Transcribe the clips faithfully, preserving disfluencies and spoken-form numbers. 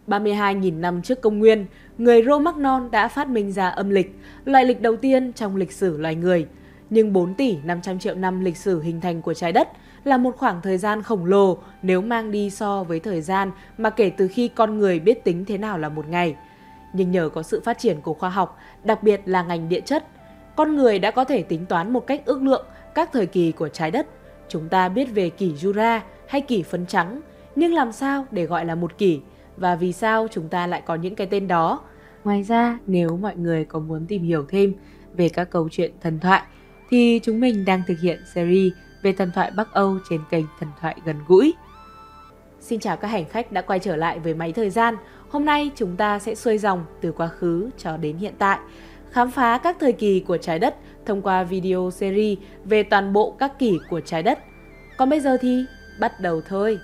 ba mươi hai nghìn năm trước công nguyên, người Cro-Magnon đã phát minh ra âm lịch, loại lịch đầu tiên trong lịch sử loài người. Nhưng bốn tỷ năm trăm triệu năm lịch sử hình thành của trái đất là một khoảng thời gian khổng lồ nếu mang đi so với thời gian mà kể từ khi con người biết tính thế nào là một ngày. Nhưng nhờ có sự phát triển của khoa học, đặc biệt là ngành địa chất, con người đã có thể tính toán một cách ước lượng các thời kỳ của trái đất. Chúng ta biết về kỷ Jura hay kỷ phấn trắng, nhưng làm sao để gọi là một kỷ? Và vì sao chúng ta lại có những cái tên đó? Ngoài ra, nếu mọi người có muốn tìm hiểu thêm về các câu chuyện thần thoại, thì chúng mình đang thực hiện series về thần thoại Bắc Âu trên kênh Thần thoại gần gũi. Xin chào các hành khách đã quay trở lại với máy thời gian. Hôm nay chúng ta sẽ xuôi dòng từ quá khứ cho đến hiện tại, khám phá các thời kỳ của trái đất thông qua video series về toàn bộ các kỷ của trái đất. Còn bây giờ thì bắt đầu thôi!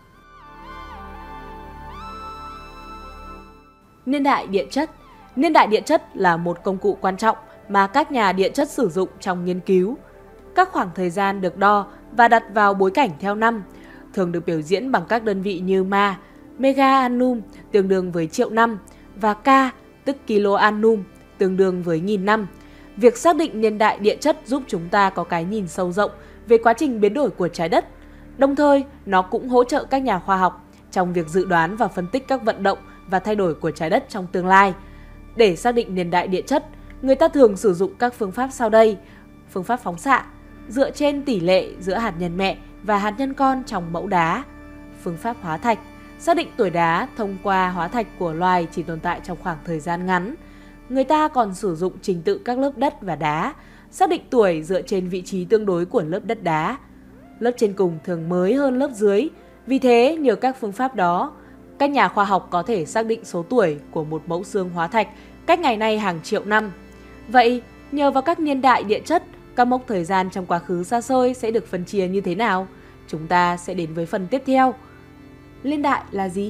Niên đại địa chất. Niên đại địa chất là một công cụ quan trọng mà các nhà địa chất sử dụng trong nghiên cứu. Các khoảng thời gian được đo và đặt vào bối cảnh theo năm, thường được biểu diễn bằng các đơn vị như ma, mega annum tương đương với triệu năm và k tức kilo annum tương đương với nghìn năm. Việc xác định niên đại địa chất giúp chúng ta có cái nhìn sâu rộng về quá trình biến đổi của trái đất. Đồng thời, nó cũng hỗ trợ các nhà khoa học trong việc dự đoán và phân tích các vận động và thay đổi của trái đất trong tương lai. Để xác định niên đại địa chất, người ta thường sử dụng các phương pháp sau đây. Phương pháp phóng xạ, dựa trên tỷ lệ giữa hạt nhân mẹ và hạt nhân con trong mẫu đá. Phương pháp hóa thạch, xác định tuổi đá thông qua hóa thạch của loài chỉ tồn tại trong khoảng thời gian ngắn. Người ta còn sử dụng trình tự các lớp đất và đá, xác định tuổi dựa trên vị trí tương đối của lớp đất đá. Lớp trên cùng thường mới hơn lớp dưới, vì thế nhờ các phương pháp đó, các nhà khoa học có thể xác định số tuổi của một mẫu xương hóa thạch cách ngày nay hàng triệu năm. Vậy, nhờ vào các niên đại địa chất, các mốc thời gian trong quá khứ xa xôi sẽ được phân chia như thế nào? Chúng ta sẽ đến với phần tiếp theo. Niên đại là gì?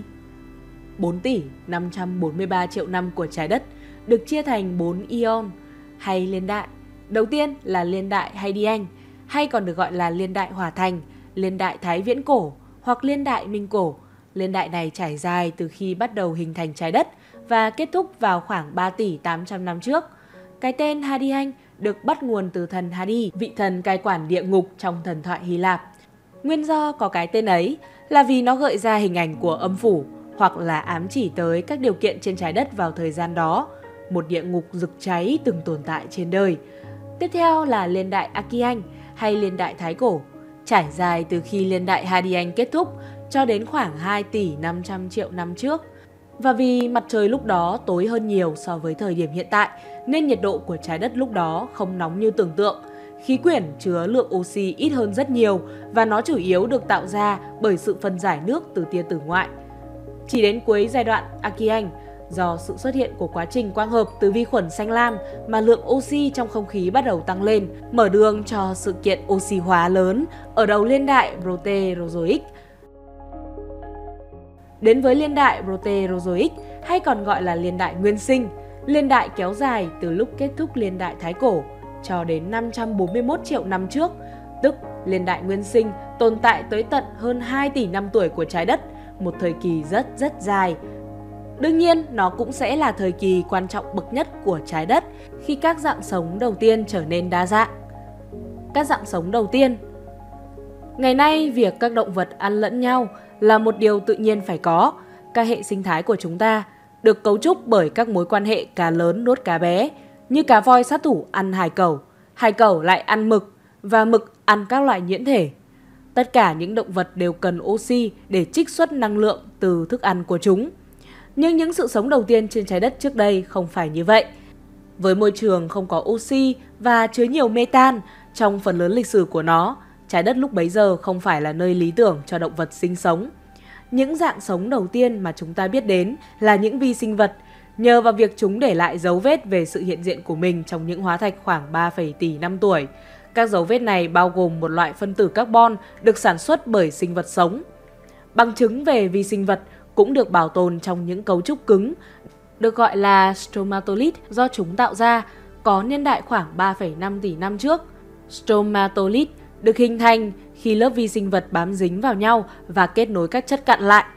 bốn tỷ năm trăm bốn mươi ba triệu năm của trái đất được chia thành bốn ion hay niên đại. Đầu tiên là niên đại Hadean, hay còn được gọi là niên đại Hỏa Thành, niên đại Thái Viễn Cổ hoặc niên đại Minh Cổ. Niên đại này trải dài từ khi bắt đầu hình thành trái đất và kết thúc vào khoảng ba tỷ tám trăm năm trước. Cái tên Hadean được bắt nguồn từ thần Hades, vị thần cai quản địa ngục trong thần thoại Hy Lạp. Nguyên do có cái tên ấy là vì nó gợi ra hình ảnh của âm phủ hoặc là ám chỉ tới các điều kiện trên trái đất vào thời gian đó, một địa ngục rực cháy từng tồn tại trên đời. Tiếp theo là niên đại Archean hay niên đại Thái Cổ, trải dài từ khi niên đại Hadean kết thúc cho đến khoảng hai tỷ năm trăm triệu năm trước. Và vì mặt trời lúc đó tối hơn nhiều so với thời điểm hiện tại, nên nhiệt độ của trái đất lúc đó không nóng như tưởng tượng. Khí quyển chứa lượng oxy ít hơn rất nhiều và nó chủ yếu được tạo ra bởi sự phân giải nước từ tia tử ngoại. Chỉ đến cuối giai đoạn Archean, do sự xuất hiện của quá trình quang hợp từ vi khuẩn xanh lam mà lượng oxy trong không khí bắt đầu tăng lên, mở đường cho sự kiện oxy hóa lớn ở đầu niên đại Proterozoic. Đến với niên đại Proterozoic, hay còn gọi là niên đại Nguyên sinh, niên đại kéo dài từ lúc kết thúc niên đại Thái Cổ cho đến năm trăm bốn mươi mốt triệu năm trước, tức niên đại Nguyên sinh tồn tại tới tận hơn hai tỷ năm tuổi của trái đất, một thời kỳ rất rất dài. Đương nhiên, nó cũng sẽ là thời kỳ quan trọng bậc nhất của trái đất khi các dạng sống đầu tiên trở nên đa dạng. Các dạng sống đầu tiên. Ngày nay, việc các động vật ăn lẫn nhau là một điều tự nhiên phải có. Các hệ sinh thái của chúng ta được cấu trúc bởi các mối quan hệ cá lớn nuốt cá bé, như cá voi sát thủ ăn hải cẩu, hải cẩu lại ăn mực và mực ăn các loại nhuyễn thể. Tất cả những động vật đều cần oxy để trích xuất năng lượng từ thức ăn của chúng. Nhưng những sự sống đầu tiên trên trái đất trước đây không phải như vậy. Với môi trường không có oxy và chứa nhiều metan trong phần lớn lịch sử của nó, trái đất lúc bấy giờ không phải là nơi lý tưởng cho động vật sinh sống. Những dạng sống đầu tiên mà chúng ta biết đến là những vi sinh vật, nhờ vào việc chúng để lại dấu vết về sự hiện diện của mình trong những hóa thạch khoảng ba phẩy tỷ năm tuổi. Các dấu vết này bao gồm một loại phân tử carbon được sản xuất bởi sinh vật sống. Bằng chứng về vi sinh vật cũng được bảo tồn trong những cấu trúc cứng, được gọi là stromatolith do chúng tạo ra, có niên đại khoảng ba phẩy năm tỷ năm trước. Stromatolith được hình thành khi lớp vi sinh vật bám dính vào nhau và kết nối các chất cặn lại.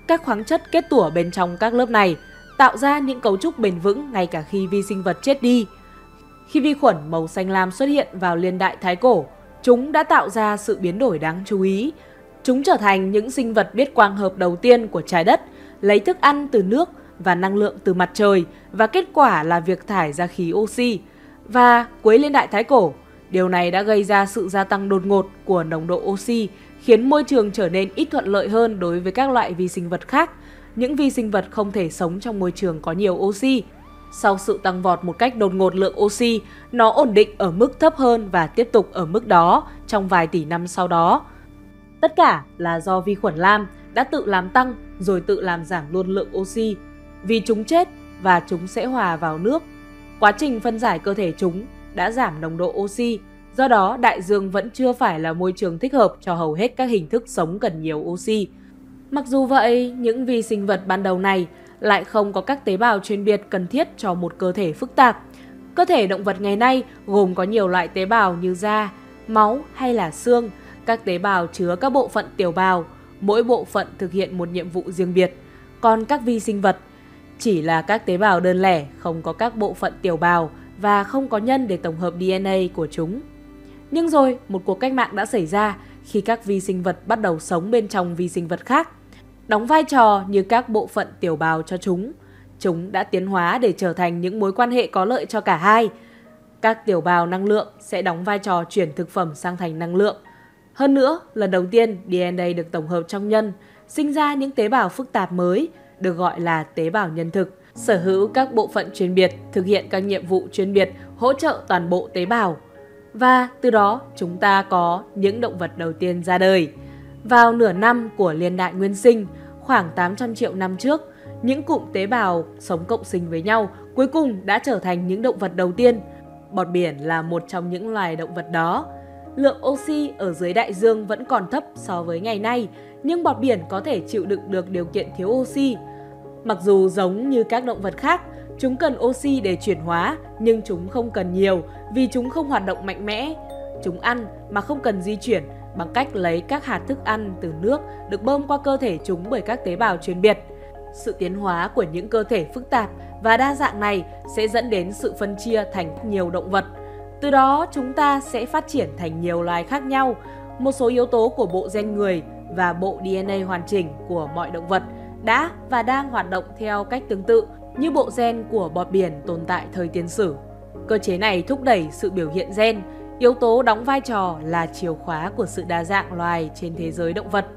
các khoáng chất kết tủa bên trong các lớp này, tạo ra những cấu trúc bền vững ngay cả khi vi sinh vật chết đi. Khi vi khuẩn màu xanh lam xuất hiện vào niên đại Thái Cổ, chúng đã tạo ra sự biến đổi đáng chú ý. Chúng trở thành những sinh vật biết quang hợp đầu tiên của trái đất, lấy thức ăn từ nước và năng lượng từ mặt trời, và kết quả là việc thải ra khí oxy. Và cuối niên đại Thái Cổ, điều này đã gây ra sự gia tăng đột ngột của nồng độ oxy, khiến môi trường trở nên ít thuận lợi hơn đối với các loại vi sinh vật khác. Những vi sinh vật không thể sống trong môi trường có nhiều oxy. Sau sự tăng vọt một cách đột ngột lượng oxy, nó ổn định ở mức thấp hơn và tiếp tục ở mức đó trong vài tỷ năm sau đó. Tất cả là do vi khuẩn lam đã tự làm tăng rồi tự làm giảm luôn lượng oxy. Vì chúng chết và chúng sẽ hòa vào nước. Quá trình phân giải cơ thể chúng đã giảm nồng độ oxy. Do đó, đại dương vẫn chưa phải là môi trường thích hợp cho hầu hết các hình thức sống cần nhiều oxy. Mặc dù vậy, những vi sinh vật ban đầu này lại không có các tế bào chuyên biệt cần thiết cho một cơ thể phức tạp. Cơ thể động vật ngày nay gồm có nhiều loại tế bào như da, máu hay là xương. Các tế bào chứa các bộ phận tiểu bào, mỗi bộ phận thực hiện một nhiệm vụ riêng biệt. Còn các vi sinh vật chỉ là các tế bào đơn lẻ, không có các bộ phận tiểu bào và không có nhân để tổng hợp đê en a của chúng. Nhưng rồi, một cuộc cách mạng đã xảy ra khi các vi sinh vật bắt đầu sống bên trong vi sinh vật khác, đóng vai trò như các bộ phận tiểu bào cho chúng. Chúng đã tiến hóa để trở thành những mối quan hệ có lợi cho cả hai. Các tiểu bào năng lượng sẽ đóng vai trò chuyển thực phẩm sang thành năng lượng. Hơn nữa, lần đầu tiên đê en a được tổng hợp trong nhân, sinh ra những tế bào phức tạp mới, được gọi là tế bào nhân thực, sở hữu các bộ phận chuyên biệt, thực hiện các nhiệm vụ chuyên biệt, hỗ trợ toàn bộ tế bào. Và từ đó, chúng ta có những động vật đầu tiên ra đời. Vào nửa năm của niên đại nguyên sinh, khoảng tám trăm triệu năm trước, những cụm tế bào sống cộng sinh với nhau cuối cùng đã trở thành những động vật đầu tiên. Bọt biển là một trong những loài động vật đó. Lượng oxy ở dưới đại dương vẫn còn thấp so với ngày nay, nhưng bọt biển có thể chịu đựng được điều kiện thiếu oxy. Mặc dù giống như các động vật khác, chúng cần oxy để chuyển hóa, nhưng chúng không cần nhiều vì chúng không hoạt động mạnh mẽ. Chúng ăn mà không cần di chuyển bằng cách lấy các hạt thức ăn từ nước được bơm qua cơ thể chúng bởi các tế bào chuyên biệt. Sự tiến hóa của những cơ thể phức tạp và đa dạng này sẽ dẫn đến sự phân chia thành nhiều động vật. Từ đó chúng ta sẽ phát triển thành nhiều loài khác nhau. Một số yếu tố của bộ gen người và bộ đê en a hoàn chỉnh của mọi động vật đã và đang hoạt động theo cách tương tự như bộ gen của bọt biển tồn tại thời tiền sử. Cơ chế này thúc đẩy sự biểu hiện gen, yếu tố đóng vai trò là chìa khóa của sự đa dạng loài trên thế giới động vật.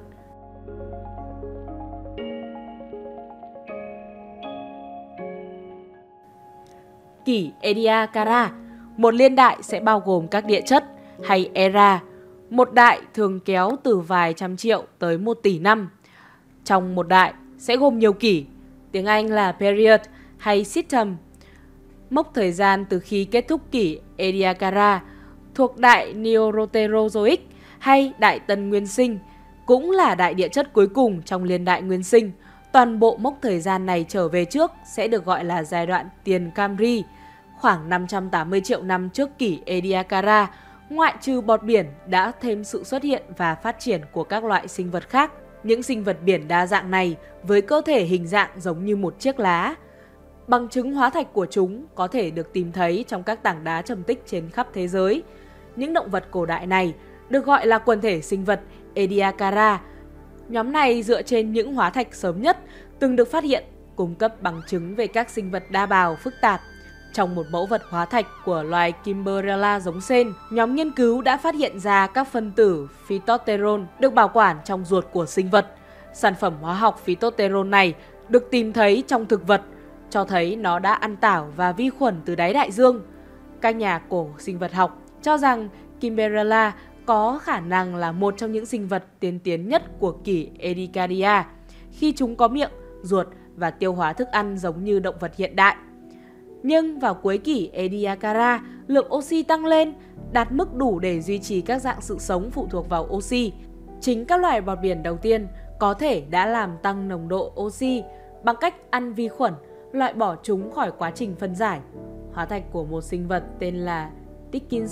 Kỷ Ediacara, một niên đại sẽ bao gồm các địa chất hay era. Một đại thường kéo từ vài trăm triệu tới một tỷ năm. Trong một đại sẽ gồm nhiều kỷ, tiếng Anh là period hay system. Mốc thời gian từ khi kết thúc kỷ Ediacara thuộc đại Neoproterozoic hay đại Tân Nguyên sinh, cũng là đại địa chất cuối cùng trong niên đại Nguyên sinh. Toàn bộ mốc thời gian này trở về trước sẽ được gọi là giai đoạn tiền Camry. Khoảng năm trăm tám mươi triệu năm trước kỷ Ediacara, ngoại trừ bọt biển đã thêm sự xuất hiện và phát triển của các loại sinh vật khác. Những sinh vật biển đa dạng này với cơ thể hình dạng giống như một chiếc lá. Bằng chứng hóa thạch của chúng có thể được tìm thấy trong các tảng đá trầm tích trên khắp thế giới. Những động vật cổ đại này được gọi là quần thể sinh vật Ediacara. Nhóm này dựa trên những hóa thạch sớm nhất từng được phát hiện, cung cấp bằng chứng về các sinh vật đa bào phức tạp. Trong một mẫu vật hóa thạch của loài Kimberella giống sên, nhóm nghiên cứu đã phát hiện ra các phân tử phytosterol được bảo quản trong ruột của sinh vật. Sản phẩm hóa học phytosterol này được tìm thấy trong thực vật, cho thấy nó đã ăn tảo và vi khuẩn từ đáy đại dương. Các nhà cổ sinh vật học cho rằng Kimberella có khả năng là một trong những sinh vật tiên tiến nhất của kỷ Ediacara, khi chúng có miệng, ruột và tiêu hóa thức ăn giống như động vật hiện đại. Nhưng vào cuối kỷ Ediacara, lượng oxy tăng lên, đạt mức đủ để duy trì các dạng sự sống phụ thuộc vào oxy. Chính các loài bọt biển đầu tiên có thể đã làm tăng nồng độ oxy bằng cách ăn vi khuẩn, loại bỏ chúng khỏi quá trình phân giải. Hóa thạch của một sinh vật tên là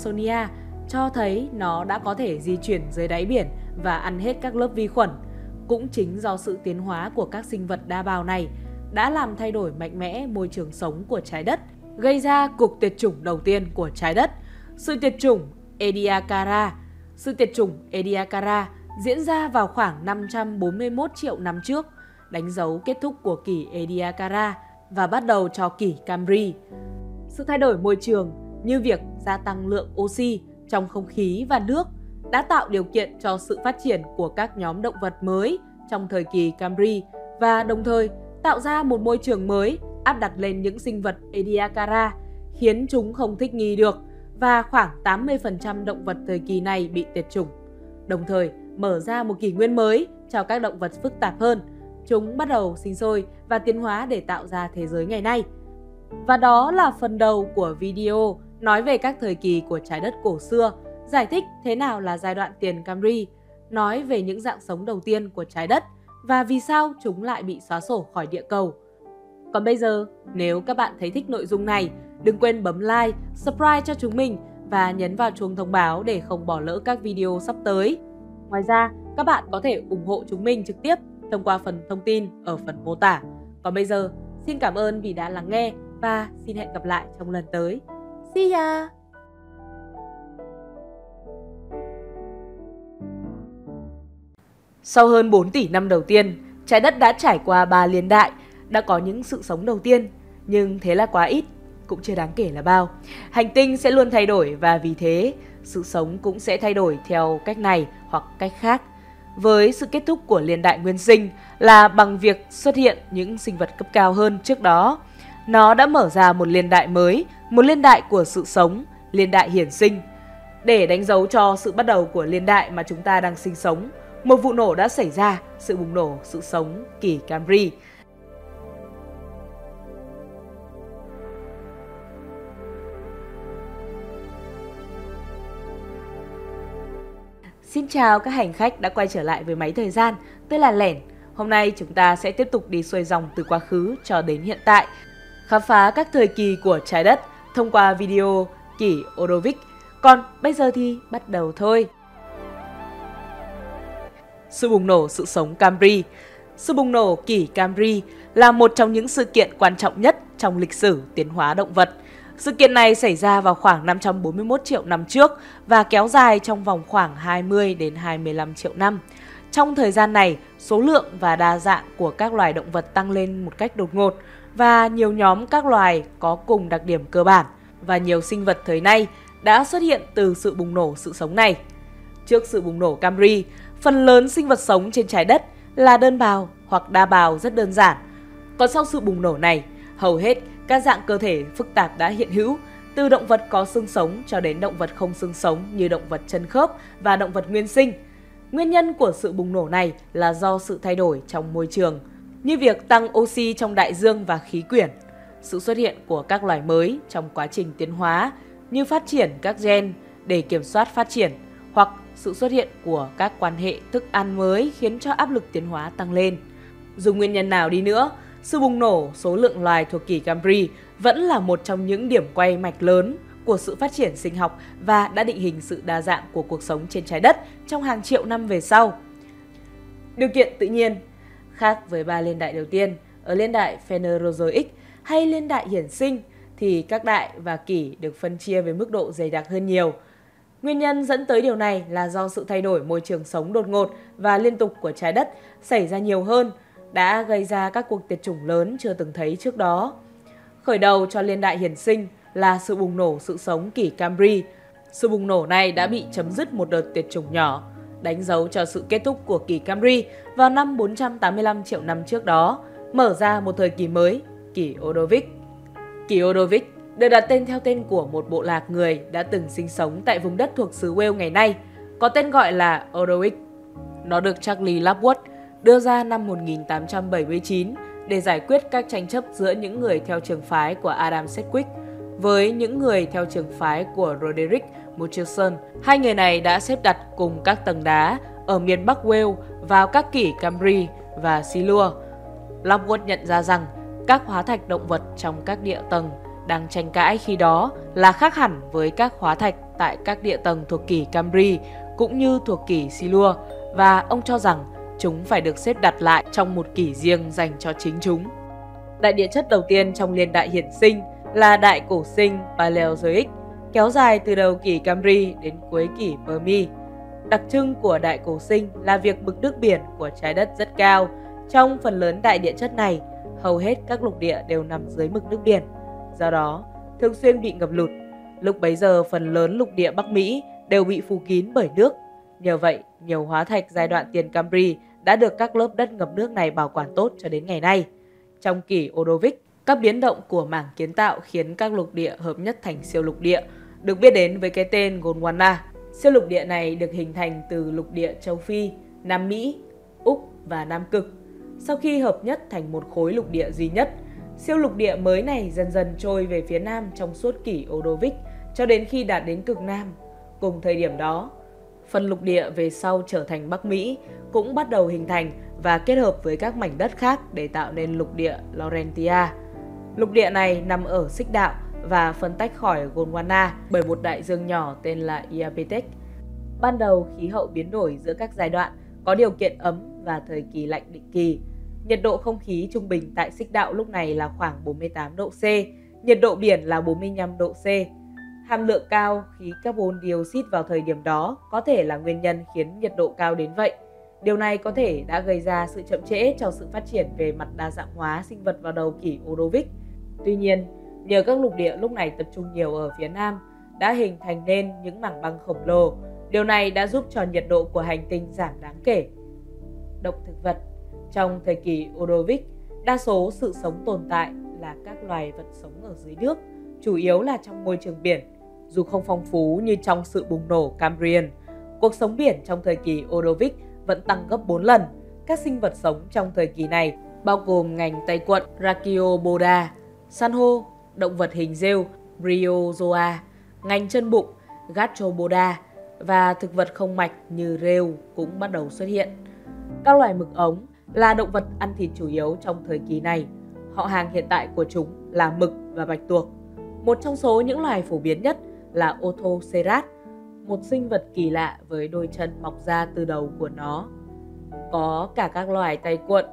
Dickinsonia cho thấy nó đã có thể di chuyển dưới đáy biển và ăn hết các lớp vi khuẩn. cũng chính do sự tiến hóa của các sinh vật đa bào này đã làm thay đổi mạnh mẽ môi trường sống của trái đất, gây ra cuộc tuyệt chủng đầu tiên của trái đất, sự tuyệt chủng Ediacara. Sự tuyệt chủng Ediacara diễn ra vào khoảng năm trăm bốn mươi mốt triệu năm trước, đánh dấu kết thúc của kỷ Ediacara và bắt đầu cho kỷ Camry. Sự thay đổi môi trường như việc gia tăng lượng oxy trong không khí và nước đã tạo điều kiện cho sự phát triển của các nhóm động vật mới trong thời kỳ Camry và đồng thời tạo ra một môi trường mới áp đặt lên những sinh vật Ediacara, khiến chúng không thích nghi được và khoảng tám mươi phần trăm động vật thời kỳ này bị tuyệt chủng. Đồng thời mở ra một kỷ nguyên mới cho các động vật phức tạp hơn. Chúng bắt đầu sinh sôi và tiến hóa để tạo ra thế giới ngày nay. Và đó là phần đầu của video nói về các thời kỳ của trái đất cổ xưa, giải thích thế nào là giai đoạn tiền Camry, nói về những dạng sống đầu tiên của trái đất và vì sao chúng lại bị xóa sổ khỏi địa cầu. Còn bây giờ, nếu các bạn thấy thích nội dung này, đừng quên bấm like, subscribe cho chúng mình và nhấn vào chuông thông báo để không bỏ lỡ các video sắp tới. Ngoài ra, các bạn có thể ủng hộ chúng mình trực tiếp thông qua phần thông tin ở phần mô tả. Còn bây giờ, xin cảm ơn vì đã lắng nghe và xin hẹn gặp lại trong lần tới. See ya! Sau hơn bốn tỷ năm đầu tiên, trái đất đã trải qua ba liên đại, đã có những sự sống đầu tiên, nhưng thế là quá ít, cũng chưa đáng kể là bao. Hành tinh sẽ luôn thay đổi và vì thế, sự sống cũng sẽ thay đổi theo cách này hoặc cách khác. Với sự kết thúc của liên đại nguyên sinh là bằng việc xuất hiện những sinh vật cấp cao hơn trước đó. Nó đã mở ra một liên đại mới, một liên đại của sự sống, liên đại hiển sinh. Để đánh dấu cho sự bắt đầu của liên đại mà chúng ta đang sinh sống, một vụ nổ đã xảy ra, sự bùng nổ sự sống kỷ Camry. Xin chào các hành khách đã quay trở lại với máy thời gian, tôi là Lẻn. Hôm nay chúng ta sẽ tiếp tục đi xuôi dòng từ quá khứ cho đến hiện tại, khám phá các thời kỳ của trái đất thông qua video kỷ Ordovich. Còn bây giờ thì bắt đầu thôi. Sự bùng nổ sự sống Camry. Sự bùng nổ kỷ Camry là một trong những sự kiện quan trọng nhất trong lịch sử tiến hóa động vật. Sự kiện này xảy ra vào khoảng năm trăm bốn mươi mốt triệu năm trước và kéo dài trong vòng khoảng hai mươi đến hai mươi lăm triệu năm. Trong thời gian này, số lượng và đa dạng của các loài động vật tăng lên một cách đột ngột và nhiều nhóm các loài có cùng đặc điểm cơ bản và nhiều sinh vật thời nay đã xuất hiện từ sự bùng nổ sự sống này. Trước sự bùng nổ Camry, phần lớn sinh vật sống trên trái đất là đơn bào hoặc đa bào rất đơn giản. Còn sau sự bùng nổ này, hầu hết các dạng cơ thể phức tạp đã hiện hữu, từ động vật có xương sống cho đến động vật không xương sống như động vật chân khớp và động vật nguyên sinh. Nguyên nhân của sự bùng nổ này là do sự thay đổi trong môi trường, như việc tăng oxy trong đại dương và khí quyển, sự xuất hiện của các loài mới trong quá trình tiến hóa như phát triển các gen để kiểm soát phát triển, hoặc sự xuất hiện của các quan hệ thức ăn mới khiến cho áp lực tiến hóa tăng lên. Dù nguyên nhân nào đi nữa, sự bùng nổ số lượng loài thuộc kỷ Camry vẫn là một trong những điểm quay mạch lớn của sự phát triển sinh học và đã định hình sự đa dạng của cuộc sống trên trái đất trong hàng triệu năm về sau. Điều kiện tự nhiên. Khác với ba liên đại đầu tiên, ở liên đại Phanerozoic hay liên đại hiển sinh thì các đại và kỷ được phân chia với mức độ dày đặc hơn nhiều. Nguyên nhân dẫn tới điều này là do sự thay đổi môi trường sống đột ngột và liên tục của trái đất xảy ra nhiều hơn, đã gây ra các cuộc tuyệt chủng lớn chưa từng thấy trước đó. Khởi đầu cho liên đại hiển sinh là sự bùng nổ sự sống kỷ Camry. Sự bùng nổ này đã bị chấm dứt một đợt tuyệt chủng nhỏ, đánh dấu cho sự kết thúc của kỷ Camry vào năm bốn trăm tám mươi lăm triệu năm trước đó, mở ra một thời kỳ mới, kỷ Ordovich. Kỷ Ordovich được đặt tên theo tên của một bộ lạc người đã từng sinh sống tại vùng đất thuộc xứ Wales ngày nay, có tên gọi là Ordovich. Nó được Charles Lapworth đưa ra năm một nghìn tám trăm bảy mươi chín để giải quyết các tranh chấp giữa những người theo trường phái của Adam Sedgwick với những người theo trường phái của Roderick Murchison. Hai người này đã xếp đặt cùng các tầng đá ở miền Bắc Wales vào các kỷ Camry và Silur. Lapworth nhận ra rằng các hóa thạch động vật trong các địa tầng đang tranh cãi khi đó là khác hẳn với các hóa thạch tại các địa tầng thuộc kỷ Camry cũng như thuộc kỷ Silur, và ông cho rằng chúng phải được xếp đặt lại trong một kỷ riêng dành cho chính chúng. Đại địa chất đầu tiên trong niên đại hiển sinh là đại cổ sinh Paleozoic, kéo dài từ đầu kỷ Camry đến cuối kỷ Permi. Đặc trưng của đại cổ sinh là việc mực nước biển của trái đất rất cao. Trong phần lớn đại địa chất này, hầu hết các lục địa đều nằm dưới mực nước biển, do đó thường xuyên bị ngập lụt. Lúc bấy giờ, phần lớn lục địa Bắc Mỹ đều bị phủ kín bởi nước. Nhờ vậy, nhiều hóa thạch giai đoạn tiền Camry đã được các lớp đất ngập nước này bảo quản tốt cho đến ngày nay. Trong kỷ Ordovicic, các biến động của mảng kiến tạo khiến các lục địa hợp nhất thành siêu lục địa, được biết đến với cái tên Gondwana. Siêu lục địa này được hình thành từ lục địa châu Phi, Nam Mỹ, Úc và Nam Cực. Sau khi hợp nhất thành một khối lục địa duy nhất, siêu lục địa mới này dần dần trôi về phía Nam trong suốt kỷ Ordovicic cho đến khi đạt đến cực Nam. Cùng thời điểm đó, phần lục địa về sau trở thành Bắc Mỹ cũng bắt đầu hình thành và kết hợp với các mảnh đất khác để tạo nên lục địa Laurentia. Lục địa này nằm ở xích đạo và phân tách khỏi Gondwana bởi một đại dương nhỏ tên là Iapetech. Ban đầu, khí hậu biến đổi giữa các giai đoạn, có điều kiện ấm và thời kỳ lạnh định kỳ. Nhiệt độ không khí trung bình tại xích đạo lúc này là khoảng bốn mươi tám độ C, nhiệt độ biển là bốn mươi lăm độ C. Hàm lượng cao khí carbon dioxide vào thời điểm đó có thể là nguyên nhân khiến nhiệt độ cao đến vậy. Điều này có thể đã gây ra sự chậm trễ cho sự phát triển về mặt đa dạng hóa sinh vật vào đầu kỷ Ordovicic. Tuy nhiên, nhờ các lục địa lúc này tập trung nhiều ở phía Nam, đã hình thành nên những mảng băng khổng lồ. Điều này đã giúp cho nhiệt độ của hành tinh giảm đáng kể. Động thực vật. Trong thời kỳ Ordovicic, đa số sự sống tồn tại là các loài vật sống ở dưới nước, chủ yếu là trong môi trường biển. Dù không phong phú như trong sự bùng nổ Cambrian, cuộc sống biển trong thời kỳ Ordovicic vẫn tăng gấp bốn lần. Các sinh vật sống trong thời kỳ này bao gồm ngành Tây Quận Brachiopoda, san hô, động vật hình rêu Bryozoa, ngành chân bụng Gastropoda và thực vật không mạch như rêu cũng bắt đầu xuất hiện. Các loài mực ống là động vật ăn thịt chủ yếu trong thời kỳ này. Họ hàng hiện tại của chúng là mực và bạch tuộc. Một trong số những loài phổ biến nhất là Othocerat, một sinh vật kỳ lạ với đôi chân mọc ra từ đầu của nó. Có cả các loài tay cuộn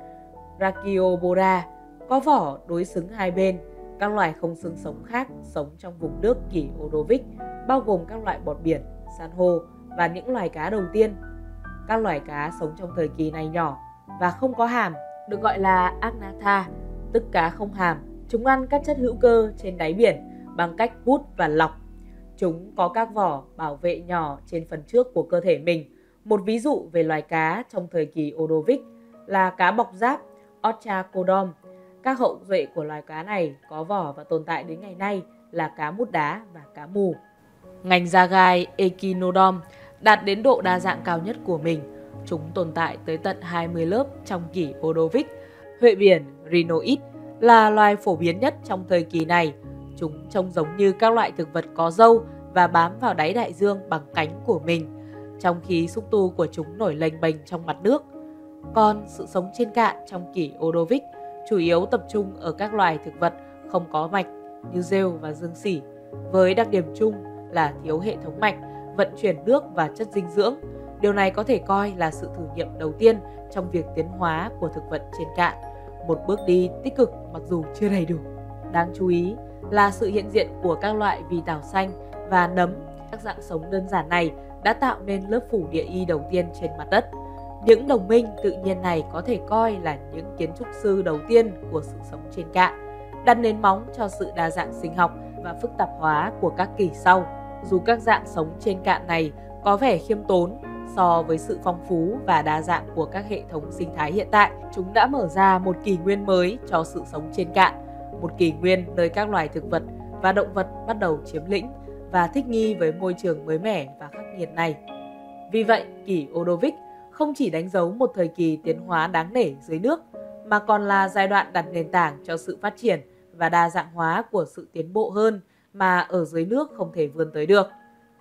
Brachiopoda có vỏ đối xứng hai bên. Các loài không xương sống khác sống trong vùng nước kỷ Ordovicic, bao gồm các loại bọt biển, san hô và những loài cá đầu tiên. Các loài cá sống trong thời kỳ này nhỏ và không có hàm, được gọi là Agnatha, tức cá không hàm. Chúng ăn các chất hữu cơ trên đáy biển bằng cách hút và lọc. Chúng có các vỏ bảo vệ nhỏ trên phần trước của cơ thể mình. Một ví dụ về loài cá trong thời kỳ Ordovicic là cá bọc giáp Otracodon. Các hậu duệ của loài cá này có vỏ và tồn tại đến ngày nay là cá mút đá và cá mù. Ngành da gai Echinodon đạt đến độ đa dạng cao nhất của mình. Chúng tồn tại tới tận hai mươi lớp trong kỷ Ordovicic. Huệ biển Rhinoid là loài phổ biến nhất trong thời kỳ này. Chúng trông giống như các loại thực vật có râu và bám vào đáy đại dương bằng cánh của mình, trong khi xúc tu của chúng nổi lềnh bềnh trong mặt nước. Còn sự sống trên cạn trong kỷ Ordovicic chủ yếu tập trung ở các loài thực vật không có mạch như rêu và dương sỉ, với đặc điểm chung là thiếu hệ thống mạch, vận chuyển nước và chất dinh dưỡng. Điều này có thể coi là sự thử nghiệm đầu tiên trong việc tiến hóa của thực vật trên cạn, một bước đi tích cực mặc dù chưa đầy đủ. Đáng chú ý là sự hiện diện của các loại vì tảo xanh và nấm. Các dạng sống đơn giản này đã tạo nên lớp phủ địa y đầu tiên trên mặt đất. Những đồng minh tự nhiên này có thể coi là những kiến trúc sư đầu tiên của sự sống trên cạn, đặt nền móng cho sự đa dạng sinh học và phức tạp hóa của các kỷ sau. Dù các dạng sống trên cạn này có vẻ khiêm tốn so với sự phong phú và đa dạng của các hệ thống sinh thái hiện tại, chúng đã mở ra một kỷ nguyên mới cho sự sống trên cạn, một kỷ nguyên nơi các loài thực vật và động vật bắt đầu chiếm lĩnh và thích nghi với môi trường mới mẻ và khắc nghiệt này. Vì vậy, kỷ Ordovicic không chỉ đánh dấu một thời kỳ tiến hóa đáng nể dưới nước, mà còn là giai đoạn đặt nền tảng cho sự phát triển và đa dạng hóa của sự tiến bộ hơn mà ở dưới nước không thể vươn tới được.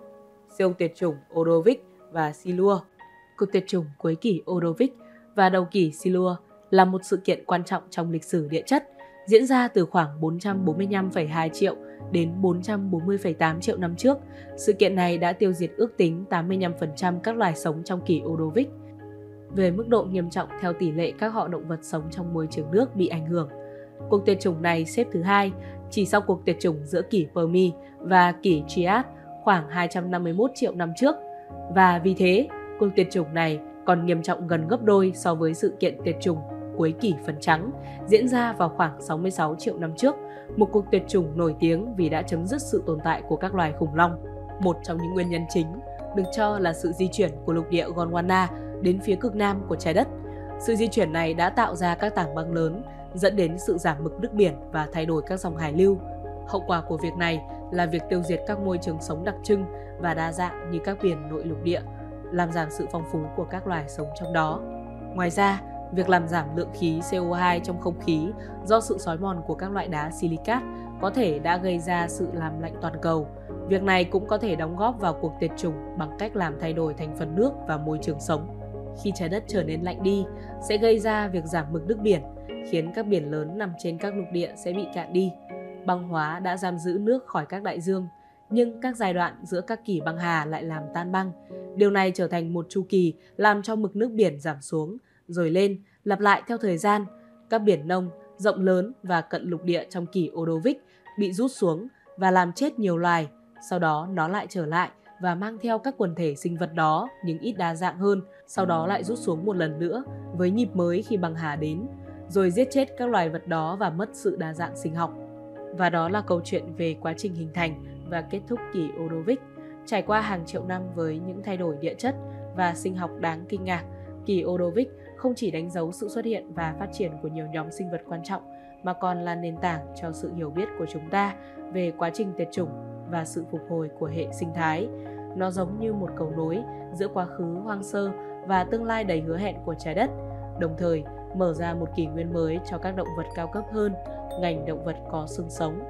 Siêu tuyệt chủng Ordovicic và Silur. Cuộc tuyệt chủng cuối kỷ Ordovicic và đầu kỷ Silur là một sự kiện quan trọng trong lịch sử địa chất, diễn ra từ khoảng bốn trăm bốn mươi lăm phẩy hai triệu đến bốn trăm bốn mươi phẩy tám triệu năm trước. Sự kiện này đã tiêu diệt ước tính tám mươi lăm phần trăm các loài sống trong kỷ Ordovicic. về mức độ nghiêm trọng theo tỷ lệ các họ động vật sống trong môi trường nước bị ảnh hưởng. Cuộc tuyệt chủng này xếp thứ hai, chỉ sau cuộc tuyệt chủng giữa kỷ Permi và kỷ Trias khoảng hai trăm năm mươi mốt triệu năm trước. Và vì thế, cuộc tuyệt chủng này còn nghiêm trọng gần gấp đôi so với sự kiện tuyệt chủng cuối kỷ Phấn Trắng diễn ra vào khoảng sáu mươi sáu triệu năm trước, một cuộc tuyệt chủng nổi tiếng vì đã chấm dứt sự tồn tại của các loài khủng long. Một trong những nguyên nhân chính được cho là sự di chuyển của lục địa Gondwana đến phía cực nam của trái đất. Sự di chuyển này đã tạo ra các tảng băng lớn, dẫn đến sự giảm mực nước biển và thay đổi các dòng hải lưu. Hậu quả của việc này là việc tiêu diệt các môi trường sống đặc trưng và đa dạng như các biển nội lục địa, làm giảm sự phong phú của các loài sống trong đó. Ngoài ra, việc làm giảm lượng khí C O hai trong không khí do sự xói mòn của các loại đá silicat có thể đã gây ra sự làm lạnh toàn cầu. Việc này cũng có thể đóng góp vào cuộc tuyệt chủng bằng cách làm thay đổi thành phần nước và môi trường sống. Khi trái đất trở nên lạnh đi, sẽ gây ra việc giảm mực nước biển, khiến các biển lớn nằm trên các lục địa sẽ bị cạn đi. Băng hóa đã giam giữ nước khỏi các đại dương, nhưng các giai đoạn giữa các kỷ băng hà lại làm tan băng. Điều này trở thành một chu kỳ làm cho mực nước biển giảm xuống, rồi lên, lặp lại theo thời gian. Các biển nông, rộng lớn và cận lục địa trong kỷ Ordovich bị rút xuống và làm chết nhiều loài. Sau đó nó lại trở lại và mang theo các quần thể sinh vật đó nhưng ít đa dạng hơn, sau đó lại rút xuống một lần nữa với nhịp mới khi băng hà đến, rồi giết chết các loài vật đó và mất sự đa dạng sinh học. Và đó là câu chuyện về quá trình hình thành và kết thúc kỷ Ordovich. Trải qua hàng triệu năm với những thay đổi địa chất và sinh học đáng kinh ngạc, kỷ Ordovich không chỉ đánh dấu sự xuất hiện và phát triển của nhiều nhóm sinh vật quan trọng, mà còn là nền tảng cho sự hiểu biết của chúng ta về quá trình tuyệt chủng và sự phục hồi của hệ sinh thái. Nó giống như một cầu nối giữa quá khứ hoang sơ và tương lai đầy hứa hẹn của trái đất, đồng thời mở ra một kỷ nguyên mới cho các động vật cao cấp hơn, ngành động vật có xương sống.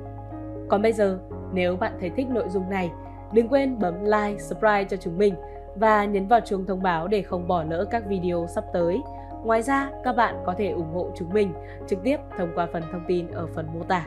Còn bây giờ, nếu bạn thấy thích nội dung này, đừng quên bấm like, subscribe cho chúng mình và nhấn vào chuông thông báo để không bỏ lỡ các video sắp tới. Ngoài ra, các bạn có thể ủng hộ chúng mình trực tiếp thông qua phần thông tin ở phần mô tả.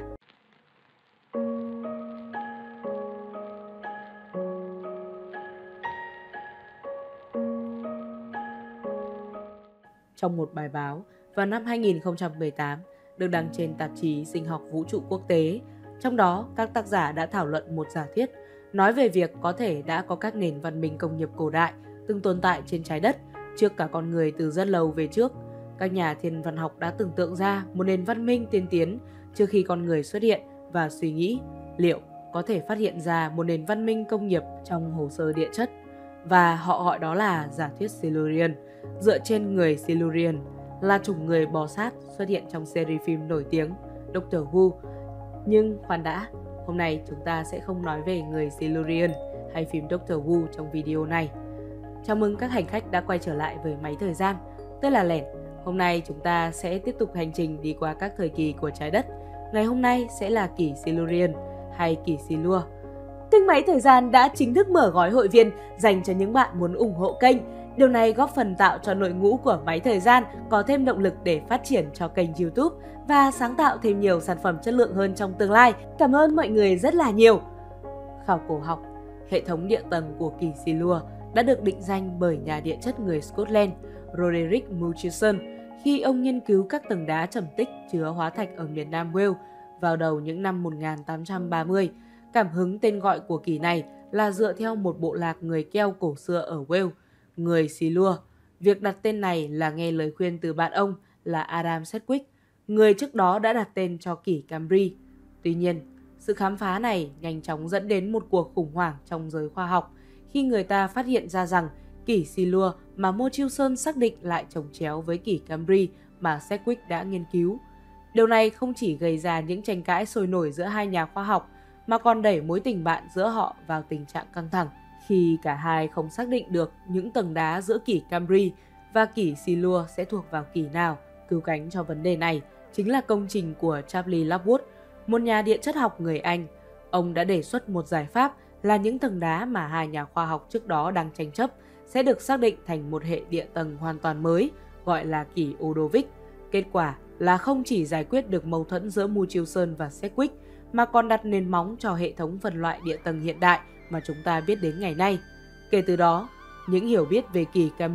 Trong một bài báo vào năm hai nghìn không trăm mười tám được đăng trên tạp chí Sinh học Vũ trụ Quốc tế, trong đó các tác giả đã thảo luận một giả thiết nói về việc có thể đã có các nền văn minh công nghiệp cổ đại từng tồn tại trên trái đất trước cả con người từ rất lâu về trước. Các nhà thiên văn học đã tưởng tượng ra một nền văn minh tiên tiến trước khi con người xuất hiện và suy nghĩ liệu có thể phát hiện ra một nền văn minh công nghiệp trong hồ sơ địa chất. Và họ gọi đó là giả thuyết Silurian, dựa trên người Silurian là chủng người bò sát xuất hiện trong series phim nổi tiếng Doctor Who. Nhưng khoan đã, hôm nay chúng ta sẽ không nói về người Silurian hay phim Doctor Who trong video này. Chào mừng các hành khách đã quay trở lại với máy thời gian. Tôi là Lẻn. Hôm nay chúng ta sẽ tiếp tục hành trình đi qua các thời kỳ của trái đất. Ngày hôm nay sẽ là kỷ Silurian hay kỷ Silur. Kênh Máy Thời gian đã chính thức mở gói hội viên dành cho những bạn muốn ủng hộ kênh. Điều này góp phần tạo cho đội ngũ của Máy Thời gian có thêm động lực để phát triển cho kênh YouTube và sáng tạo thêm nhiều sản phẩm chất lượng hơn trong tương lai. Cảm ơn mọi người rất là nhiều. Khảo cổ học, hệ thống địa tầng của kỷ Silur đã được định danh bởi nhà địa chất người Scotland Roderick Murchison khi ông nghiên cứu các tầng đá trầm tích chứa hóa thạch ở miền Nam Wales vào đầu những năm một nghìn tám trăm ba mươi. Cảm hứng tên gọi của kỷ này là dựa theo một bộ lạc người Keo cổ xưa ở Wales, người Silur. Việc đặt tên này là nghe lời khuyên từ bạn ông là Adam Sedgwick, người trước đó đã đặt tên cho kỷ Cambry. Tuy nhiên, sự khám phá này nhanh chóng dẫn đến một cuộc khủng hoảng trong giới khoa học khi người ta phát hiện ra rằng kỷ Silur mà Murchison xác định lại chồng chéo với kỷ Cambry mà Sedgwick đã nghiên cứu. Điều này không chỉ gây ra những tranh cãi sôi nổi giữa hai nhà khoa học mà còn đẩy mối tình bạn giữa họ vào tình trạng căng thẳng khi cả hai không xác định được những tầng đá giữa kỷ Cambry và kỷ Silur sẽ thuộc vào kỷ nào. Cứu cánh cho vấn đề này chính là công trình của Charles Lockwood, một nhà địa chất học người Anh. Ông đã đề xuất một giải pháp là những tầng đá mà hai nhà khoa học trước đó đang tranh chấp sẽ được xác định thành một hệ địa tầng hoàn toàn mới, gọi là kỷ Ordovich. Kết quả là không chỉ giải quyết được mâu thuẫn giữa Murchison và Sedgwick, mà còn đặt nền móng cho hệ thống phân loại địa tầng hiện đại mà chúng ta biết đến ngày nay. Kể từ đó, những hiểu biết về kỷ Cambry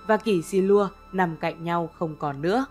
và kỷ Silur nằm cạnh nhau không còn nữa.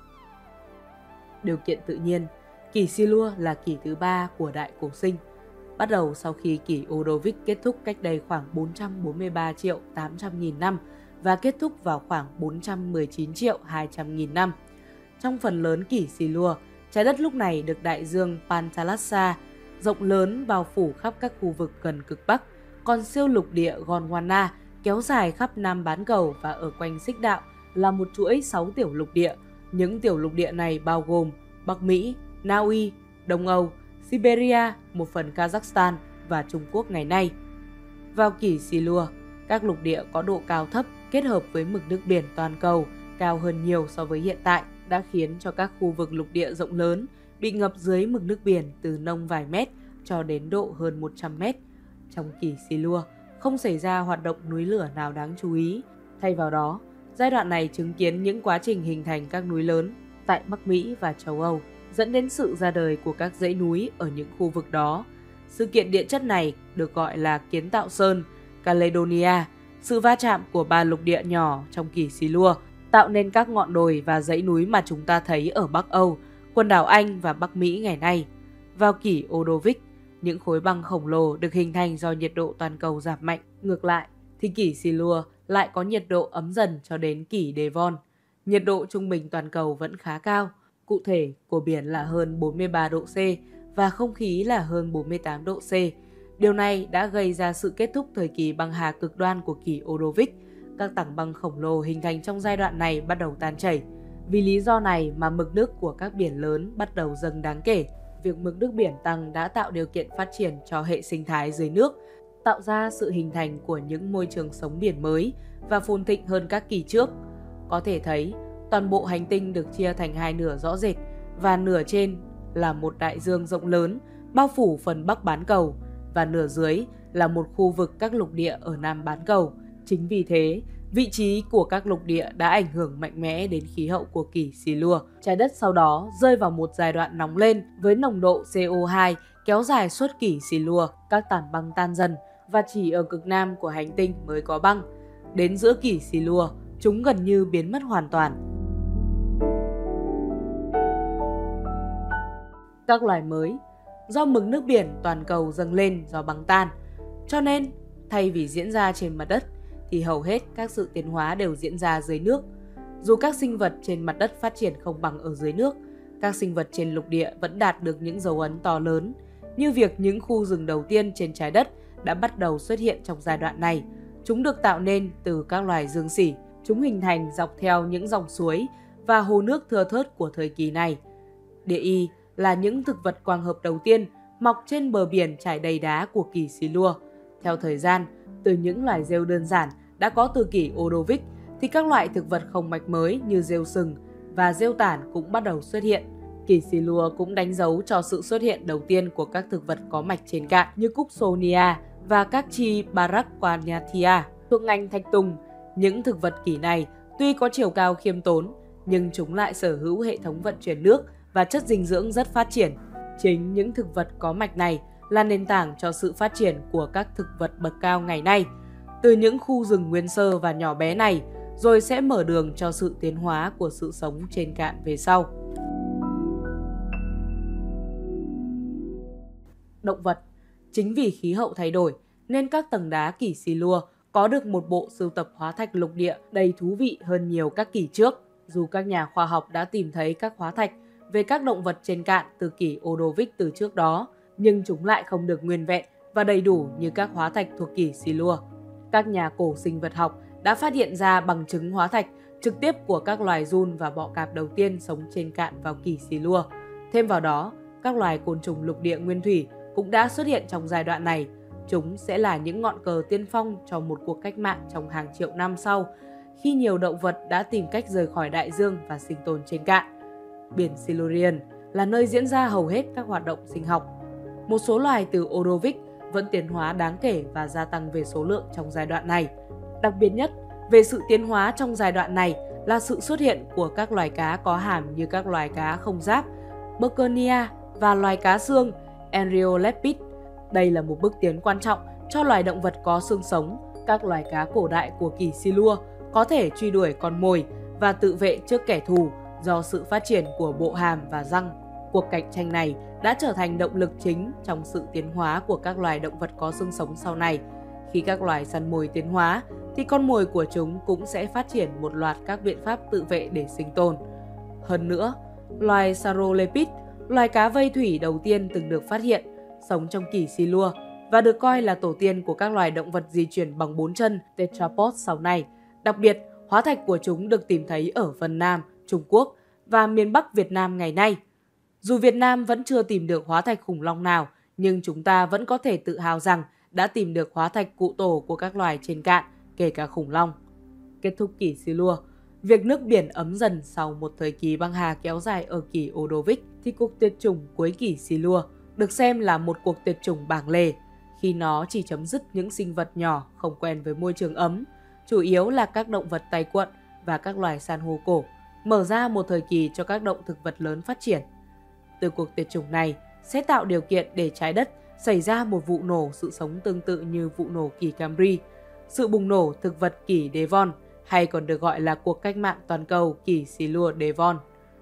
Điều kiện tự nhiên, kỷ Silur là kỷ thứ ba của Đại Cổ Sinh, bắt đầu sau khi kỷ Ordovich kết thúc cách đây khoảng bốn trăm bốn mươi ba triệu tám trăm nghìn năm và kết thúc vào khoảng bốn trăm mười chín triệu hai trăm nghìn năm. Trong phần lớn kỷ Silur, trái đất lúc này được đại dương Panthalassa rộng lớn bao phủ khắp các khu vực gần cực Bắc, còn siêu lục địa Gondwana kéo dài khắp Nam bán cầu và ở quanh xích đạo là một chuỗi sáu tiểu lục địa. Những tiểu lục địa này bao gồm Bắc Mỹ, Na Uy, Đông Âu, Siberia, một phần Kazakhstan và Trung Quốc ngày nay. Vào kỷ Silur, các lục địa có độ cao thấp kết hợp với mực nước biển toàn cầu cao hơn nhiều so với hiện tại đã khiến cho các khu vực lục địa rộng lớn bị ngập dưới mực nước biển từ nông vài mét cho đến độ hơn một trăm mét. Trong kỷ Silur không xảy ra hoạt động núi lửa nào đáng chú ý. Thay vào đó, giai đoạn này chứng kiến những quá trình hình thành các núi lớn tại Bắc Mỹ và châu Âu, dẫn đến sự ra đời của các dãy núi ở những khu vực đó. Sự kiện địa chất này được gọi là kiến tạo sơn, Caledonia, sự va chạm của ba lục địa nhỏ trong kỷ Silur tạo nên các ngọn đồi và dãy núi mà chúng ta thấy ở Bắc Âu, quần đảo Anh và Bắc Mỹ ngày nay. Vào kỷ Ordovich, những khối băng khổng lồ được hình thành do nhiệt độ toàn cầu giảm mạnh. Ngược lại, thì kỷ Silur lại có nhiệt độ ấm dần cho đến kỷ Devon. Nhiệt độ trung bình toàn cầu vẫn khá cao, cụ thể của biển là hơn bốn mươi ba độ C và không khí là hơn bốn mươi tám độ C. Điều này đã gây ra sự kết thúc thời kỳ băng hà cực đoan của kỷ Ordovich. Các tảng băng khổng lồ hình thành trong giai đoạn này bắt đầu tan chảy. Vì lý do này mà mực nước của các biển lớn bắt đầu dâng đáng kể. Việc mực nước biển tăng đã tạo điều kiện phát triển cho hệ sinh thái dưới nước, tạo ra sự hình thành của những môi trường sống biển mới và phồn thịnh hơn các kỷ trước. Có thể thấy, toàn bộ hành tinh được chia thành hai nửa rõ rệt và nửa trên là một đại dương rộng lớn bao phủ phần Bắc bán cầu và nửa dưới là một khu vực các lục địa ở Nam bán cầu. Chính vì thế, vị trí của các lục địa đã ảnh hưởng mạnh mẽ đến khí hậu của kỷ Silur. Trái đất sau đó rơi vào một giai đoạn nóng lên với nồng độ C O hai kéo dài suốt kỷ Silur, các tảng băng tan dần và chỉ ở cực nam của hành tinh mới có băng. Đến giữa kỷ Silur, chúng gần như biến mất hoàn toàn. Các loài mới. Do mực nước biển toàn cầu dâng lên do băng tan, cho nên thay vì diễn ra trên mặt đất thì hầu hết các sự tiến hóa đều diễn ra dưới nước. Dù các sinh vật trên mặt đất phát triển không bằng ở dưới nước, các sinh vật trên lục địa vẫn đạt được những dấu ấn to lớn, như việc những khu rừng đầu tiên trên trái đất đã bắt đầu xuất hiện trong giai đoạn này. Chúng được tạo nên từ các loài dương xỉ. Chúng hình thành dọc theo những dòng suối và hồ nước thưa thớt của thời kỳ này. Địa y là những thực vật quang hợp đầu tiên mọc trên bờ biển trải đầy đá của kỷ Silur. Theo thời gian, từ những loài rêu đơn giản đã có từ kỷ Ordovich thì các loại thực vật không mạch mới như rêu sừng và rêu tản cũng bắt đầu xuất hiện. Kỷ Silur cũng đánh dấu cho sự xuất hiện đầu tiên của các thực vật có mạch trên cạn như Cooksonia và các chi Baraquanathia thuộc ngành thạch tùng. Những thực vật kỷ này tuy có chiều cao khiêm tốn nhưng chúng lại sở hữu hệ thống vận chuyển nước và chất dinh dưỡng rất phát triển. Chính những thực vật có mạch này là nền tảng cho sự phát triển của các thực vật bậc cao ngày nay. Từ những khu rừng nguyên sơ và nhỏ bé này, rồi sẽ mở đường cho sự tiến hóa của sự sống trên cạn về sau. Động vật. Chính vì khí hậu thay đổi nên các tầng đá kỷ Silur có được một bộ sưu tập hóa thạch lục địa đầy thú vị hơn nhiều các kỷ trước. Dù các nhà khoa học đã tìm thấy các hóa thạch về các động vật trên cạn từ kỷ Ordovich từ trước đó, nhưng chúng lại không được nguyên vẹn và đầy đủ như các hóa thạch thuộc kỷ Silur. Các nhà cổ sinh vật học đã phát hiện ra bằng chứng hóa thạch trực tiếp của các loài giun và bọ cạp đầu tiên sống trên cạn vào kỷ Silur. Thêm vào đó, các loài côn trùng lục địa nguyên thủy cũng đã xuất hiện trong giai đoạn này. Chúng sẽ là những ngọn cờ tiên phong cho một cuộc cách mạng trong hàng triệu năm sau, khi nhiều động vật đã tìm cách rời khỏi đại dương và sinh tồn trên cạn. Biển Silurian là nơi diễn ra hầu hết các hoạt động sinh học. Một số loài từ Ordovich vẫn tiến hóa đáng kể và gia tăng về số lượng trong giai đoạn này. Đặc biệt nhất về sự tiến hóa trong giai đoạn này là sự xuất hiện của các loài cá có hàm như các loài cá không giáp, Berkernia và loài cá xương, Enriolepis. Đây là một bước tiến quan trọng cho loài động vật có xương sống. Các loài cá cổ đại của kỷ Silur có thể truy đuổi con mồi và tự vệ trước kẻ thù do sự phát triển của bộ hàm và răng. Cuộc cạnh tranh này đã trở thành động lực chính trong sự tiến hóa của các loài động vật có xương sống sau này. Khi các loài săn mồi tiến hóa, thì con mồi của chúng cũng sẽ phát triển một loạt các biện pháp tự vệ để sinh tồn. Hơn nữa, loài Saurolepid, loài cá vây thủy đầu tiên từng được phát hiện, sống trong kỷ Silur và được coi là tổ tiên của các loài động vật di chuyển bằng bốn chân tetrapod sau này. Đặc biệt, hóa thạch của chúng được tìm thấy ở Vân Nam, Trung Quốc và miền Bắc Việt Nam ngày nay. Dù Việt Nam vẫn chưa tìm được hóa thạch khủng long nào, nhưng chúng ta vẫn có thể tự hào rằng đã tìm được hóa thạch cụ tổ của các loài trên cạn, kể cả khủng long. Kết thúc kỷ Silur, việc nước biển ấm dần sau một thời kỳ băng hà kéo dài ở kỷ Ordovich, thì cuộc tuyệt chủng cuối kỷ Silur được xem là một cuộc tuyệt chủng bảng lề, khi nó chỉ chấm dứt những sinh vật nhỏ không quen với môi trường ấm, chủ yếu là các động vật tay cuộn và các loài san hô cổ, mở ra một thời kỳ cho các động thực vật lớn phát triển. Từ cuộc tuyệt chủng này sẽ tạo điều kiện để trái đất xảy ra một vụ nổ sự sống tương tự như vụ nổ kỷ Camry, sự bùng nổ thực vật kỷ Devon, hay còn được gọi là cuộc cách mạng toàn cầu kỷ Silur Devon.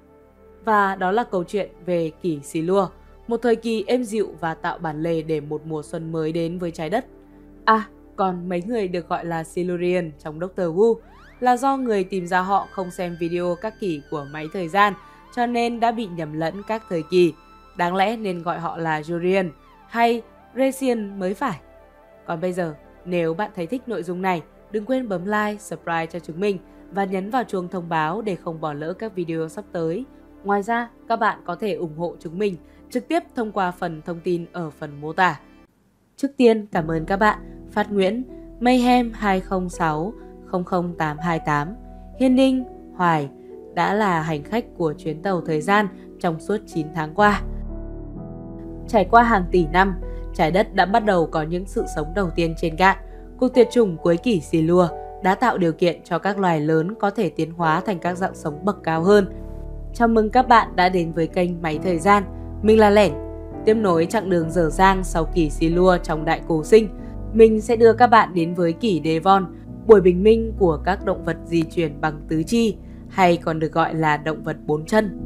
Và đó là câu chuyện về kỷ Silur, một thời kỳ êm dịu và tạo bản lề để một mùa xuân mới đến với trái đất. À, còn mấy người được gọi là Silurian trong Doctor Who là do người tìm ra họ không xem video các kỷ của máy thời gian, cho nên đã bị nhầm lẫn các thời kỳ. Đáng lẽ nên gọi họ là Jurian hay Resian mới phải. Còn bây giờ, nếu bạn thấy thích nội dung này, đừng quên bấm like, subscribe cho chúng mình và nhấn vào chuông thông báo để không bỏ lỡ các video sắp tới. Ngoài ra, các bạn có thể ủng hộ chúng mình trực tiếp thông qua phần thông tin ở phần mô tả. Trước tiên, cảm ơn các bạn Phát Nguyễn, Mayhem hai không sáu không không tám hai tám, Hiên Ninh, Hoài đã là hành khách của chuyến tàu thời gian trong suốt chín tháng qua. Trải qua hàng tỷ năm, trái đất đã bắt đầu có những sự sống đầu tiên trên cạn. Cuộc tuyệt chủng cuối kỷ Silur đã tạo điều kiện cho các loài lớn có thể tiến hóa thành các dạng sống bậc cao hơn. Chào mừng các bạn đã đến với kênh Máy Thời Gian. Mình là Lẻn. Tiếp nối chặng đường dở dang sau kỷ Silur trong Đại Cổ Sinh, mình sẽ đưa các bạn đến với kỷ Devon, buổi bình minh của các động vật di chuyển bằng tứ chi, hay còn được gọi là động vật bốn chân.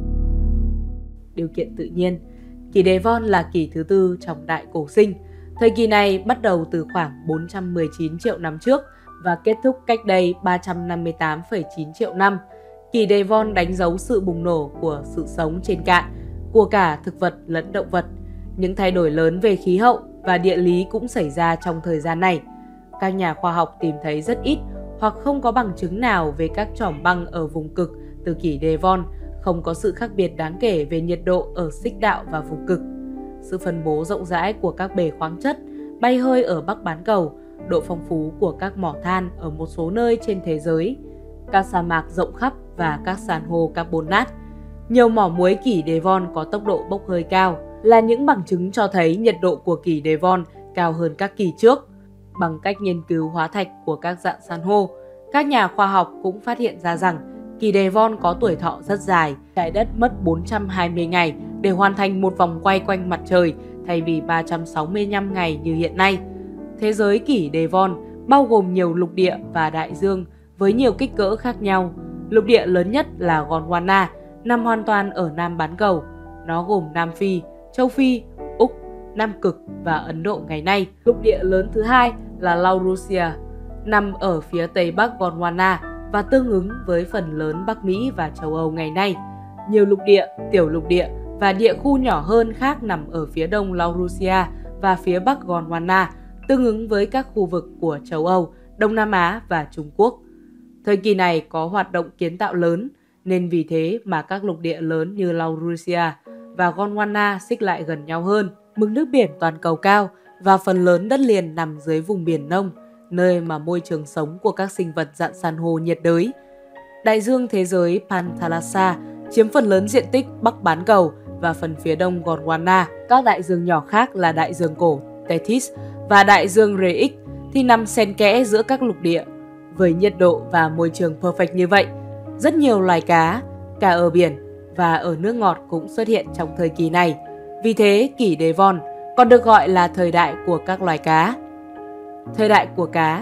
Điều kiện tự nhiên. Kỷ Devon là kỷ thứ tư trong Đại Cổ Sinh. Thời kỳ này bắt đầu từ khoảng bốn trăm mười chín triệu năm trước và kết thúc cách đây ba trăm năm mươi tám phẩy chín triệu năm. Kỷ Devon đánh dấu sự bùng nổ của sự sống trên cạn, của cả thực vật lẫn động vật. Những thay đổi lớn về khí hậu và địa lý cũng xảy ra trong thời gian này. Các nhà khoa học tìm thấy rất ít hoặc không có bằng chứng nào về các chòm băng ở vùng cực từ kỷ Devon, không có sự khác biệt đáng kể về nhiệt độ ở xích đạo và vùng cực. Sự phân bố rộng rãi của các bể khoáng chất, bay hơi ở Bắc bán cầu, độ phong phú của các mỏ than ở một số nơi trên thế giới, các sa mạc rộng khắp và các san hô carbon nát. Nhiều mỏ muối kỷ Devon có tốc độ bốc hơi cao là những bằng chứng cho thấy nhiệt độ của kỷ Devon cao hơn các kỷ trước. Bằng cách nghiên cứu hóa thạch của các dạng san hô, các nhà khoa học cũng phát hiện ra rằng kỷ Devon có tuổi thọ rất dài. Trái đất mất bốn trăm hai mươi ngày để hoàn thành một vòng quay quanh mặt trời thay vì ba trăm sáu mươi lăm ngày như hiện nay. Thế giới kỷ Devon bao gồm nhiều lục địa và đại dương với nhiều kích cỡ khác nhau. Lục địa lớn nhất là Gondwana, nằm hoàn toàn ở Nam bán cầu. Nó gồm Nam Phi, Châu Phi, Úc, Nam Cực và Ấn Độ ngày nay. Lục địa lớn thứ hai là Laurasia, nằm ở phía tây bắc Gondwana và tương ứng với phần lớn Bắc Mỹ và châu Âu ngày nay. Nhiều lục địa, tiểu lục địa và địa khu nhỏ hơn khác nằm ở phía đông Laurasia và phía bắc Gondwana, tương ứng với các khu vực của châu Âu, Đông Nam Á và Trung Quốc. Thời kỳ này có hoạt động kiến tạo lớn, nên vì thế mà các lục địa lớn như Laurasia và Gondwana xích lại gần nhau hơn. Mực nước biển toàn cầu cao và phần lớn đất liền nằm dưới vùng biển nông, nơi mà môi trường sống của các sinh vật dạng san hô nhiệt đới. Đại dương thế giới Panthalassa chiếm phần lớn diện tích bắc bán cầu và phần phía đông Gondwana. Các đại dương nhỏ khác là đại dương cổ Tethys và đại dương Rheic thì nằm xen kẽ giữa các lục địa. Với nhiệt độ và môi trường perfect như vậy, rất nhiều loài cá, cả ở biển và ở nước ngọt cũng xuất hiện trong thời kỳ này. Vì thế, kỷ Devon còn được gọi là thời đại của các loài cá. Thời đại của cá.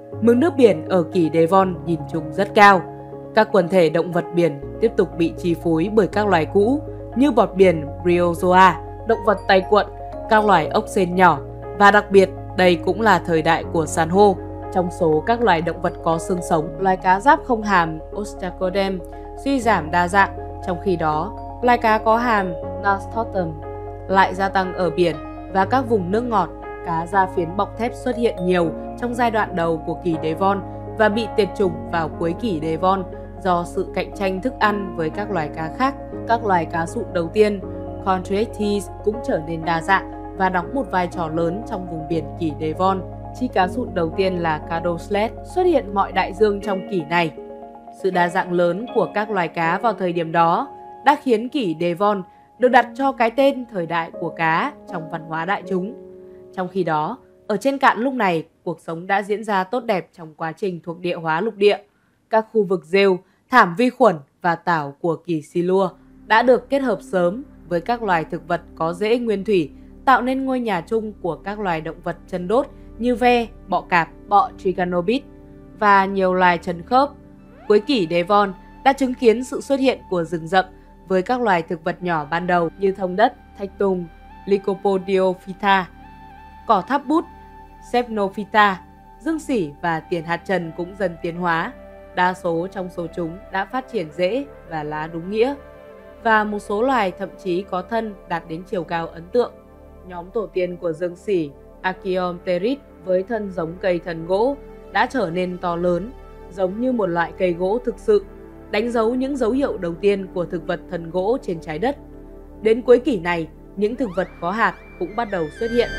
Mực nước biển ở kỷ Devon nhìn chung rất cao. Các quần thể động vật biển tiếp tục bị chi phối bởi các loài cũ như bọt biển bryozoa, động vật tay cuộn, các loài ốc sên nhỏ và đặc biệt đây cũng là thời đại của san hô. Trong số các loài động vật có xương sống, loài cá giáp không hàm Ostracoderm suy giảm đa dạng, trong khi đó loài cá có hàm Nasturtium lại gia tăng ở biển và các vùng nước ngọt. Cá da phiến bọc thép xuất hiện nhiều trong giai đoạn đầu của kỷ Devon và bị tuyệt chủng vào cuối kỷ Devon do sự cạnh tranh thức ăn với các loài cá khác. Các loài cá sụn đầu tiên, Chondrichthyes, cũng trở nên đa dạng và đóng một vai trò lớn trong vùng biển kỷ Devon. Chi cá sụn đầu tiên là Caudoslet xuất hiện mọi đại dương trong kỷ này. Sự đa dạng lớn của các loài cá vào thời điểm đó đã khiến kỷ Devon được đặt cho cái tên thời đại của cá trong văn hóa đại chúng. Trong khi đó, ở trên cạn lúc này, cuộc sống đã diễn ra tốt đẹp trong quá trình thuộc địa hóa lục địa. Các khu vực rêu, thảm vi khuẩn và tảo của kỷ Silur đã được kết hợp sớm với các loài thực vật có rễ nguyên thủy, tạo nên ngôi nhà chung của các loài động vật chân đốt như ve, bọ cạp, bọ Trigonobit và nhiều loài chân khớp. Cuối kỷ Devon đã chứng kiến sự xuất hiện của rừng rậm với các loài thực vật nhỏ ban đầu như thông đất, thạch tùng, Lycopodiophyta, cỏ tháp bút, Semnophyta, dương sỉ và tiền hạt trần cũng dần tiến hóa. Đa số trong số chúng đã phát triển rễ và lá đúng nghĩa, và một số loài thậm chí có thân đạt đến chiều cao ấn tượng. Nhóm tổ tiên của dương sỉ, Archaeopteryx, với thân giống cây thần gỗ đã trở nên to lớn, giống như một loại cây gỗ thực sự, đánh dấu những dấu hiệu đầu tiên của thực vật thần gỗ trên trái đất. Đến cuối kỷ này, những thực vật có hạt cũng bắt đầu xuất hiện.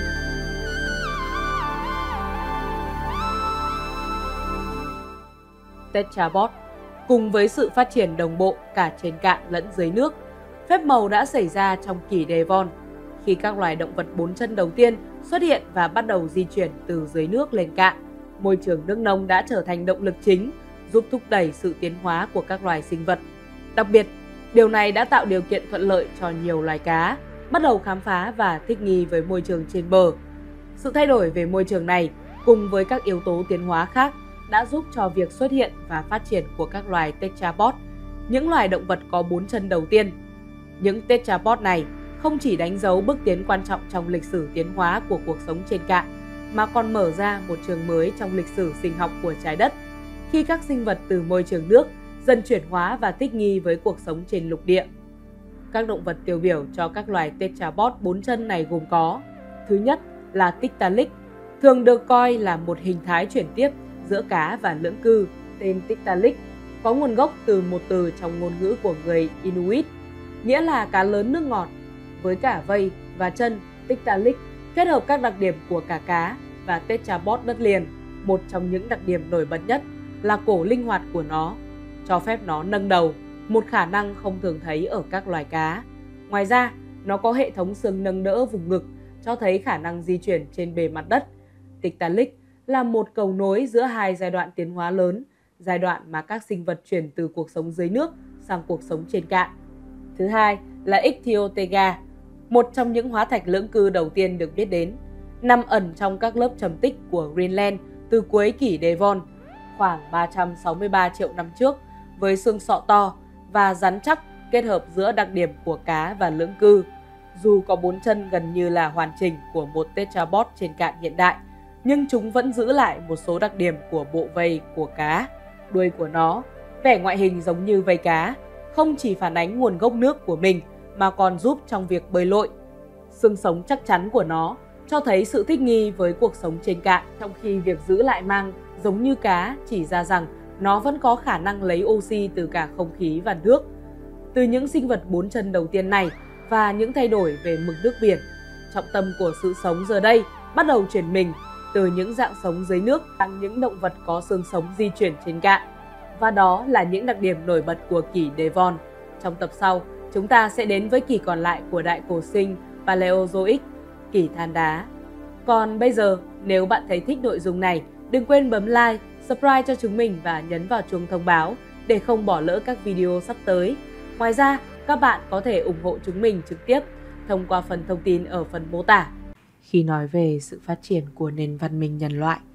Tetrapod. Cùng với sự phát triển đồng bộ cả trên cạn lẫn dưới nước, phép màu đã xảy ra trong kỷ Devon khi các loài động vật bốn chân đầu tiên xuất hiện và bắt đầu di chuyển từ dưới nước lên cạn. Môi trường nước nông đã trở thành động lực chính giúp thúc đẩy sự tiến hóa của các loài sinh vật. Đặc biệt, điều này đã tạo điều kiện thuận lợi cho nhiều loài cá bắt đầu khám phá và thích nghi với môi trường trên bờ. Sự thay đổi về môi trường này cùng với các yếu tố tiến hóa khác đã giúp cho việc xuất hiện và phát triển của các loài tetrapod, những loài động vật có bốn chân đầu tiên. Những tetrapod này không chỉ đánh dấu bước tiến quan trọng trong lịch sử tiến hóa của cuộc sống trên cạn, mà còn mở ra một chương mới trong lịch sử sinh học của trái đất, khi các sinh vật từ môi trường nước dần chuyển hóa và thích nghi với cuộc sống trên lục địa. Các động vật tiêu biểu cho các loài tetrapod bốn chân này gồm có: thứ nhất là Tiktaalik, thường được coi là một hình thái chuyển tiếp giữa cá và lưỡng cư. Tên Tiktaalik có nguồn gốc từ một từ trong ngôn ngữ của người Inuit, nghĩa là cá lớn nước ngọt. Với cả vây và chân, Tiktaalik kết hợp các đặc điểm của cả cá và tetrapod đất liền. Một trong những đặc điểm nổi bật nhất là cổ linh hoạt của nó, cho phép nó nâng đầu, một khả năng không thường thấy ở các loài cá. Ngoài ra, nó có hệ thống xương nâng đỡ vùng ngực, cho thấy khả năng di chuyển trên bề mặt đất. Tiktaalik là một cầu nối giữa hai giai đoạn tiến hóa lớn, giai đoạn mà các sinh vật chuyển từ cuộc sống dưới nước sang cuộc sống trên cạn. Thứ hai là Ichthyotega, một trong những hóa thạch lưỡng cư đầu tiên được biết đến, nằm ẩn trong các lớp trầm tích của Greenland từ cuối kỷ Devon, khoảng ba trăm sáu mươi ba triệu năm trước, với xương sọ to và rắn chắc kết hợp giữa đặc điểm của cá và lưỡng cư. Dù có bốn chân gần như là hoàn chỉnh của một tetrapod trên cạn hiện đại, nhưng chúng vẫn giữ lại một số đặc điểm của bộ vây của cá. Đuôi của nó, vẻ ngoại hình giống như vây cá, không chỉ phản ánh nguồn gốc nước của mình mà còn giúp trong việc bơi lội. Xương sống chắc chắn của nó cho thấy sự thích nghi với cuộc sống trên cạn, trong khi việc giữ lại mang giống như cá chỉ ra rằng nó vẫn có khả năng lấy oxy từ cả không khí và nước. Từ những sinh vật bốn chân đầu tiên này và những thay đổi về mực nước biển, trọng tâm của sự sống giờ đây bắt đầu chuyển mình từ những dạng sống dưới nước sang những động vật có xương sống di chuyển trên cạn. Và đó là những đặc điểm nổi bật của kỷ Devon. Trong tập sau, chúng ta sẽ đến với kỷ còn lại của đại cổ sinh Paleozoic, kỷ than đá. Còn bây giờ, nếu bạn thấy thích nội dung này, đừng quên bấm like, subscribe cho chúng mình và nhấn vào chuông thông báo để không bỏ lỡ các video sắp tới. Ngoài ra, các bạn có thể ủng hộ chúng mình trực tiếp thông qua phần thông tin ở phần mô tả. Khi nói về sự phát triển của nền văn minh nhân loại,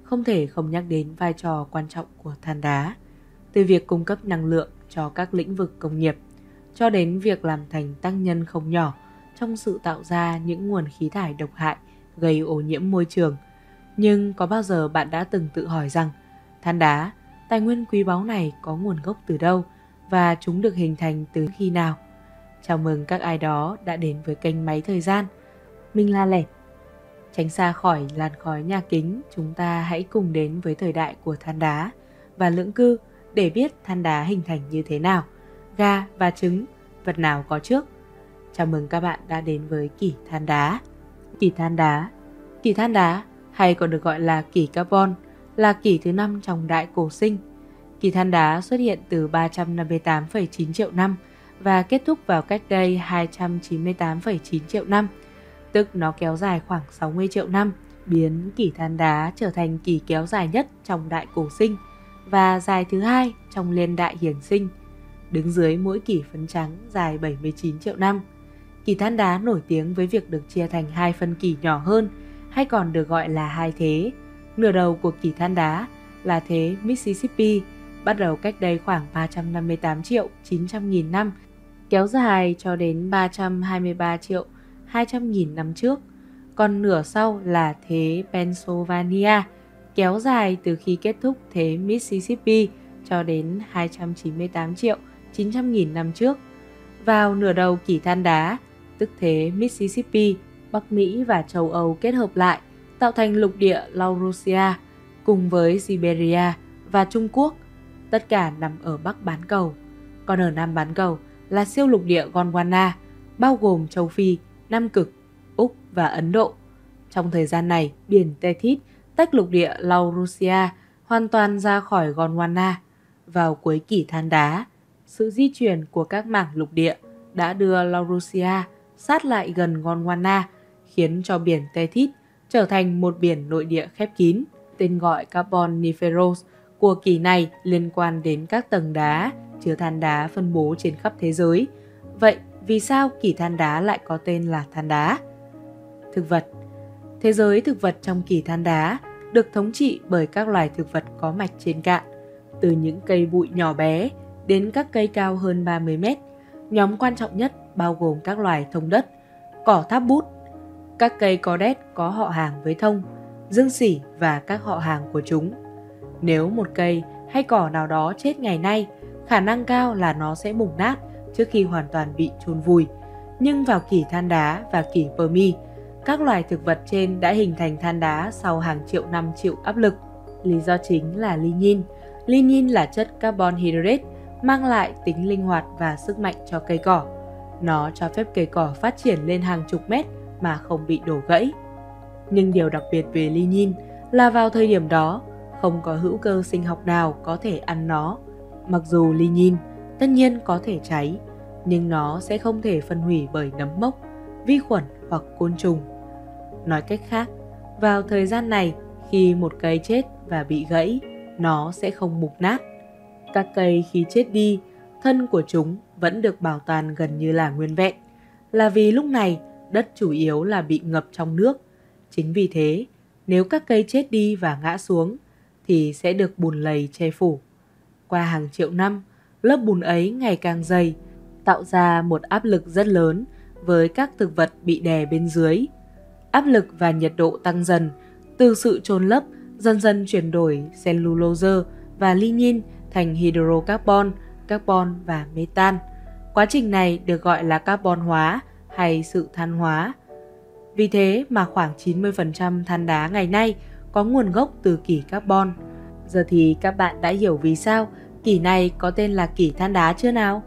không thể không nhắc đến vai trò quan trọng của than đá. Từ việc cung cấp năng lượng cho các lĩnh vực công nghiệp, cho đến việc làm thành tác nhân không nhỏ trong sự tạo ra những nguồn khí thải độc hại gây ô nhiễm môi trường. Nhưng có bao giờ bạn đã từng tự hỏi rằng than đá, tài nguyên quý báu này có nguồn gốc từ đâu và chúng được hình thành từ khi nào? Chào mừng các ai đó đã đến với kênh Máy Thời gian. Mình là Lẻn. Tránh xa khỏi làn khói nhà kính, chúng ta hãy cùng đến với thời đại của than đá và lưỡng cư để biết than đá hình thành như thế nào, gà và trứng, vật nào có trước. Chào mừng các bạn đã đến với kỷ than đá. Kỷ than đá Kỷ than đá, hay còn được gọi là kỷ carbon, là kỷ thứ năm trong đại cổ sinh. Kỷ than đá xuất hiện từ ba trăm năm mươi tám phẩy chín triệu năm và kết thúc vào cách đây hai trăm chín mươi tám phẩy chín triệu năm, tức nó kéo dài khoảng sáu mươi triệu năm, biến kỷ than đá trở thành kỷ kéo dài nhất trong đại cổ sinh và dài thứ hai trong liên đại hiển sinh, đứng dưới mỗi kỷ phấn trắng dài bảy mươi chín triệu năm. Kỷ than đá nổi tiếng với việc được chia thành hai phân kỷ nhỏ hơn, hay còn được gọi là hai thế. Nửa đầu của kỷ than đá là thế Mississippi, bắt đầu cách đây khoảng ba trăm năm mươi tám triệu chín trăm nghìn năm, kéo dài cho đến ba trăm hai mươi ba triệu hai trăm nghìn năm trước. Còn nửa sau là thế Pennsylvania, kéo dài từ khi kết thúc thế Mississippi cho đến hai trăm chín mươi tám triệu chín trăm nghìn năm trước. Vào nửa đầu kỷ than đá, tức thế Mississippi, Bắc Mỹ và châu Âu kết hợp lại, tạo thành lục địa Laurasia cùng với Siberia và Trung Quốc, tất cả nằm ở Bắc bán cầu. Còn ở Nam bán cầu là siêu lục địa Gondwana, bao gồm châu Phi, Nam Cực, Úc và Ấn Độ. Trong thời gian này, biển Tethys tách lục địa Laurasia hoàn toàn ra khỏi Gondwana. Vào cuối kỷ than đá, sự di chuyển của các mảng lục địa đã đưa Laurasia sát lại gần Gondwana, khiến cho biển Tethys trở thành một biển nội địa khép kín. Tên gọi Carboniferous của kỷ này liên quan đến các tầng đá chứa than đá phân bố trên khắp thế giới. Vậy vì sao kỷ than đá lại có tên là than đá? Thực vật. Thế giới thực vật trong kỷ than đá được thống trị bởi các loài thực vật có mạch trên cạn, từ những cây bụi nhỏ bé đến các cây cao hơn ba mươi mét. Nhóm quan trọng nhất bao gồm các loài thông đất, cỏ tháp bút, các cây có đét có họ hàng với thông, dương sỉ và các họ hàng của chúng. Nếu một cây hay cỏ nào đó chết ngày nay, khả năng cao là nó sẽ mục nát trước khi hoàn toàn bị chôn vùi. Nhưng vào kỷ than đá và kỷ Permi, các loài thực vật trên đã hình thành than đá sau hàng triệu năm chịu áp lực. Lý do chính là lignin. Lignin là chất carbon hydrate, mang lại tính linh hoạt và sức mạnh cho cây cỏ. Nó cho phép cây cỏ phát triển lên hàng chục mét mà không bị đổ gãy. Nhưng điều đặc biệt về lignin là vào thời điểm đó, không có hữu cơ sinh học nào có thể ăn nó. Mặc dù lignin tất nhiên có thể cháy, nhưng nó sẽ không thể phân hủy bởi nấm mốc, vi khuẩn hoặc côn trùng. Nói cách khác, vào thời gian này, khi một cây chết và bị gãy, nó sẽ không mục nát. Các cây khi chết đi, thân của chúng vẫn được bảo toàn gần như là nguyên vẹn, là vì lúc này đất chủ yếu là bị ngập trong nước. Chính vì thế, nếu các cây chết đi và ngã xuống, thì sẽ được bùn lầy che phủ. Qua hàng triệu năm, lớp bùn ấy ngày càng dày, tạo ra một áp lực rất lớn với các thực vật bị đè bên dưới. Áp lực và nhiệt độ tăng dần, từ sự chôn lấp dần dần chuyển đổi cellulose và lignin thành hydrocarbon, carbon và metan. Quá trình này được gọi là carbon hóa hay sự than hóa. Vì thế mà khoảng chín mươi phần trăm than đá ngày nay có nguồn gốc từ kỷ carbon. Giờ thì các bạn đã hiểu vì sao kỷ này có tên là kỷ than đá chưa nào?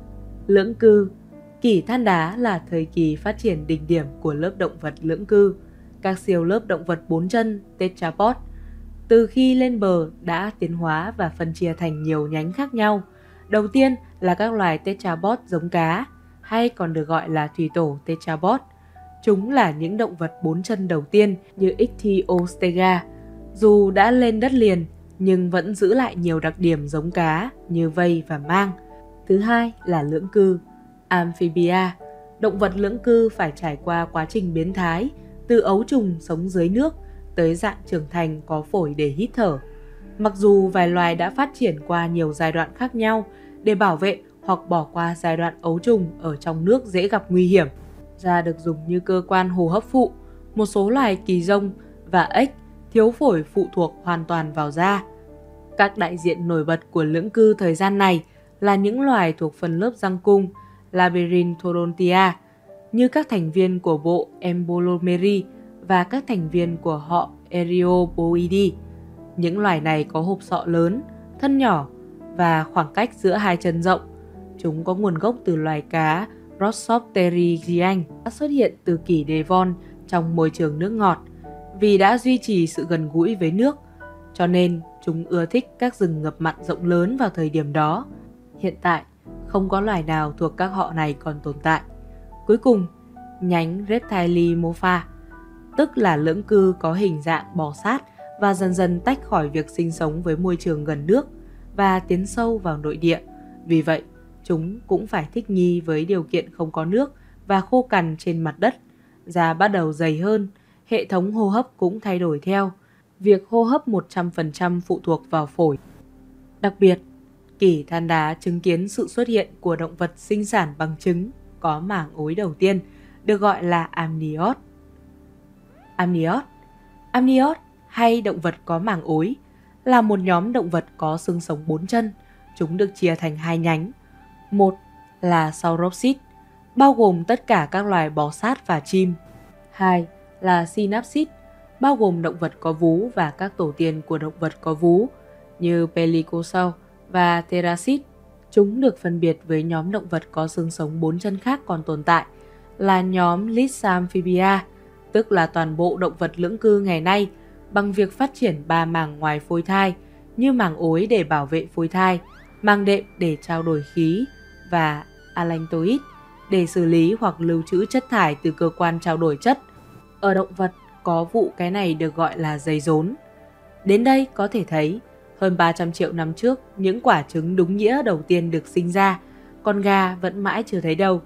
Lưỡng cư. Kỷ than đá là thời kỳ phát triển đỉnh điểm của lớp động vật lưỡng cư, các siêu lớp động vật bốn chân tetrapod. Từ khi lên bờ đã tiến hóa và phân chia thành nhiều nhánh khác nhau. Đầu tiên là các loài tetrapod giống cá, hay còn được gọi là thủy tổ tetrapod. Chúng là những động vật bốn chân đầu tiên như Ichthyostega. Dù đã lên đất liền, nhưng vẫn giữ lại nhiều đặc điểm giống cá như vây và mang. Thứ hai là lưỡng cư, Amphibia. Động vật lưỡng cư phải trải qua quá trình biến thái từ ấu trùng sống dưới nước tới dạng trưởng thành có phổi để hít thở. Mặc dù vài loài đã phát triển qua nhiều giai đoạn khác nhau để bảo vệ hoặc bỏ qua giai đoạn ấu trùng ở trong nước dễ gặp nguy hiểm. Da được dùng như cơ quan hô hấp phụ, một số loài kỳ rông và ếch thiếu phổi phụ thuộc hoàn toàn vào da. Các đại diện nổi bật của lưỡng cư thời gian này là những loài thuộc phần lớp răng cung Labyrinthodontia, như các thành viên của bộ Embolomery và các thành viên của họ Eriopoidae. Những loài này có hộp sọ lớn, thân nhỏ và khoảng cách giữa hai chân rộng. Chúng có nguồn gốc từ loài cá Rosopterygian xuất hiện từ kỷ Devon trong môi trường nước ngọt. Vì đã duy trì sự gần gũi với nước, cho nên chúng ưa thích các rừng ngập mặn rộng lớn vào thời điểm đó. Hiện tại, không có loài nào thuộc các họ này còn tồn tại. Cuối cùng, nhánh Reptilimorpha, tức là lưỡng cư có hình dạng bò sát và dần dần tách khỏi việc sinh sống với môi trường gần nước và tiến sâu vào nội địa. Vì vậy, chúng cũng phải thích nghi với điều kiện không có nước và khô cằn trên mặt đất. Da bắt đầu dày hơn, hệ thống hô hấp cũng thay đổi theo. Việc hô hấp một trăm phần trăm phụ thuộc vào phổi. Đặc biệt, kỷ than đá chứng kiến sự xuất hiện của động vật sinh sản bằng trứng có màng ối đầu tiên, được gọi là Amniot. Amniot, Amniot hay động vật có màng ối là một nhóm động vật có xương sống bốn chân. Chúng được chia thành hai nhánh. Một là Sauropsid, bao gồm tất cả các loài bò sát và chim. Hai là Synapsid, bao gồm động vật có vú và các tổ tiên của động vật có vú như Pelycosaur và Therasid. Chúng được phân biệt với nhóm động vật có xương sống bốn chân khác còn tồn tại là nhóm Lissamphibia, tức là toàn bộ động vật lưỡng cư ngày nay, bằng việc phát triển ba màng ngoài phôi thai như màng ối để bảo vệ phôi thai, màng đệm để trao đổi khí và allantoid để xử lý hoặc lưu trữ chất thải từ cơ quan trao đổi chất. Ở động vật có vụ cái này được gọi là dây rốn. Đến đây có thể thấy, hơn ba trăm triệu năm trước, những quả trứng đúng nghĩa đầu tiên được sinh ra, con gà vẫn mãi chưa thấy đâu.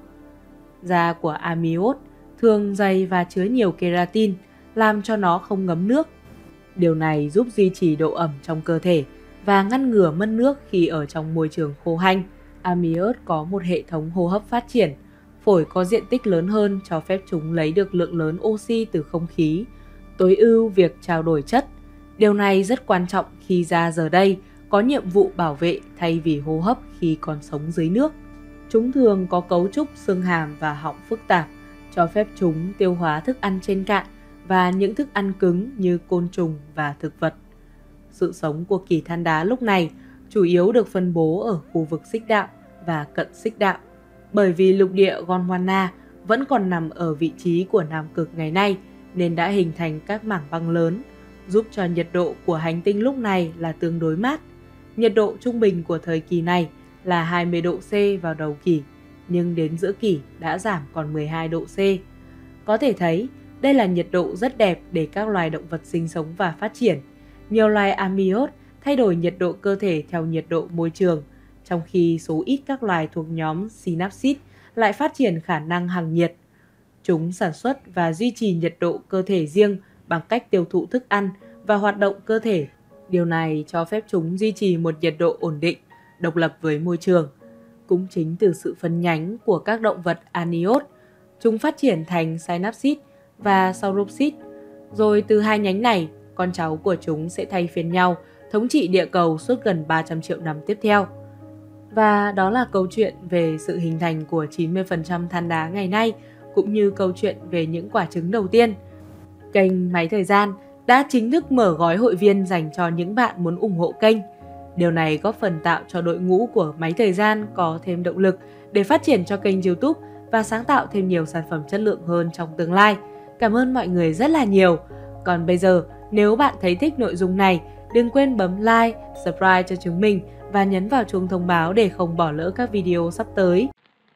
Da của Amniot thường dày và chứa nhiều keratin, làm cho nó không ngấm nước. Điều này giúp duy trì độ ẩm trong cơ thể và ngăn ngừa mất nước khi ở trong môi trường khô hanh. Amniot có một hệ thống hô hấp phát triển. Phổi có diện tích lớn hơn cho phép chúng lấy được lượng lớn oxy từ không khí, tối ưu việc trao đổi chất. Điều này rất quan trọng khi da giờ đây có nhiệm vụ bảo vệ thay vì hô hấp khi còn sống dưới nước. Chúng thường có cấu trúc xương hàm và họng phức tạp, cho phép chúng tiêu hóa thức ăn trên cạn và những thức ăn cứng như côn trùng và thực vật. Sự sống của kỳ than đá lúc này chủ yếu được phân bố ở khu vực xích đạo và cận xích đạo. Bởi vì lục địa Gondwana vẫn còn nằm ở vị trí của Nam Cực ngày nay nên đã hình thành các mảng băng lớn, giúp cho nhiệt độ của hành tinh lúc này là tương đối mát. Nhiệt độ trung bình của thời kỳ này là hai mươi độ C vào đầu kỷ, nhưng đến giữa kỷ đã giảm còn mười hai độ C. Có thể thấy đây là nhiệt độ rất đẹp để các loài động vật sinh sống và phát triển. Nhiều loài Amniot thay đổi nhiệt độ cơ thể theo nhiệt độ môi trường, trong khi số ít các loài thuộc nhóm Synapsid lại phát triển khả năng hằng nhiệt. Chúng sản xuất và duy trì nhiệt độ cơ thể riêng bằng cách tiêu thụ thức ăn và hoạt động cơ thể. Điều này cho phép chúng duy trì một nhiệt độ ổn định, độc lập với môi trường. Cũng chính từ sự phân nhánh của các động vật Amniot, chúng phát triển thành Synapsid và Sauropsid. Rồi từ hai nhánh này, con cháu của chúng sẽ thay phiên nhau thống trị địa cầu suốt gần ba trăm triệu năm tiếp theo. Và đó là câu chuyện về sự hình thành của chín mươi phần trăm than đá ngày nay, cũng như câu chuyện về những quả trứng đầu tiên. Kênh Máy Thời Gian đã chính thức mở gói hội viên dành cho những bạn muốn ủng hộ kênh. Điều này góp phần tạo cho đội ngũ của Máy Thời Gian có thêm động lực để phát triển cho kênh YouTube và sáng tạo thêm nhiều sản phẩm chất lượng hơn trong tương lai. Cảm ơn mọi người rất là nhiều. Còn bây giờ, nếu bạn thấy thích nội dung này, đừng quên bấm like, subscribe cho chúng mình và nhấn vào chuông thông báo để không bỏ lỡ các video sắp tới.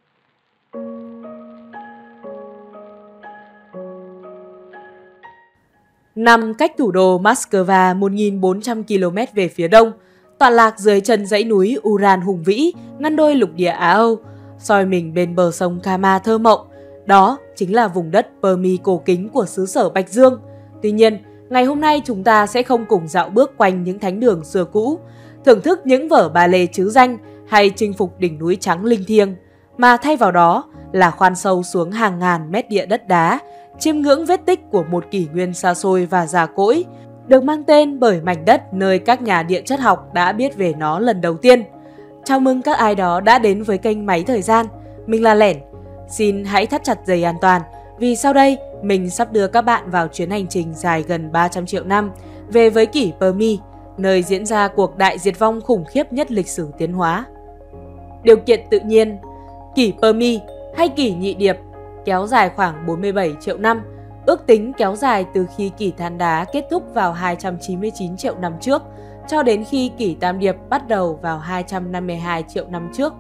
Nằm cách thủ đô Moscow một nghìn bốn trăm ki lô mét về phía đông, tọa lạc dưới chân dãy núi Ural hùng vĩ, ngăn đôi lục địa Á Âu, soi mình bên bờ sông Kama thơ mộng. Đó chính là vùng đất Permi cổ kính của xứ sở Bạch Dương. Tuy nhiên, Ngày hôm nay chúng ta sẽ không cùng dạo bước quanh những thánh đường xưa cũ, thưởng thức những vở ba lê trứ danh hay chinh phục đỉnh núi trắng linh thiêng, mà thay vào đó là khoan sâu xuống hàng ngàn mét địa đất đá, chiêm ngưỡng vết tích của một kỷ nguyên xa xôi và già cỗi, được mang tên bởi mảnh đất nơi các nhà địa chất học đã biết về nó lần đầu tiên. Chào mừng các ai đó đã đến với kênh Máy Thời Gian. Mình là Lẻn. Xin hãy thắt chặt dây an toàn, vì sau đây mình sắp đưa các bạn vào chuyến hành trình dài gần ba trăm triệu năm về với kỷ Permi, nơi diễn ra cuộc đại diệt vong khủng khiếp nhất lịch sử tiến hóa. Điều kiện tự nhiên, kỷ Permi hay kỷ Nhị Điệp kéo dài khoảng bốn mươi bảy triệu năm, ước tính kéo dài từ khi kỷ Than Đá kết thúc vào hai trăm chín mươi chín triệu năm trước cho đến khi kỷ Tam Điệp bắt đầu vào hai trăm năm mươi hai triệu năm trước.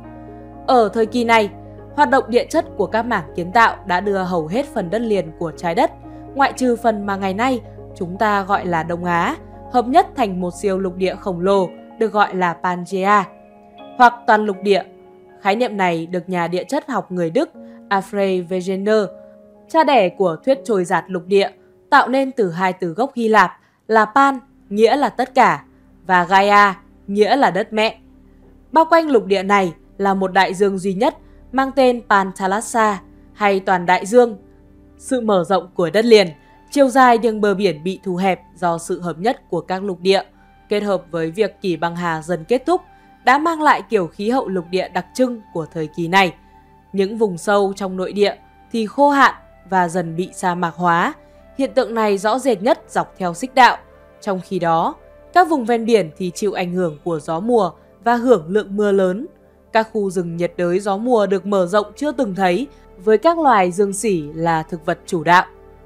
Ở thời kỳ này, hoạt động địa chất của các mảng kiến tạo đã đưa hầu hết phần đất liền của trái đất, ngoại trừ phần mà ngày nay chúng ta gọi là Đông Á, hợp nhất thành một siêu lục địa khổng lồ được gọi là Pangea, hoặc toàn lục địa. Khái niệm này được nhà địa chất học người Đức Alfred Wegener, cha đẻ của thuyết trôi dạt lục địa, tạo nên từ hai từ gốc Hy Lạp là Pan, nghĩa là tất cả, và Gaia, nghĩa là đất mẹ. Bao quanh lục địa này là một đại dương duy nhất mang tên Panthalassa hay toàn đại dương. Sự mở rộng của đất liền, chiều dài đường bờ biển bị thu hẹp do sự hợp nhất của các lục địa, kết hợp với việc kỷ băng hà dần kết thúc, đã mang lại kiểu khí hậu lục địa đặc trưng của thời kỳ này. Những vùng sâu trong nội địa thì khô hạn và dần bị sa mạc hóa. Hiện tượng này rõ rệt nhất dọc theo xích đạo. Trong khi đó, các vùng ven biển thì chịu ảnh hưởng của gió mùa và hưởng lượng mưa lớn. Các khu rừng nhiệt đới gió mùa được mở rộng chưa từng thấy, với các loài dương sỉ là thực vật chủ đạo.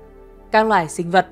Các loài sinh vật.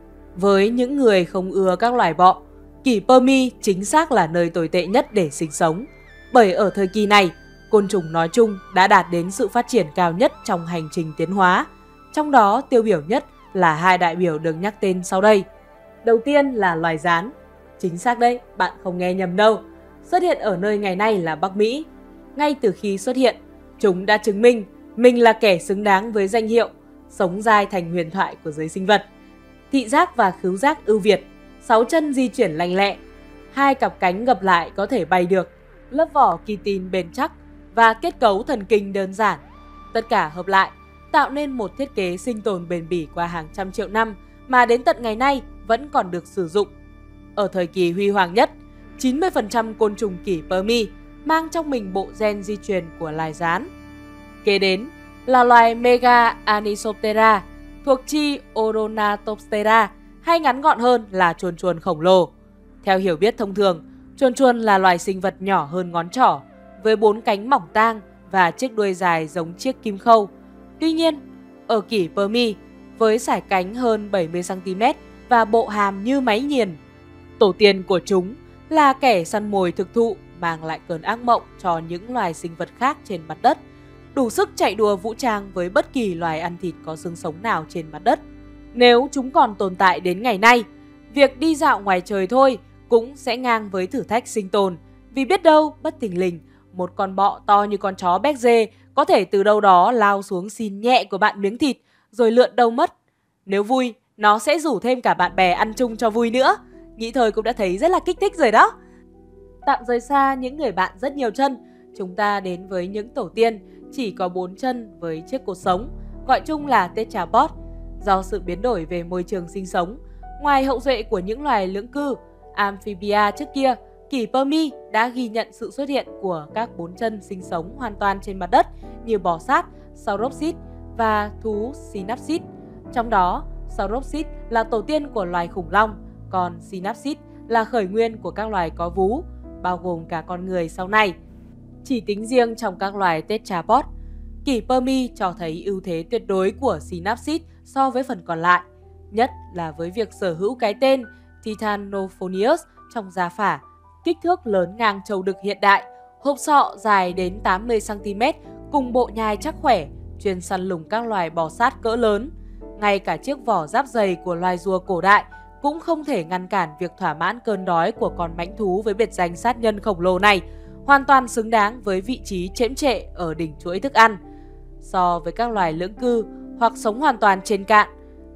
Với những người không ưa các loài bọ, kỷ Permi chính xác là nơi tồi tệ nhất để sinh sống. Bởi ở thời kỳ này, côn trùng nói chung đã đạt đến sự phát triển cao nhất trong hành trình tiến hóa. Trong đó tiêu biểu nhất là hai đại biểu được nhắc tên sau đây. Đầu tiên là loài gián. Chính xác đấy, bạn không nghe nhầm đâu. Xuất hiện ở nơi ngày nay là Bắc Mỹ. Ngay từ khi xuất hiện, chúng đã chứng minh mình là kẻ xứng đáng với danh hiệu sống dai thành huyền thoại của giới sinh vật. Thị giác và khứu giác ưu việt, sáu chân di chuyển lành lẹ, hai cặp cánh gập lại có thể bay được, lớp vỏ kitin bền chắc và kết cấu thần kinh đơn giản. Tất cả hợp lại tạo nên một thiết kế sinh tồn bền bỉ qua hàng trăm triệu năm mà đến tận ngày nay vẫn còn được sử dụng. Ở thời kỳ huy hoàng nhất, chín mươi phần trăm côn trùng kỷ Permi mang trong mình bộ gen di truyền của loài gián. Kế đến là loài Mega Anisoptera thuộc chi Oronatoptera, hay ngắn gọn hơn là chuồn chuồn khổng lồ. Theo hiểu biết thông thường, chuồn chuồn là loài sinh vật nhỏ hơn ngón trỏ, với bốn cánh mỏng tang và chiếc đuôi dài giống chiếc kim khâu. Tuy nhiên, ở kỷ Permi, với sải cánh hơn bảy mươi xăng ti mét và bộ hàm như máy nghiền, tổ tiên của chúng là kẻ săn mồi thực thụ, mang lại cơn ác mộng cho những loài sinh vật khác trên mặt đất, đủ sức chạy đua vũ trang với bất kỳ loài ăn thịt có xương sống nào trên mặt đất. Nếu chúng còn tồn tại đến ngày nay, việc đi dạo ngoài trời thôi cũng sẽ ngang với thử thách sinh tồn, vì biết đâu bất thình lình một con bọ to như con chó béc dê có thể từ đâu đó lao xuống xin nhẹ của bạn miếng thịt rồi lượn đâu mất. Nếu vui, nó sẽ rủ thêm cả bạn bè ăn chung cho vui nữa. Nghĩ thôi cũng đã thấy rất là kích thích rồi đó. Tạm rời xa những người bạn rất nhiều chân, chúng ta đến với những tổ tiên chỉ có bốn chân với chiếc cột sống, gọi chung là Tetrapod. Do sự biến đổi về môi trường sinh sống, ngoài hậu duệ của những loài lưỡng cư, amphibia trước kia, kỷ Permi đã ghi nhận sự xuất hiện của các bốn chân sinh sống hoàn toàn trên mặt đất như bò sát, Sauropsid và thú Synapsid. Trong đó, Sauropsid là tổ tiên của loài khủng long, còn Synapsid là khởi nguyên của các loài có vú, bao gồm cả con người sau này. Chỉ tính riêng trong các loài Tetrapod, kỷ Permi cho thấy ưu thế tuyệt đối của Synapsid so với phần còn lại, nhất là với việc sở hữu cái tên Titanophonius trong da phả, kích thước lớn ngang trâu đực hiện đại, hộp sọ dài đến tám mươi xăng ti mét cùng bộ nhai chắc khỏe, chuyên săn lùng các loài bò sát cỡ lớn. Ngay cả chiếc vỏ giáp dày của loài rùa cổ đại cũng không thể ngăn cản việc thỏa mãn cơn đói của con mãnh thú với biệt danh sát nhân khổng lồ này, hoàn toàn xứng đáng với vị trí chễm trệ ở đỉnh chuỗi thức ăn. So với các loài lưỡng cư hoặc sống hoàn toàn trên cạn,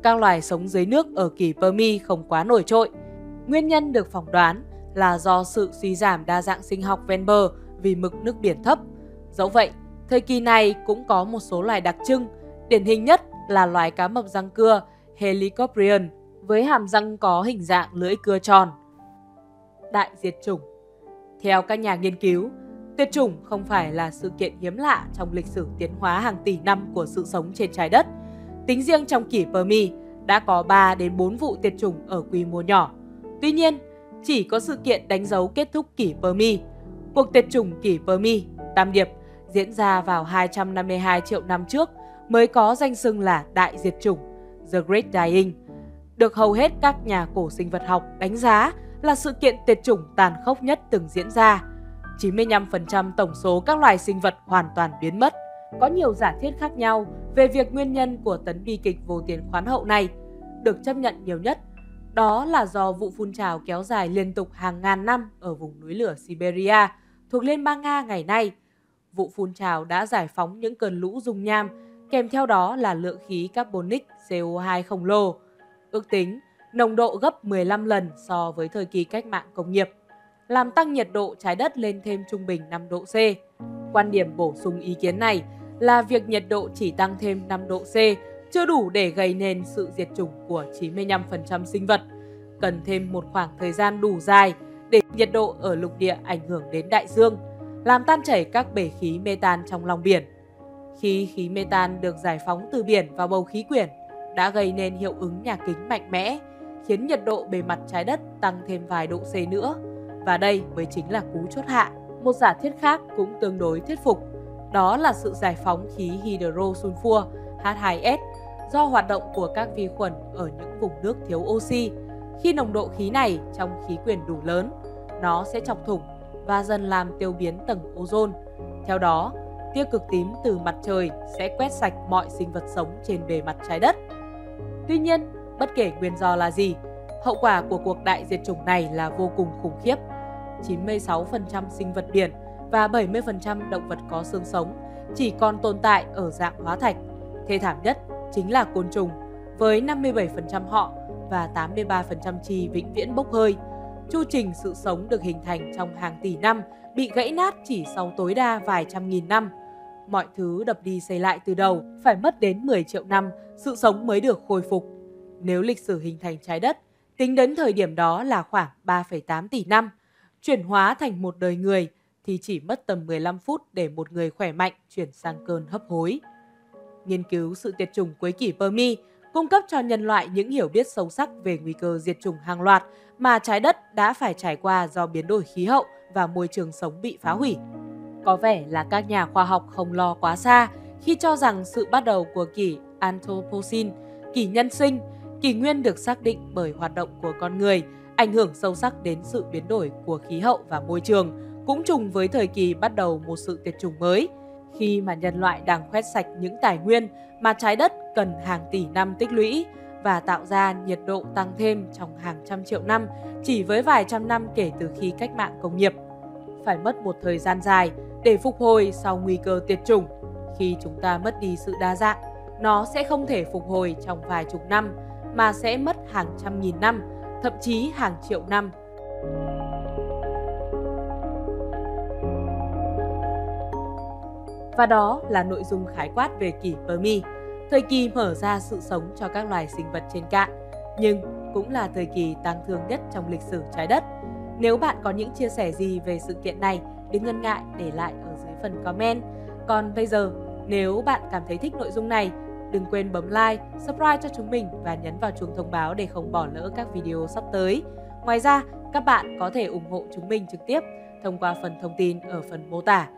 các loài sống dưới nước ở kỷ Permi không quá nổi trội. Nguyên nhân được phỏng đoán là do sự suy giảm đa dạng sinh học ven bờ vì mực nước biển thấp. Dẫu vậy, thời kỳ này cũng có một số loài đặc trưng, điển hình nhất là loài cá mập răng cưa Helicoprion với hàm răng có hình dạng lưỡi cưa tròn. Đại diệt chủng. Theo các nhà nghiên cứu, tuyệt chủng không phải là sự kiện hiếm lạ trong lịch sử tiến hóa hàng tỷ năm của sự sống trên trái đất. Tính riêng trong kỷ Permi đã có ba đến bốn vụ tuyệt chủng ở quy mô nhỏ. Tuy nhiên, chỉ có sự kiện đánh dấu kết thúc kỷ Permi, cuộc tuyệt chủng kỷ Permi, Tam Điệp, diễn ra vào hai trăm năm mươi hai triệu năm trước mới có danh xưng là đại diệt chủng, The Great Dying, được hầu hết các nhà cổ sinh vật học đánh giá là sự kiện tuyệt chủng tàn khốc nhất từng diễn ra. chín mươi lăm phần trăm tổng số các loài sinh vật hoàn toàn biến mất. Có nhiều giả thiết khác nhau về việc nguyên nhân của tấn bi kịch vô tiền khoán hậu này. Được chấp nhận nhiều nhất, đó là do vụ phun trào kéo dài liên tục hàng ngàn năm ở vùng núi lửa Siberia thuộc Liên bang Nga ngày nay. Vụ phun trào đã giải phóng những cơn lũ dung nham, kèm theo đó là lượng khí carbonic C O hai khổng lồ, ước tính nồng độ gấp mười lăm lần so với thời kỳ cách mạng công nghiệp, làm tăng nhiệt độ trái đất lên thêm trung bình năm độ C. Quan điểm bổ sung ý kiến này là việc nhiệt độ chỉ tăng thêm năm độ C chưa đủ để gây nên sự diệt chủng của chín mươi lăm phần trăm sinh vật. Cần thêm một khoảng thời gian đủ dài để nhiệt độ ở lục địa ảnh hưởng đến đại dương, làm tan chảy các bể khí metan trong lòng biển. Khi khí metan được giải phóng từ biển vào bầu khí quyển, đã gây nên hiệu ứng nhà kính mạnh mẽ, khiến nhiệt độ bề mặt trái đất tăng thêm vài độ C nữa. Và đây mới chính là cú chốt hạ. Một giả thiết khác cũng tương đối thuyết phục, đó là sự giải phóng khí hydrosulfur H hai S do hoạt động của các vi khuẩn ở những vùng nước thiếu oxy. Khi nồng độ khí này trong khí quyển đủ lớn, nó sẽ chọc thủng và dần làm tiêu biến tầng ozone. Theo đó, tia cực tím từ mặt trời sẽ quét sạch mọi sinh vật sống trên bề mặt trái đất. Tuy nhiên, bất kể nguyên do là gì, hậu quả của cuộc đại diệt chủng này là vô cùng khủng khiếp. chín mươi sáu phần trăm sinh vật biển và bảy mươi phần trăm động vật có xương sống chỉ còn tồn tại ở dạng hóa thạch. Thê thảm nhất chính là côn trùng, với năm mươi bảy phần trăm họ và tám mươi ba phần trăm chi vĩnh viễn bốc hơi. Chu trình sự sống được hình thành trong hàng tỷ năm bị gãy nát chỉ sau tối đa vài trăm nghìn năm. Mọi thứ đập đi xây lại từ đầu, phải mất đến mười triệu năm sự sống mới được khôi phục. Nếu lịch sử hình thành trái đất tính đến thời điểm đó là khoảng ba phẩy tám tỷ năm, chuyển hóa thành một đời người thì chỉ mất tầm mười lăm phút để một người khỏe mạnh chuyển sang cơn hấp hối. Nghiên cứu sự tuyệt chủng cuối kỷ Permi cung cấp cho nhân loại những hiểu biết sâu sắc về nguy cơ diệt chủng hàng loạt mà trái đất đã phải trải qua do biến đổi khí hậu và môi trường sống bị phá hủy. Có vẻ là các nhà khoa học không lo quá xa khi cho rằng sự bắt đầu của kỷ Anthropocene, kỷ nhân sinh, kỷ nguyên được xác định bởi hoạt động của con người, ảnh hưởng sâu sắc đến sự biến đổi của khí hậu và môi trường, cũng trùng với thời kỳ bắt đầu một sự tuyệt chủng mới, khi mà nhân loại đang khoét sạch những tài nguyên mà trái đất cần hàng tỷ năm tích lũy và tạo ra nhiệt độ tăng thêm trong hàng trăm triệu năm chỉ với vài trăm năm kể từ khi cách mạng công nghiệp. Phải mất một thời gian dài để phục hồi sau nguy cơ tuyệt chủng. Khi chúng ta mất đi sự đa dạng, nó sẽ không thể phục hồi trong vài chục năm mà sẽ mất hàng trăm nghìn năm, thậm chí hàng triệu năm. Và đó là nội dung khái quát về kỷ Permi, thời kỳ mở ra sự sống cho các loài sinh vật trên cạn, nhưng cũng là thời kỳ tang thương nhất trong lịch sử trái đất. Nếu bạn có những chia sẻ gì về sự kiện này, đừng ngần ngại để lại ở dưới phần comment. Còn bây giờ, nếu bạn cảm thấy thích nội dung này, đừng quên bấm like, subscribe cho chúng mình và nhấn vào chuông thông báo để không bỏ lỡ các video sắp tới. Ngoài ra, các bạn có thể ủng hộ chúng mình trực tiếp thông qua phần thông tin ở phần mô tả.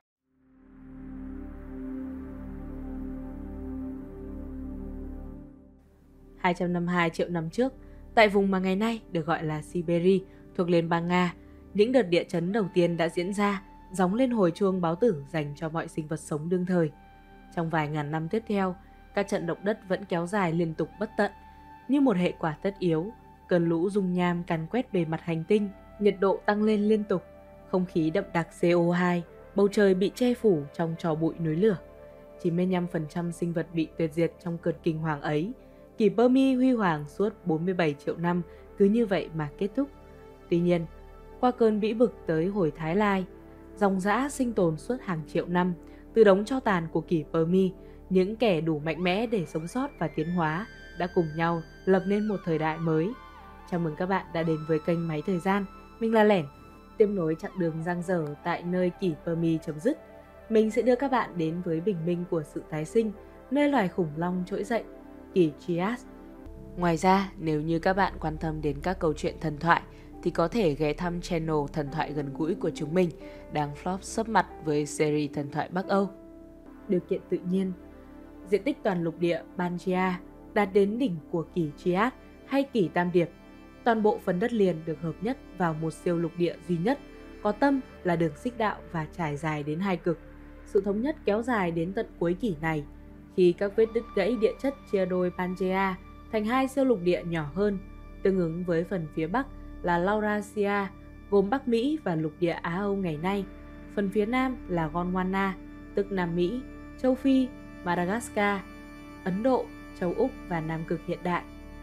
hai trăm năm mươi hai triệu năm trước, tại vùng mà ngày nay được gọi là Siberia thuộc Liên bang Nga, những đợt địa chấn đầu tiên đã diễn ra, gióng lên hồi chuông báo tử dành cho mọi sinh vật sống đương thời. Trong vài ngàn năm tiếp theo, các trận động đất vẫn kéo dài liên tục bất tận. Như một hệ quả tất yếu, cơn lũ dung nham càn quét bề mặt hành tinh, nhiệt độ tăng lên liên tục, không khí đậm đặc C O hai, bầu trời bị che phủ trong tro bụi núi lửa. chín mươi lăm phần trăm sinh vật bị tuyệt diệt trong cơn kinh hoàng ấy. Kỷ Permi huy hoàng suốt bốn mươi bảy triệu năm cứ như vậy mà kết thúc. Tuy nhiên, qua cơn bĩ bực tới hồi Thái Lai, dòng dã sinh tồn suốt hàng triệu năm, từ đống tro tàn của Kỷ Permi, những kẻ đủ mạnh mẽ để sống sót và tiến hóa đã cùng nhau lập nên một thời đại mới. Chào mừng các bạn đã đến với kênh Máy Thời Gian. Mình là Lẻn. Tiếp nối chặng đường dang dở tại nơi Kỷ Permi chấm dứt, mình sẽ đưa các bạn đến với bình minh của sự tái sinh, nơi loài khủng long trỗi dậy, Kỷ Trias. Ngoài ra, nếu như các bạn quan tâm đến các câu chuyện thần thoại thì có thể ghé thăm channel thần thoại gần gũi của chúng mình đang flop sấp mặt với series thần thoại Bắc Âu. Điều kiện tự nhiên. Diện tích toàn lục địa Pangaea đạt đến đỉnh của Kỷ Trias hay Kỷ Tam Điệp. Toàn bộ phần đất liền được hợp nhất vào một siêu lục địa duy nhất, có tâm là đường xích đạo và trải dài đến hai cực. Sự thống nhất kéo dài đến tận cuối kỷ này, khi các vết đứt gãy địa chất chia đôi Pangaea thành hai siêu lục địa nhỏ hơn, tương ứng với phần phía Bắc là Laurasia, gồm Bắc Mỹ và lục địa Á Âu ngày nay. Phần phía Nam là Gondwana, tức Nam Mỹ, châu Phi, Madagascar, Ấn Độ, châu Úc và Nam Cực hiện đại.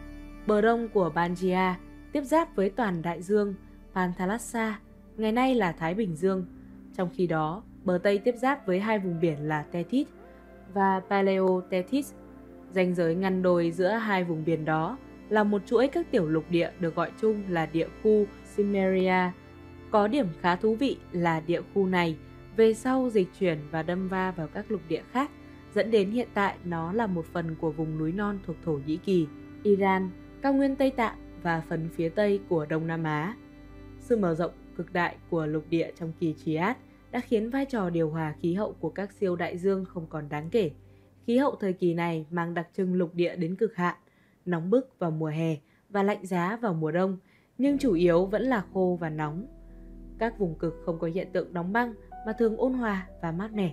Bờ đông của Pangaea tiếp giáp với toàn đại dương Panthalassa, ngày nay là Thái Bình Dương. Trong khi đó, bờ tây tiếp giáp với hai vùng biển là Tethys và Paleotethys. Ranh giới ngăn đôi giữa hai vùng biển đó là một chuỗi các tiểu lục địa được gọi chung là địa khu Cimmeria. Có điểm khá thú vị là địa khu này về sau dịch chuyển và đâm va vào các lục địa khác, dẫn đến hiện tại nó là một phần của vùng núi non thuộc Thổ Nhĩ Kỳ, Iran, cao nguyên Tây Tạng và phần phía tây của Đông Nam Á. Sự mở rộng cực đại của lục địa trong Kỷ Trias đã khiến vai trò điều hòa khí hậu của các siêu đại dương không còn đáng kể. Khí hậu thời kỳ này mang đặc trưng lục địa đến cực hạn, nóng bức vào mùa hè và lạnh giá vào mùa đông, nhưng chủ yếu vẫn là khô và nóng. Các vùng cực không có hiện tượng đóng băng mà thường ôn hòa và mát mẻ.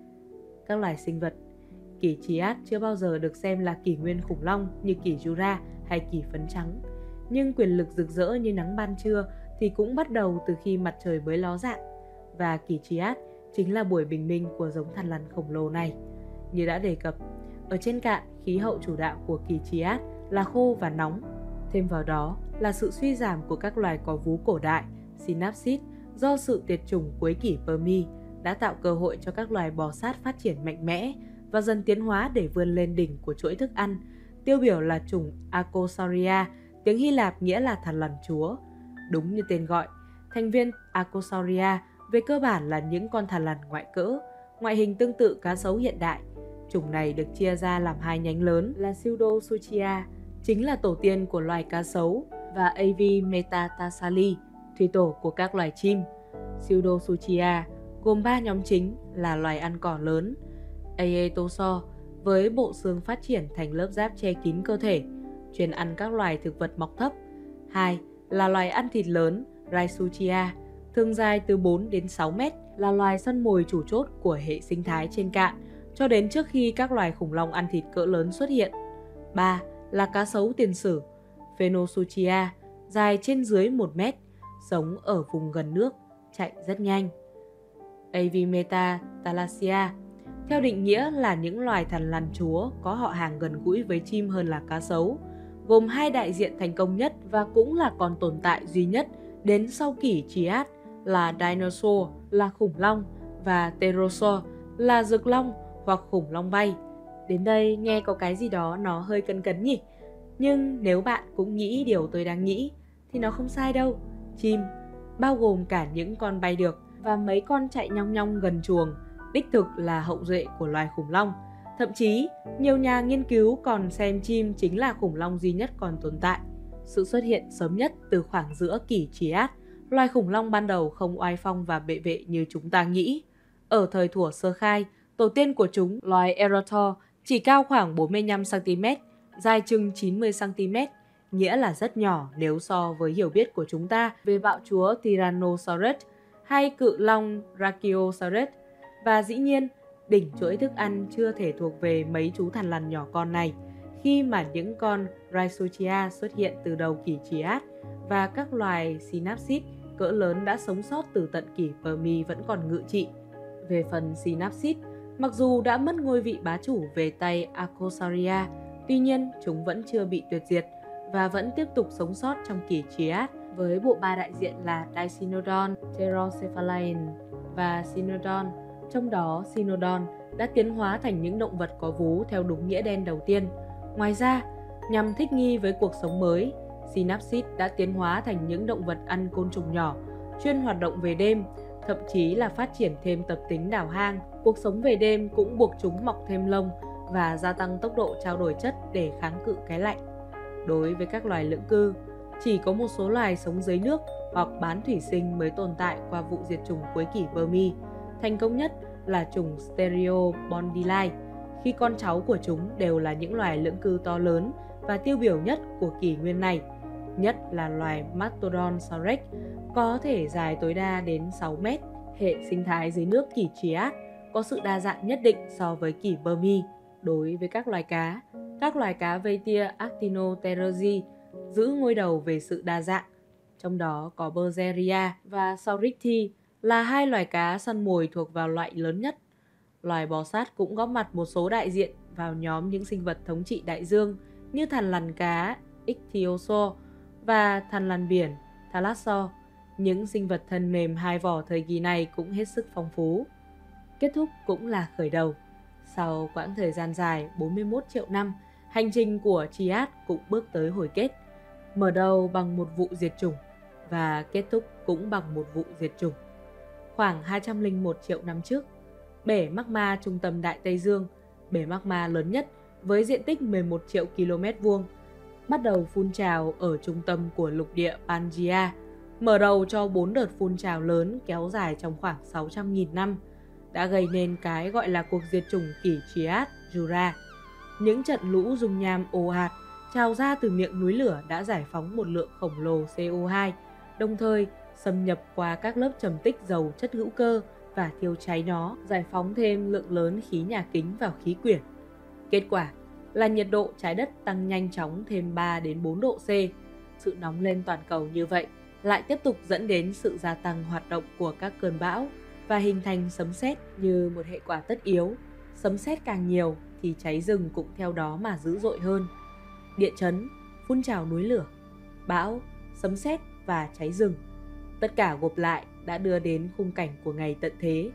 Các loài sinh vật. Kỷ Trias chưa bao giờ được xem là kỷ nguyên khủng long như kỷ Jura hay kỷ phấn trắng, nhưng quyền lực rực rỡ như nắng ban trưa thì cũng bắt đầu từ khi mặt trời mới ló dạng, và Kỷ Trias chính là buổi bình minh của giống thằn lằn khổng lồ này. Như đã đề cập, ở trên cạn, khí hậu chủ đạo của Kỷ Trias là khô và nóng. Thêm vào đó là sự suy giảm của các loài có vú cổ đại, Synapsid, do sự tuyệt chủng cuối Kỷ Permi đã tạo cơ hội cho các loài bò sát phát triển mạnh mẽ và dần tiến hóa để vươn lên đỉnh của chuỗi thức ăn. Tiêu biểu là chủng Acosauria, tiếng Hy Lạp nghĩa là thằn lằn chúa. Đúng như tên gọi, thành viên Acosauria về cơ bản là những con thằn lằn ngoại cỡ, ngoại hình tương tự cá sấu hiện đại. Chủng này được chia ra làm hai nhánh lớn là Pseudosuchia, chính là tổ tiên của loài cá sấu, và Avimetatarsalia, thủy tổ của các loài chim. Pseudosuchia gồm ba nhóm chính là loài ăn cỏ lớn, Aetosaur, với bộ xương phát triển thành lớp giáp che kín cơ thể, chuyên ăn các loài thực vật mọc thấp. Hai là loài ăn thịt lớn, Rhizochia, thường dài từ bốn đến sáu mét, là loài săn mồi chủ chốt của hệ sinh thái trên cạn, cho đến trước khi các loài khủng long ăn thịt cỡ lớn xuất hiện. Ba là cá sấu tiền sử, Phoenosuchia, dài trên dưới một mét, sống ở vùng gần nước, chạy rất nhanh. Avimetatarsalia, theo định nghĩa là những loài thằn lằn chúa có họ hàng gần gũi với chim hơn là cá sấu, gồm hai đại diện thành công nhất và cũng là còn tồn tại duy nhất đến sau Kỷ Trias là Dinosaur là khủng long và Pterosaur là rực long hoặc khủng long bay. Đến đây nghe có cái gì đó nó hơi cấn cấn nhỉ? Nhưng nếu bạn cũng nghĩ điều tôi đang nghĩ thì nó không sai đâu. Chim, bao gồm cả những con bay được và mấy con chạy nhong nhong gần chuồng, đích thực là hậu duệ của loài khủng long. Thậm chí, nhiều nhà nghiên cứu còn xem chim chính là khủng long duy nhất còn tồn tại. Sự xuất hiện sớm nhất từ khoảng giữa Kỷ Trias, loài khủng long ban đầu không oai phong và bệ vệ như chúng ta nghĩ. Ở thời thuở sơ khai, tổ tiên của chúng, loài Erotor, chỉ cao khoảng bốn mươi lăm xăng ti mét, dài chừng chín mươi xăng ti mét, nghĩa là rất nhỏ nếu so với hiểu biết của chúng ta về bạo chúa Tyrannosaurus hay cự long Brachiosaurus. Và dĩ nhiên, đỉnh chuỗi thức ăn chưa thể thuộc về mấy chú thằn lằn nhỏ con này, khi mà những con Rhizochia xuất hiện từ đầu Kỷ Trias và các loài Synapsid cỡ lớn đã sống sót từ tận Kỷ Permi vẫn còn ngự trị. Về phần Synapsid, mặc dù đã mất ngôi vị bá chủ về tay Acosauria, Tuy nhiên, chúng vẫn chưa bị tuyệt diệt và vẫn tiếp tục sống sót trong kỷ Trias với bộ ba đại diện là Dicynodon, Pterocephalaen và Cynodon. Trong đó, Cynodon đã tiến hóa thành những động vật có vú theo đúng nghĩa đen đầu tiên. Ngoài ra, nhằm thích nghi với cuộc sống mới, Synapsid đã tiến hóa thành những động vật ăn côn trùng nhỏ, chuyên hoạt động về đêm, thậm chí là phát triển thêm tập tính đào hang. Cuộc sống về đêm cũng buộc chúng mọc thêm lông và gia tăng tốc độ trao đổi chất để kháng cự cái lạnh. Đối với các loài lưỡng cư, chỉ có một số loài sống dưới nước hoặc bán thủy sinh mới tồn tại qua vụ diệt chủng cuối kỷ Permi. Thành công nhất là chủng Stereobondili, khi con cháu của chúng đều là những loài lưỡng cư to lớn và tiêu biểu nhất của kỷ nguyên này, nhất là loài Mastodon saurex có thể dài tối đa đến sáu mét. Hệ sinh thái dưới nước kỷ Trias có sự đa dạng nhất định so với kỷ Permi. Đối với các loài cá, các loài cá vây tia Actinopterygii giữ ngôi đầu về sự đa dạng, trong đó có Bergeria và Saurischia là hai loài cá săn mồi thuộc vào loại lớn nhất. Loài bò sát cũng góp mặt một số đại diện vào nhóm những sinh vật thống trị đại dương như thằn lằn cá Ichthyosaur và thằn lằn biển Thalassaur. Những sinh vật thân mềm hai vỏ thời kỳ này cũng hết sức phong phú. Kết thúc cũng là khởi đầu. Sau quãng thời gian dài bốn mươi mốt triệu năm, hành trình của Trias cũng bước tới hồi kết. Mở đầu bằng một vụ diệt chủng và kết thúc cũng bằng một vụ diệt chủng. Khoảng hai trăm lẻ một triệu năm trước, bể magma trung tâm Đại Tây Dương, bể magma lớn nhất với diện tích mười một triệu ki lô mét vuông, bắt đầu phun trào ở trung tâm của lục địa Pangaea, mở đầu cho bốn đợt phun trào lớn kéo dài trong khoảng sáu trăm nghìn năm, đã gây nên cái gọi là cuộc diệt chủng kỷ Trias Jura. Những trận lũ dung nham ồ ạt trào ra từ miệng núi lửa đã giải phóng một lượng khổng lồ xê o hai, đồng thời xâm nhập qua các lớp trầm tích dầu chất hữu cơ và thiêu cháy nó, giải phóng thêm lượng lớn khí nhà kính vào khí quyển. Kết quả là nhiệt độ trái đất tăng nhanh chóng thêm ba đến bốn độ C. Sự nóng lên toàn cầu như vậy lại tiếp tục dẫn đến sự gia tăng hoạt động của các cơn bão và hình thành sấm sét như một hệ quả tất yếu. Sấm sét càng nhiều thì cháy rừng cũng theo đó mà dữ dội hơn. Địa chấn, phun trào núi lửa, bão, sấm sét và cháy rừng, tất cả gộp lại đã đưa đến khung cảnh của ngày tận thế.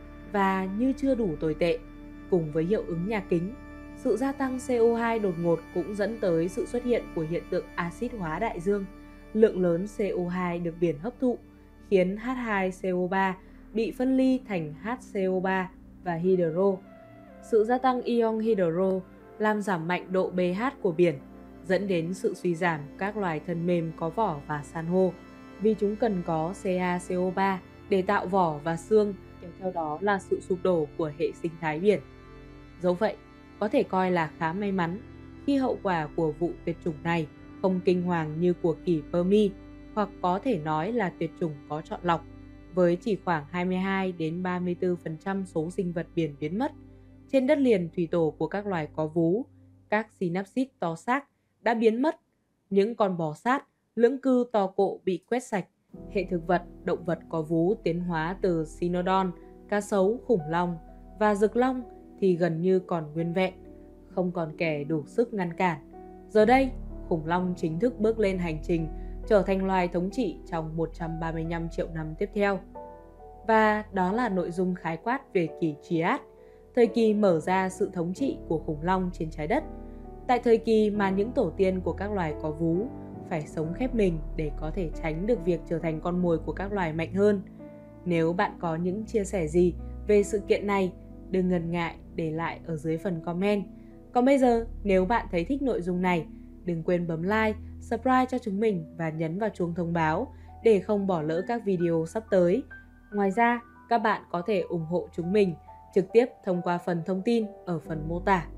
Và như chưa đủ tồi tệ, cùng với hiệu ứng nhà kính, sự gia tăng xê o hai đột ngột cũng dẫn tới sự xuất hiện của hiện tượng axit hóa đại dương. Lượng lớn xê o hai được biển hấp thụ, khiến H hai C O ba bị phân ly thành H C O ba và hydro. Sự gia tăng ion hydro làm giảm mạnh độ pH của biển, dẫn đến sự suy giảm các loài thân mềm có vỏ và san hô, vì chúng cần có Ca C O ba để tạo vỏ và xương, kéo theo đó là sự sụp đổ của hệ sinh thái biển. Dẫu vậy, có thể coi là khá may mắn khi hậu quả của vụ tuyệt chủng này không kinh hoàng như của kỷ Permi, hoặc có thể nói là tuyệt chủng có chọn lọc, với chỉ khoảng hai mươi hai đến ba mươi tư phần trăm số sinh vật biển biến mất. Trên đất liền thủy tổ của các loài có vú, các synapsid to xác đã biến mất, những con bò sát, lưỡng cư to cộ bị quét sạch. Hệ thực vật, động vật có vú tiến hóa từ Cynodon, cá sấu, khủng long và rực long thì gần như còn nguyên vẹn, không còn kẻ đủ sức ngăn cản. Giờ đây, khủng long chính thức bước lên hành trình trở thành loài thống trị trong một trăm ba mươi lăm triệu năm tiếp theo. Và đó là nội dung khái quát về kỷ Trias, thời kỳ mở ra sự thống trị của khủng long trên trái đất. Tại thời kỳ mà những tổ tiên của các loài có vú phải sống khép mình để có thể tránh được việc trở thành con mồi của các loài mạnh hơn. Nếu bạn có những chia sẻ gì về sự kiện này, đừng ngần ngại để lại ở dưới phần comment. Còn bây giờ, nếu bạn thấy thích nội dung này, đừng quên bấm like, subscribe cho chúng mình và nhấn vào chuông thông báo để không bỏ lỡ các video sắp tới. Ngoài ra, các bạn có thể ủng hộ chúng mình trực tiếp thông qua phần thông tin ở phần mô tả.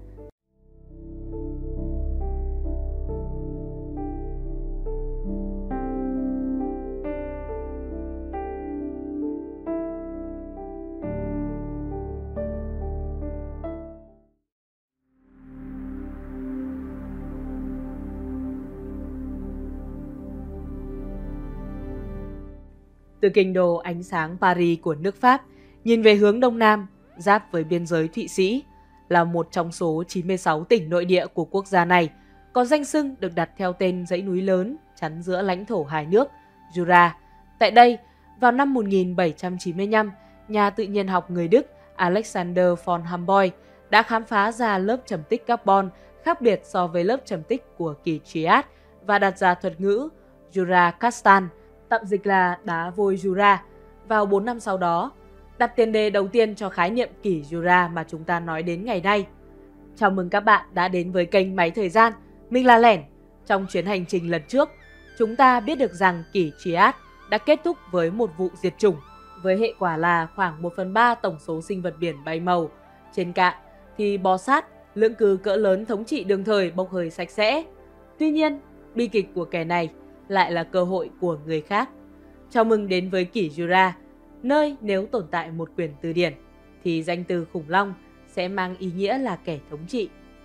Từ kinh đô ánh sáng Paris của nước Pháp, nhìn về hướng đông nam, giáp với biên giới Thụy Sĩ, là một trong số chín mươi sáu tỉnh nội địa của quốc gia này, có danh xưng được đặt theo tên dãy núi lớn chắn giữa lãnh thổ hai nước, Jura. Tại đây, vào năm một nghìn bảy trăm chín mươi lăm, nhà tự nhiên học người Đức Alexander von Humboldt đã khám phá ra lớp trầm tích carbon khác biệt so với lớp trầm tích của kỷ Trias và đặt ra thuật ngữ Jura Castan, tạm dịch là đá vôi Jura, vào bốn năm sau đó, đặt tiền đề đầu tiên cho khái niệm kỷ Jura mà chúng ta nói đến ngày nay. Chào mừng các bạn đã đến với kênh Máy Thời gian, mình là Lẻn. Trong chuyến hành trình lần trước, chúng ta biết được rằng kỷ Trias đã kết thúc với một vụ diệt chủng, với hệ quả là khoảng một phần ba tổng số sinh vật biển bay màu. Trên cạn thì bò sát, lưỡng cư cỡ lớn thống trị đương thời bốc hơi sạch sẽ. Tuy nhiên, bi kịch của kẻ này lại là cơ hội của người khác. Chào mừng đến với kỷ Jura, nơi nếu tồn tại một quyển từ điển, thì danh từ khủng long sẽ mang ý nghĩa là kẻ thống trị.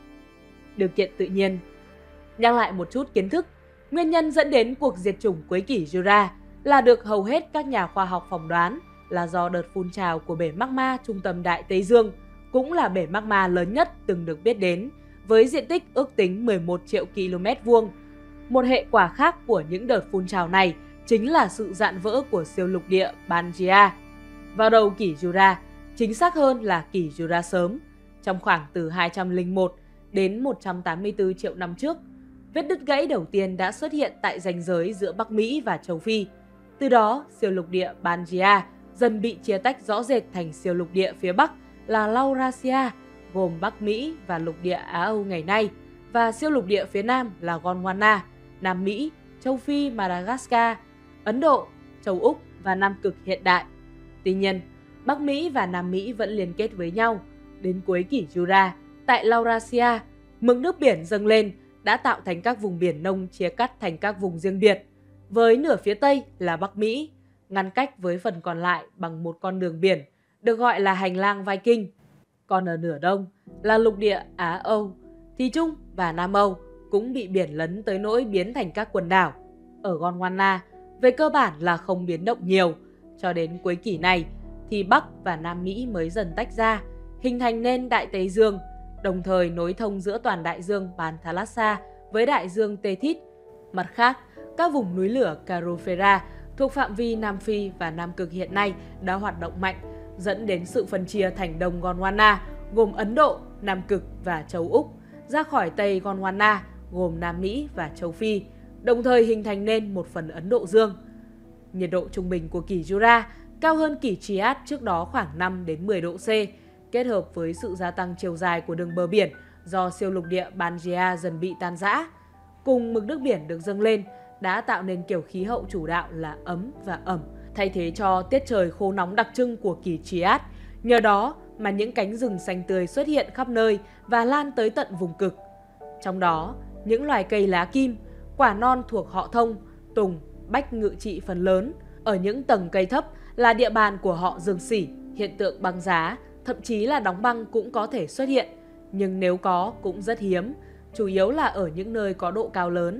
Điều kiện tự nhiên. Nhắc lại một chút kiến thức, nguyên nhân dẫn đến cuộc diệt chủng cuối kỷ Jura là được hầu hết các nhà khoa học phỏng đoán là do đợt phun trào của bể magma trung tâm Đại Tây Dương, cũng là bể magma lớn nhất từng được biết đến, với diện tích ước tính mười một triệu ki lô mét vuông. Một hệ quả khác của những đợt phun trào này chính là sự rạn vỡ của siêu lục địa Pangaea. Vào đầu kỷ Jura, chính xác hơn là kỷ Jura sớm, trong khoảng từ hai trăm lẻ một đến một trăm tám mươi tư triệu năm trước, vết đứt gãy đầu tiên đã xuất hiện tại ranh giới giữa Bắc Mỹ và châu Phi. Từ đó, siêu lục địa Pangaea dần bị chia tách rõ rệt thành siêu lục địa phía Bắc là Laurasia, gồm Bắc Mỹ và lục địa Á Âu ngày nay, và siêu lục địa phía Nam là Gondwana, Nam Mỹ, châu Phi Madagascar, Ấn Độ, châu Úc và Nam Cực hiện đại. Tuy nhiên, Bắc Mỹ và Nam Mỹ vẫn liên kết với nhau. Đến cuối kỷ Jura, tại Laurasia, mực nước biển dâng lên đã tạo thành các vùng biển nông chia cắt thành các vùng riêng biệt, với nửa phía Tây là Bắc Mỹ, ngăn cách với phần còn lại bằng một con đường biển, được gọi là hành lang Viking. Còn ở nửa đông là lục địa Á Âu, thì Trung và Nam Âu cũng bị biển lấn tới nỗi biến thành các quần đảo. Ở Gondwana, về cơ bản là không biến động nhiều, cho đến cuối kỷ này thì Bắc và Nam Mỹ mới dần tách ra, hình thành nên Đại Tây Dương, đồng thời nối thông giữa toàn đại dương Panthalassa với đại dương Tethys. Mặt khác, các vùng núi lửa Carofera thuộc phạm vi Nam Phi và Nam Cực hiện nay đã hoạt động mạnh, dẫn đến sự phân chia thành Đông Gondwana gồm Ấn Độ, Nam Cực và châu Úc, ra khỏi Tây Gondwana gồm Nam Mỹ và châu Phi, đồng thời hình thành nên một phần Ấn Độ Dương. Nhiệt độ trung bình của kỷ Jura cao hơn kỷ Trias trước đó khoảng năm đến mười độ C, kết hợp với sự gia tăng chiều dài của đường bờ biển do siêu lục địa Pangaea dần bị tan rã, cùng mực nước biển được dâng lên đã tạo nên kiểu khí hậu chủ đạo là ấm và ẩm, thay thế cho tiết trời khô nóng đặc trưng của kỷ Trias. Nhờ đó mà những cánh rừng xanh tươi xuất hiện khắp nơi và lan tới tận vùng cực. Trong đó, những loài cây lá kim, quả non thuộc họ thông, tùng, bách ngự trị phần lớn. Ở những tầng cây thấp là địa bàn của họ Dương Sỉ, hiện tượng băng giá, thậm chí là đóng băng cũng có thể xuất hiện, nhưng nếu có cũng rất hiếm, chủ yếu là ở những nơi có độ cao lớn.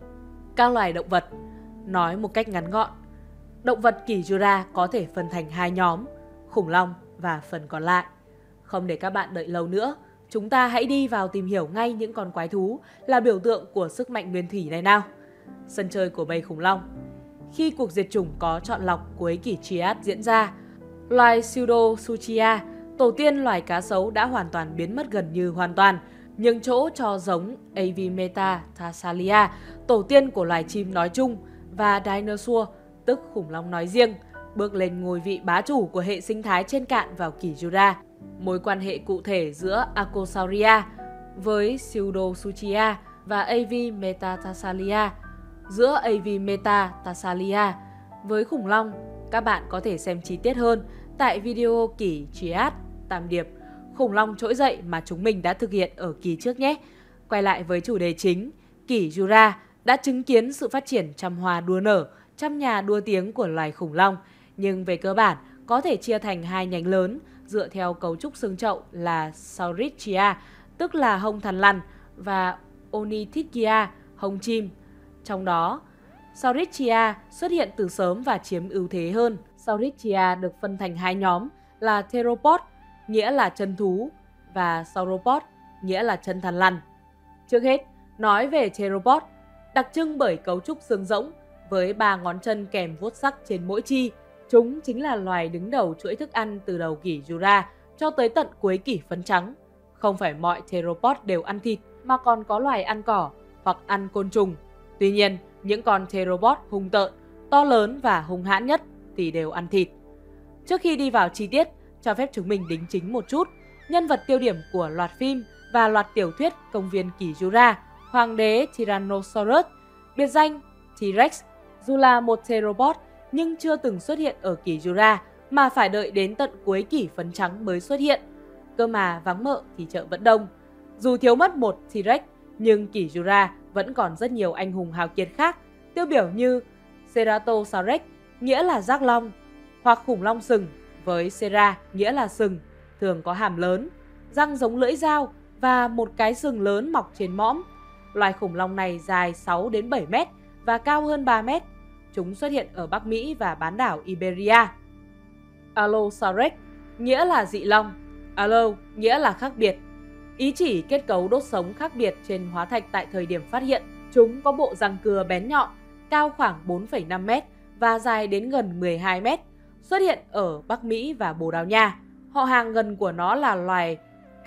Các loài động vật. Nói một cách ngắn gọn, động vật kỷ Jura có thể phân thành hai nhóm, khủng long và phần còn lại. Không để các bạn đợi lâu nữa, chúng ta hãy đi vào tìm hiểu ngay những con quái thú là biểu tượng của sức mạnh nguyên thủy này nào. Sân chơi của bầy khủng long. Khi cuộc diệt chủng có chọn lọc cuối kỷ Trias diễn ra, loài Pseudosuchia, tổ tiên loài cá sấu đã hoàn toàn biến mất gần như hoàn toàn, nhường chỗ cho giống Avimeta thassalia, tổ tiên của loài chim nói chung, và Dinosaur, tức khủng long nói riêng, bước lên ngôi vị bá chủ của hệ sinh thái trên cạn vào kỷ Jura. Mối quan hệ cụ thể giữa Archosauria với Pseudosuchia và Avimeta thassalia, giữa Avimeta thassalia với khủng long, các bạn có thể xem chi tiết hơn tại video kỷ Trias Tam Điệp, khủng long trỗi dậy mà chúng mình đã thực hiện ở kỳ trước nhé. Quay lại với chủ đề chính, kỷ Jura đã chứng kiến sự phát triển trăm hoa đua nở, trăm nhà đua tiếng của loài khủng long, nhưng về cơ bản có thể chia thành hai nhánh lớn dựa theo cấu trúc xương chậu là Saurischia, tức là hông thằn lằn, và Ornithischia, hông chim. Trong đó, Saurischia xuất hiện từ sớm và chiếm ưu thế hơn. Saurischia được phân thành hai nhóm là Theropod, nghĩa là chân thú, và sauropod, nghĩa là chân thằn lằn. Trước hết, nói về theropod, đặc trưng bởi cấu trúc xương rỗng với ba ngón chân kèm vuốt sắc trên mỗi chi. Chúng chính là loài đứng đầu chuỗi thức ăn từ đầu kỷ Jura cho tới tận cuối kỷ phấn trắng. Không phải mọi theropod đều ăn thịt mà còn có loài ăn cỏ hoặc ăn côn trùng. Tuy nhiên, những con theropod hung tợn, to lớn và hung hãn nhất thì đều ăn thịt. Trước khi đi vào chi tiết, cho phép chúng mình đính chính một chút. Nhân vật tiêu điểm của loạt phim và loạt tiểu thuyết Công viên kỷ Jura, Hoàng đế Tyrannosaurus, biệt danh T-Rex, dù là một theropod nhưng chưa từng xuất hiện ở kỷ Jura mà phải đợi đến tận cuối kỷ phấn trắng mới xuất hiện. Cơ mà vắng mợ thì chợ vẫn đông. Dù thiếu mất một T-Rex, nhưng kỷ Jura vẫn còn rất nhiều anh hùng hào kiệt khác, tiêu biểu như Ceratosaurus, nghĩa là giác long, hoặc khủng long sừng với cera, nghĩa là sừng, thường có hàm lớn, răng giống lưỡi dao và một cái sừng lớn mọc trên mõm. Loài khủng long này dài sáu đến bảy mét và cao hơn ba mét. Chúng xuất hiện ở Bắc Mỹ và bán đảo Iberia. Allosaurus, nghĩa là dị long, allo, nghĩa là khác biệt, ý chỉ kết cấu đốt sống khác biệt trên hóa thạch tại thời điểm phát hiện. Chúng có bộ răng cưa bén nhọn, cao khoảng bốn phẩy năm mét và dài đến gần mười hai mét, xuất hiện ở Bắc Mỹ và Bồ Đào Nha. Họ hàng gần của nó là loài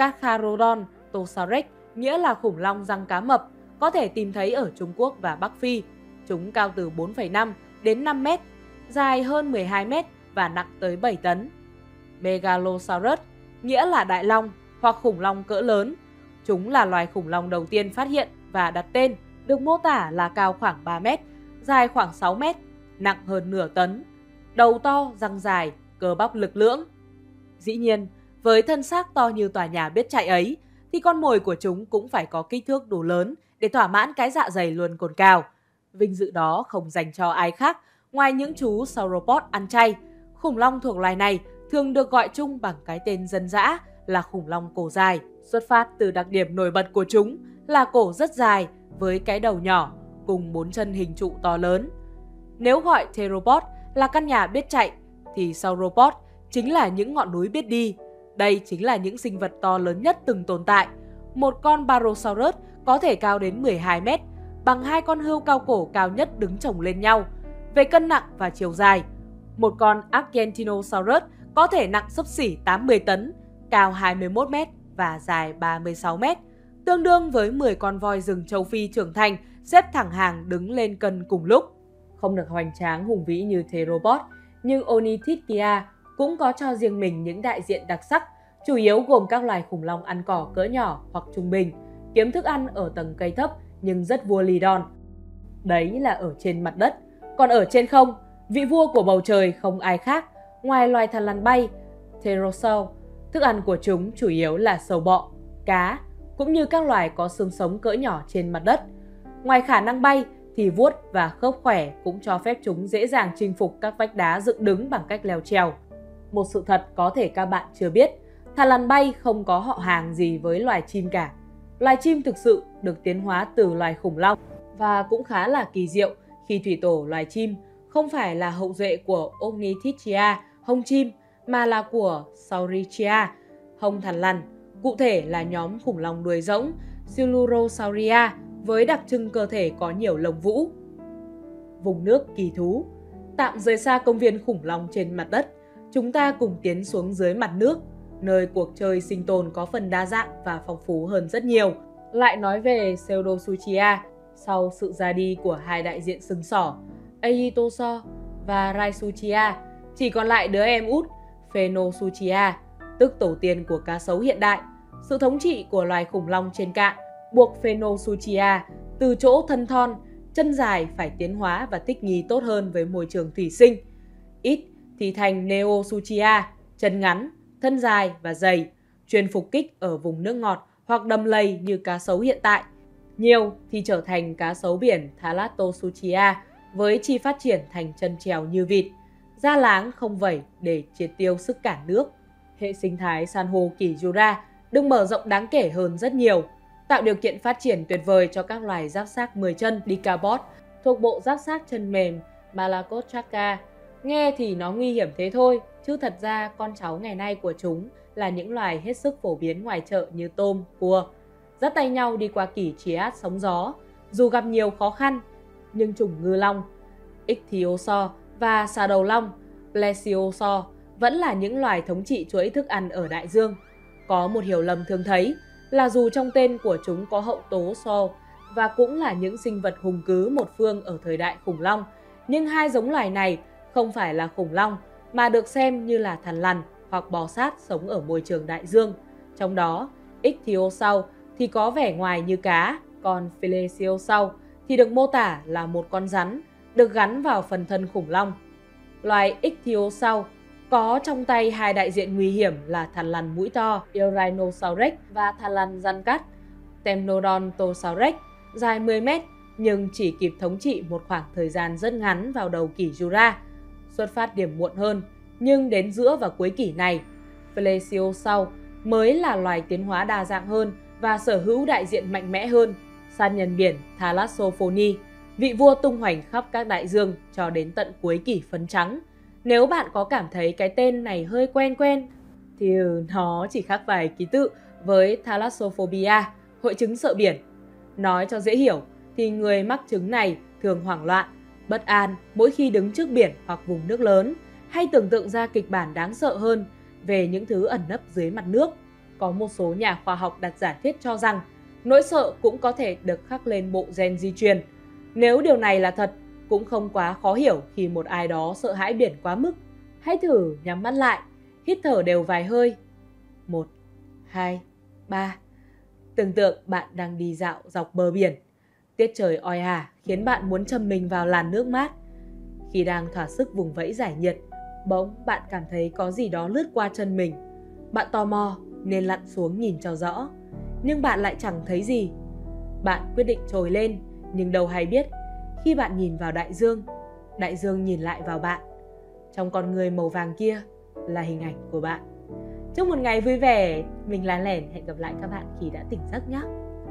Carcharodontosaurus, nghĩa là khủng long răng cá mập, có thể tìm thấy ở Trung Quốc và Bắc Phi. Chúng cao từ bốn phẩy năm đến năm mét, dài hơn mười hai mét và nặng tới bảy tấn. Megalosaurus, nghĩa là đại long hoặc khủng long cỡ lớn. Chúng là loài khủng long đầu tiên phát hiện và đặt tên, được mô tả là cao khoảng ba mét, dài khoảng sáu mét, nặng hơn nửa tấn. Đầu to, răng dài, cơ bắp lực lưỡng. Dĩ nhiên, với thân xác to như tòa nhà biết chạy ấy, thì con mồi của chúng cũng phải có kích thước đủ lớn để thỏa mãn cái dạ dày luôn cồn cào. Vinh dự đó không dành cho ai khác ngoài những chú sauropod ăn chay. Khủng long thuộc loài này thường được gọi chung bằng cái tên dân dã là khủng long cổ dài, xuất phát từ đặc điểm nổi bật của chúng là cổ rất dài với cái đầu nhỏ cùng bốn chân hình trụ to lớn. Nếu gọi theropod là căn nhà biết chạy thì sauropod chính là những ngọn núi biết đi. Đây chính là những sinh vật to lớn nhất từng tồn tại. Một con Barosaurus có thể cao đến mười hai mét, bằng hai con hươu cao cổ cao nhất đứng chồng lên nhau. Về cân nặng và chiều dài, một con Argentinosaurus có thể nặng xấp xỉ tám mươi tấn, cao hai mươi mốt mét và dài ba mươi sáu mét, tương đương với mười con voi rừng châu Phi trưởng thành xếp thẳng hàng đứng lên cân cùng lúc. Không được hoành tráng hùng vĩ như theropod, nhưng Ornithischia cũng có cho riêng mình những đại diện đặc sắc, chủ yếu gồm các loài khủng long ăn cỏ cỡ nhỏ hoặc trung bình, kiếm thức ăn ở tầng cây thấp nhưng rất vua lì đòn. Đấy là ở trên mặt đất. Còn ở trên không, vị vua của bầu trời không ai khác ngoài loài thằn lằn bay, pterosaur. Thức ăn của chúng chủ yếu là sâu bọ, cá, cũng như các loài có xương sống cỡ nhỏ trên mặt đất. Ngoài khả năng bay thì vuốt và khớp khỏe cũng cho phép chúng dễ dàng chinh phục các vách đá dựng đứng bằng cách leo trèo. Một sự thật có thể các bạn chưa biết, thằn lằn bay không có họ hàng gì với loài chim cả. Loài chim thực sự được tiến hóa từ loài khủng long và cũng khá là kỳ diệu khi thủy tổ loài chim không phải là hậu duệ của Ornithischia, hông chim, mà là của Saurischia, hông thằn lằn, cụ thể là nhóm khủng long đuôi rỗng Coelurosauria với đặc trưng cơ thể có nhiều lông vũ. Vùng nước kỳ thú. Tạm rời xa công viên khủng long trên mặt đất, chúng ta cùng tiến xuống dưới mặt nước, nơi cuộc chơi sinh tồn có phần đa dạng và phong phú hơn rất nhiều. Lại nói về Pseudosuchia, sau sự ra đi của hai đại diện sừng sỏ, Erythrosaur và Rhizosuchia, chỉ còn lại đứa em út Phaeosuchia, tức tổ tiên của cá sấu hiện đại. Sự thống trị của loài khủng long trên cạn buộc Phaeosuchia từ chỗ thân thon, chân dài phải tiến hóa và thích nghi tốt hơn với môi trường thủy sinh. Ít thì thành Neosuchia, chân ngắn, thân dài và dày, chuyên phục kích ở vùng nước ngọt hoặc đầm lầy như cá sấu hiện tại. Nhiều thì trở thành cá sấu biển Thalassosuchia với chi phát triển thành chân trèo như vịt, da láng không vẩy để triệt tiêu sức cản nước. Hệ sinh thái san hô kỷ Jura được mở rộng đáng kể hơn rất nhiều, tạo điều kiện phát triển tuyệt vời cho các loài giáp xác mười chân Decapod thuộc bộ giáp xác chân mềm Malacostraca. Nghe thì nó nguy hiểm thế thôi, chứ thật ra con cháu ngày nay của chúng là những loài hết sức phổ biến ngoài chợ như tôm, cua. Dắt tay nhau đi qua kỷ Trias sóng gió, dù gặp nhiều khó khăn, nhưng chủng ngư long, Ichthyosaur và xà đầu long, Plesiosaur vẫn là những loài thống trị chuỗi thức ăn ở đại dương. Có một hiểu lầm thường thấy là dù trong tên của chúng có hậu tố so và cũng là những sinh vật hùng cứ một phương ở thời đại khủng long, nhưng hai giống loài này không phải là khủng long mà được xem như là thằn lằn hoặc bò sát sống ở môi trường đại dương. Trong đó, Ichthyosaur thì có vẻ ngoài như cá, còn Plesiosaur thì được mô tả là một con rắn được gắn vào phần thân khủng long. Loài Ichthyosaur có trong tay hai đại diện nguy hiểm là thằn lằn mũi to Eurinosaurus và thằn lằn răng cắt Temnodontosaurus dài mười mét nhưng chỉ kịp thống trị một khoảng thời gian rất ngắn vào đầu kỷ Jura. Xuất phát điểm muộn hơn, nhưng đến giữa và cuối kỷ này, Plesiosaur mới là loài tiến hóa đa dạng hơn và sở hữu đại diện mạnh mẽ hơn. San nhân biển Thalassophony, vị vua tung hoành khắp các đại dương cho đến tận cuối kỷ phấn trắng. Nếu bạn có cảm thấy cái tên này hơi quen quen, thì nó chỉ khác vài ký tự với Thalassophobia, hội chứng sợ biển. Nói cho dễ hiểu thì người mắc chứng này thường hoảng loạn, bất an mỗi khi đứng trước biển hoặc vùng nước lớn, hay tưởng tượng ra kịch bản đáng sợ hơn về những thứ ẩn nấp dưới mặt nước. Có một số nhà khoa học đặt giả thiết cho rằng nỗi sợ cũng có thể được khắc lên bộ gen di truyền. Nếu điều này là thật, cũng không quá khó hiểu khi một ai đó sợ hãi biển quá mức. Hãy thử nhắm mắt lại, hít thở đều vài hơi. Một, hai, ba. Tưởng tượng bạn đang đi dạo dọc bờ biển. Tiết trời oi ả khiến bạn muốn châm mình vào làn nước mát. Khi đang thỏa sức vùng vẫy giải nhiệt, bỗng bạn cảm thấy có gì đó lướt qua chân mình. Bạn tò mò nên lặn xuống nhìn cho rõ, nhưng bạn lại chẳng thấy gì. Bạn quyết định trồi lên, nhưng đâu hay biết, khi bạn nhìn vào đại dương, đại dương nhìn lại vào bạn. Trong con người màu vàng kia là hình ảnh của bạn. Chúc một ngày vui vẻ. Mình là Lẻn, hẹn gặp lại các bạn khi đã tỉnh giấc nhé.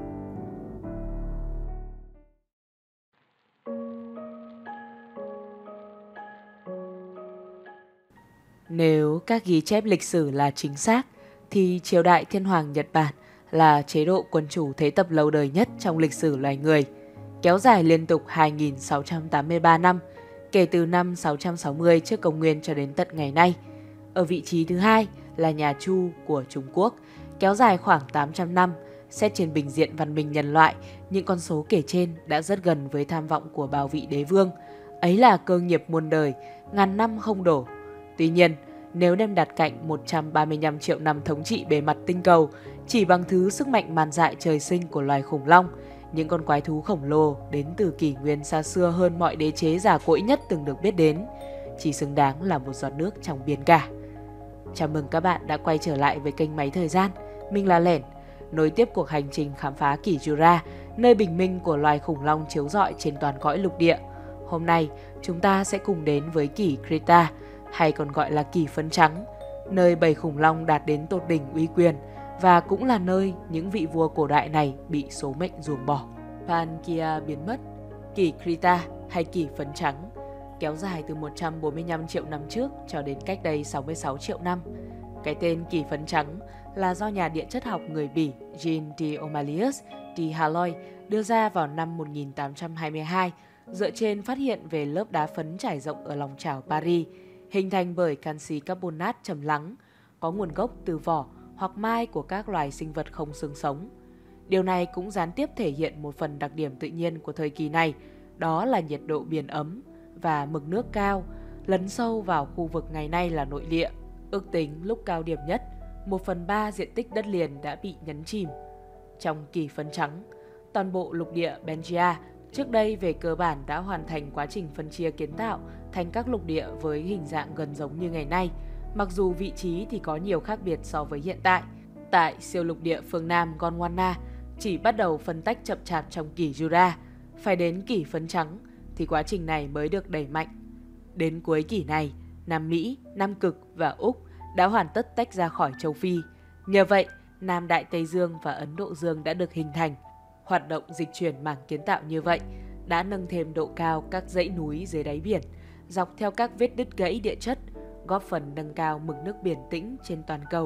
Nếu các ghi chép lịch sử là chính xác, thì triều đại Thiên Hoàng Nhật Bản là chế độ quân chủ thế tập lâu đời nhất trong lịch sử loài người, kéo dài liên tục hai nghìn sáu trăm tám mươi ba năm, kể từ năm sáu trăm sáu mươi trước công nguyên cho đến tận ngày nay. Ở vị trí thứ hai là nhà Chu của Trung Quốc, kéo dài khoảng tám trăm năm. Xét trên bình diện văn minh nhân loại, những con số kể trên đã rất gần với tham vọng của bao vị đế vương. Ấy là cơ nghiệp muôn đời, ngàn năm không đổ. Tuy nhiên, nếu đem đặt cạnh một trăm ba mươi lăm triệu năm thống trị bề mặt tinh cầu, chỉ bằng thứ sức mạnh man dại trời sinh của loài khủng long, những con quái thú khổng lồ đến từ kỷ nguyên xa xưa hơn mọi đế chế già cỗi nhất từng được biết đến, chỉ xứng đáng là một giọt nước trong biển cả. Chào mừng các bạn đã quay trở lại với kênh Máy Thời gian. Mình là Lẻn, nối tiếp cuộc hành trình khám phá kỷ Jura, nơi bình minh của loài khủng long chiếu rọi trên toàn cõi lục địa. Hôm nay, chúng ta sẽ cùng đến với kỷ Krita, hay còn gọi là kỷ phấn trắng, nơi bầy khủng long đạt đến tột đỉnh uy quyền và cũng là nơi những vị vua cổ đại này bị số mệnh ruồng bỏ. Pangaea biến mất. Kỷ Krita hay kỷ phấn trắng kéo dài từ một trăm bốn mươi lăm triệu năm trước cho đến cách đây sáu mươi sáu triệu năm. Cái tên kỷ phấn trắng là do nhà địa chất học người Bỉ Jean d'Aumalius de Halloy đưa ra vào năm một nghìn tám trăm hai mươi hai, dựa trên phát hiện về lớp đá phấn trải rộng ở lòng chảo Paris, hình thành bởi canxi carbonate trầm lắng, có nguồn gốc từ vỏ hoặc mai của các loài sinh vật không xương sống. Điều này cũng gián tiếp thể hiện một phần đặc điểm tự nhiên của thời kỳ này, đó là nhiệt độ biển ấm và mực nước cao, lấn sâu vào khu vực ngày nay là nội địa. Ước tính lúc cao điểm nhất, một phần ba diện tích đất liền đã bị nhấn chìm. Trong kỷ phấn trắng, toàn bộ lục địa Pangaea trước đây về cơ bản đã hoàn thành quá trình phân chia kiến tạo thành các lục địa với hình dạng gần giống như ngày nay, mặc dù vị trí thì có nhiều khác biệt so với hiện tại. Tại siêu lục địa phương Nam Gondwana chỉ bắt đầu phân tách chậm chạp trong kỷ Jura, phải đến kỷ phấn trắng thì quá trình này mới được đẩy mạnh. Đến cuối kỷ này, Nam Mỹ, Nam Cực và Úc đã hoàn tất tách ra khỏi châu Phi. Nhờ vậy, Nam Đại Tây Dương và Ấn Độ Dương đã được hình thành. Hoạt động dịch chuyển mảng kiến tạo như vậy đã nâng thêm độ cao các dãy núi dưới đáy biển, dọc theo các vết đứt gãy địa chất, góp phần nâng cao mực nước biển tĩnh trên toàn cầu.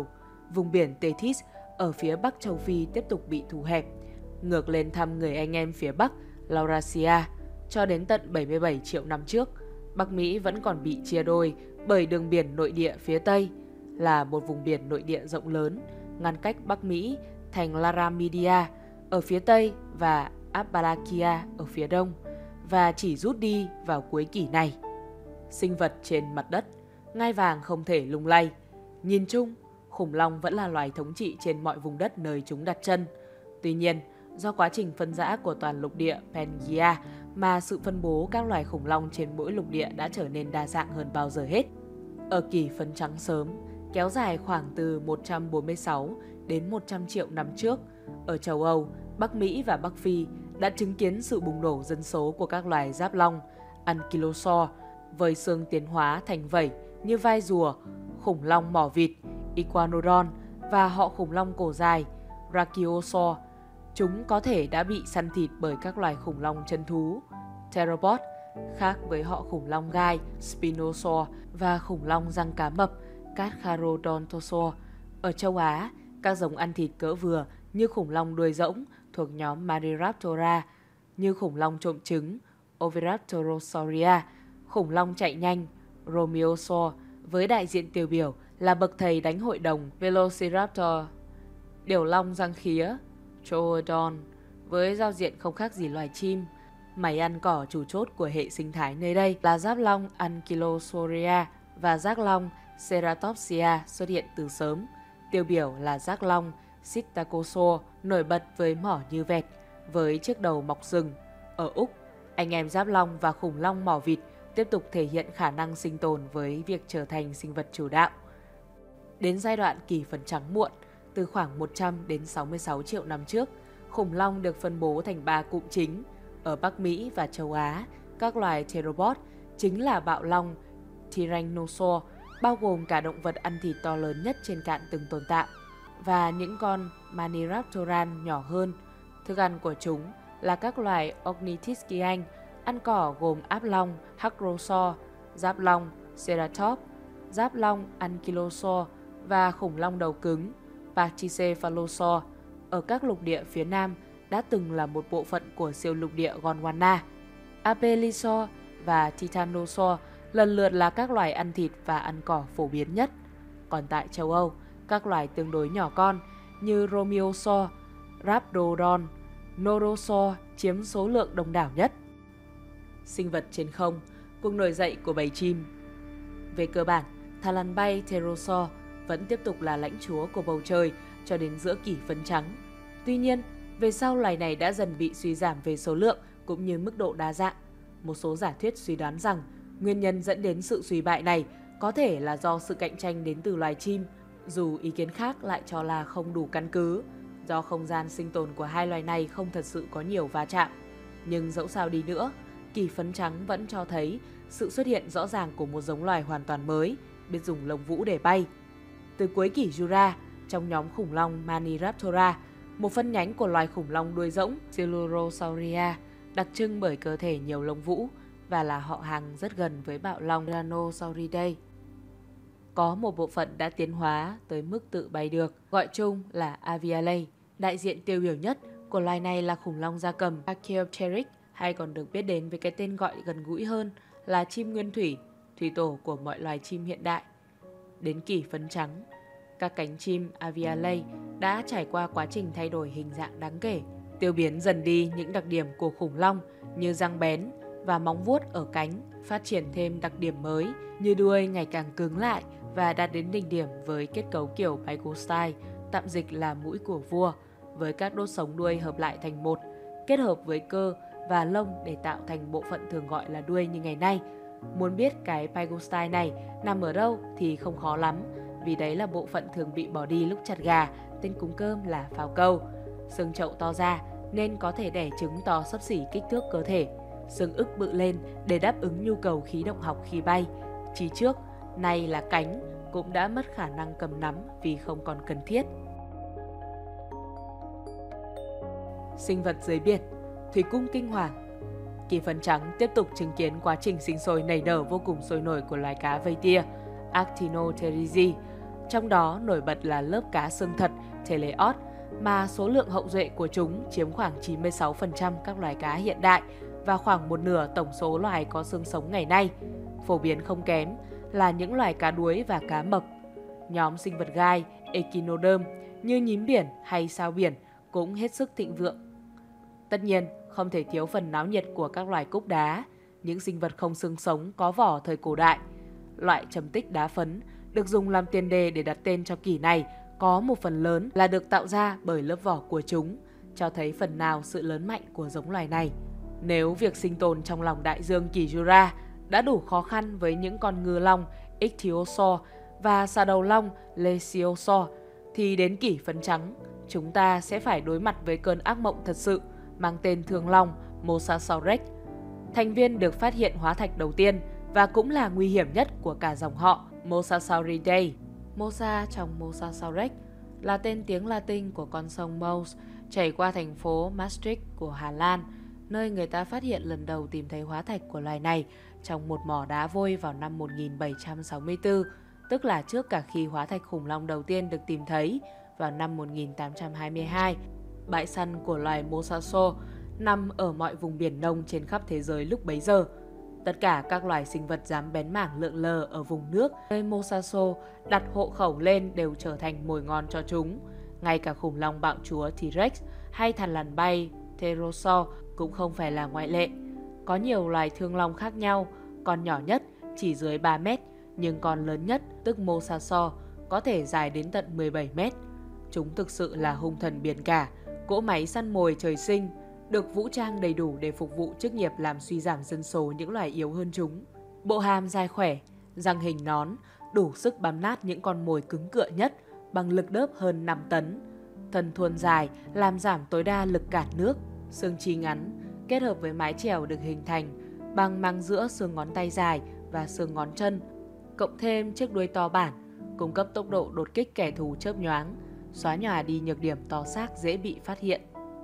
vùng biển Tethys ở phía bắc châu Phi tiếp tục bị thu hẹp, ngược lên thăm người anh em phía bắc Laurasia. Cho đến tận bảy mươi bảy triệu năm trước, Bắc Mỹ vẫn còn bị chia đôi bởi đường biển nội địa phía Tây, là một vùng biển nội địa rộng lớn, ngăn cách Bắc Mỹ thành Laramidia ở phía Tây và Appalachia ở phía Đông, và chỉ rút đi vào cuối kỷ này. Sinh vật trên mặt đất, ngai vàng không thể lung lay. Nhìn chung, khủng long vẫn là loài thống trị trên mọi vùng đất nơi chúng đặt chân. Tuy nhiên, do quá trình phân rã của toàn lục địa Pangaea mà sự phân bố các loài khủng long trên mỗi lục địa đã trở nên đa dạng hơn bao giờ hết. Ở kỷ phấn trắng sớm, kéo dài khoảng từ một trăm bốn mươi sáu đến một trăm triệu năm trước, ở châu Âu, Bắc Mỹ và Bắc Phi đã chứng kiến sự bùng nổ dân số của các loài giáp long, Ankylosaur, với xương tiến hóa thành vảy như vai rùa, khủng long mỏ vịt, Iguanodon và họ khủng long cổ dài, Brachiosaur. Chúng có thể đã bị săn thịt bởi các loài khủng long chân thú, Theropod, khác với họ khủng long gai, Spinosaur và khủng long răng cá mập, Carcharodontosaur. Ở châu Á, các giống ăn thịt cỡ vừa như khủng long đuôi rỗng thuộc nhóm Maniraptora, như khủng long trộm trứng, Oviraptorosauria, khủng long chạy nhanh, Dromaeosaur, với đại diện tiêu biểu là bậc thầy đánh hội đồng Velociraptor, điểu long răng khía, Troodon, với giao diện không khác gì loài chim. Máy ăn cỏ chủ chốt của hệ sinh thái nơi đây là giáp long Ankylosauria và giác long Ceratopsia xuất hiện từ sớm. Tiêu biểu là giác long Psittacosaur, nổi bật với mỏ như vẹt, với chiếc đầu mọc rừng. Ở Úc, anh em giáp long và khủng long mỏ vịt tiếp tục thể hiện khả năng sinh tồn với việc trở thành sinh vật chủ đạo. Đến giai đoạn kỷ phấn trắng muộn, từ khoảng một trăm đến sáu mươi sáu triệu năm trước, khủng long được phân bố thành ba cụm chính. Ở Bắc Mỹ và châu Á, các loài Theropod chính là bạo long Tyrannosaur, bao gồm cả động vật ăn thịt to lớn nhất trên cạn từng tồn tại, và những con Maniraptoran nhỏ hơn. Thức ăn của chúng là các loài Ornithischian, ăn cỏ gồm áp long Hadrosaur, giáp long Ceratops, giáp long Ankylosaur và khủng long đầu cứng Pachycephalosaur. Ở các lục địa phía Nam đã từng là một bộ phận của siêu lục địa Gondwana. Apeliosaur và Titanosaur lần lượt là các loài ăn thịt và ăn cỏ phổ biến nhất. Còn tại châu Âu, các loài tương đối nhỏ con như Dromaeosaur, Rhabdodon, Norosaur chiếm số lượng đông đảo nhất. Sinh vật trên không, cuộc nổi dậy của bầy chim. Về cơ bản, thằn lằn bay Pterosaur vẫn tiếp tục là lãnh chúa của bầu trời cho đến giữa kỷ phấn trắng. Tuy nhiên, về sau loài này đã dần bị suy giảm về số lượng cũng như mức độ đa dạng. Một số giả thuyết suy đoán rằng nguyên nhân dẫn đến sự suy bại này có thể là do sự cạnh tranh đến từ loài chim, dù ý kiến khác lại cho là không đủ căn cứ, do không gian sinh tồn của hai loài này không thật sự có nhiều va chạm. Nhưng dẫu sao đi nữa, kỷ phấn trắng vẫn cho thấy sự xuất hiện rõ ràng của một giống loài hoàn toàn mới, biết dùng lông vũ để bay. Từ cuối kỷ Jura, trong nhóm khủng long Maniraptora, một phân nhánh của loài khủng long đuôi rỗng Coelurosauria, đặc trưng bởi cơ thể nhiều lông vũ và là họ hàng rất gần với bạo long Tyrannosauridae. Có một bộ phận đã tiến hóa tới mức tự bay được, gọi chung là Avialae. Đại diện tiêu biểu nhất của loài này là khủng long gia cầm Archaeopteryx, hay còn được biết đến với cái tên gọi gần gũi hơn là chim nguyên thủy, thủy tổ của mọi loài chim hiện đại. Đến kỷ phấn trắng, các cánh chim Avialae đã trải qua quá trình thay đổi hình dạng đáng kể, tiêu biến dần đi những đặc điểm của khủng long như răng bén và móng vuốt ở cánh, phát triển thêm đặc điểm mới như đuôi ngày càng cứng lại và đạt đến đỉnh điểm với kết cấu kiểu pygostyle, tạm dịch là mũi của vua, với các đốt sống đuôi hợp lại thành một, kết hợp với cơ và lông để tạo thành bộ phận thường gọi là đuôi như ngày nay. Muốn biết cái pygostyle này nằm ở đâu thì không khó lắm, vì đấy là bộ phận thường bị bỏ đi lúc chặt gà, tên cúng cơm là phao câu. Xương chậu to ra nên có thể đẻ trứng to xấp xỉ kích thước cơ thể. Xương ức bự lên để đáp ứng nhu cầu khí động học khi bay. Chí trước, nay là cánh, cũng đã mất khả năng cầm nắm vì không còn cần thiết. Sinh vật dưới biển, thủy cung kinh hoàng. Kỷ phấn trắng tiếp tục chứng kiến quá trình sinh sôi nảy nở vô cùng sôi nổi của loài cá vây tia Actinopterygii. trong đó nổi bật là lớp cá xương thật Teleost, mà số lượng hậu duệ của chúng chiếm khoảng chín mươi sáu phần trăm các loài cá hiện đại và khoảng một nửa tổng số loài có xương sống ngày nay. Phổ biến không kém là những loài cá đuối và cá mập. Nhóm sinh vật gai Echinoderm như nhím biển hay sao biển cũng hết sức thịnh vượng. Tất nhiên, không thể thiếu phần náo nhiệt của các loài cúc đá, những sinh vật không xương sống có vỏ thời cổ đại. Loại trầm tích đá phấn được dùng làm tiền đề để đặt tên cho kỷ này có một phần lớn là được tạo ra bởi lớp vỏ của chúng, cho thấy phần nào sự lớn mạnh của giống loài này. Nếu việc sinh tồn trong lòng đại dương kỷ Jura đã đủ khó khăn với những con ngư long Ichthyosaur và xà đầu long Plesiosaur, thì đến kỷ phấn trắng, chúng ta sẽ phải đối mặt với cơn ác mộng thật sự mang tên thương long Mosasaurus. Thành viên được phát hiện hóa thạch đầu tiên và cũng là nguy hiểm nhất của cả dòng họ Mosasauridae. Mosa trong Mosasaurus là tên tiếng Latin của con sông Meuse chảy qua thành phố Maastricht của Hà Lan, nơi người ta phát hiện lần đầu tìm thấy hóa thạch của loài này trong một mỏ đá vôi vào năm một nghìn bảy trăm sáu mươi tư, tức là trước cả khi hóa thạch khủng long đầu tiên được tìm thấy vào năm một nghìn tám trăm hai mươi hai. Bãi săn của loài Mosasaur nằm ở mọi vùng biển nông trên khắp thế giới lúc bấy giờ. Tất cả các loài sinh vật dám bén mảng lượn lờ ở vùng nước nơi Mosasaur đặt hộ khẩu lên đều trở thành mồi ngon cho chúng. Ngay cả khủng long bạo chúa T-Rex hay thằn lằn bay Pterosaur cũng không phải là ngoại lệ. Có nhiều loài thương long khác nhau, con nhỏ nhất chỉ dưới ba mét, nhưng con lớn nhất, tức Mosasaur, có thể dài đến tận mười bảy mét. Chúng thực sự là hung thần biển cả, cỗ máy săn mồi trời sinh, được vũ trang đầy đủ để phục vụ chức nghiệp làm suy giảm dân số những loài yếu hơn chúng. Bộ hàm dài khỏe, răng hình nón, đủ sức bám nát những con mồi cứng cựa nhất bằng lực đớp hơn năm tấn. Thân thuôn dài làm giảm tối đa lực cản nước. Xương chì ngắn kết hợp với mái chèo được hình thành bằng màng giữa xương ngón tay dài và xương ngón chân, cộng thêm chiếc đuôi to bản, cung cấp tốc độ đột kích kẻ thù chớp nhoáng, xóa nhòa đi nhược điểm to xác dễ bị phát hiện.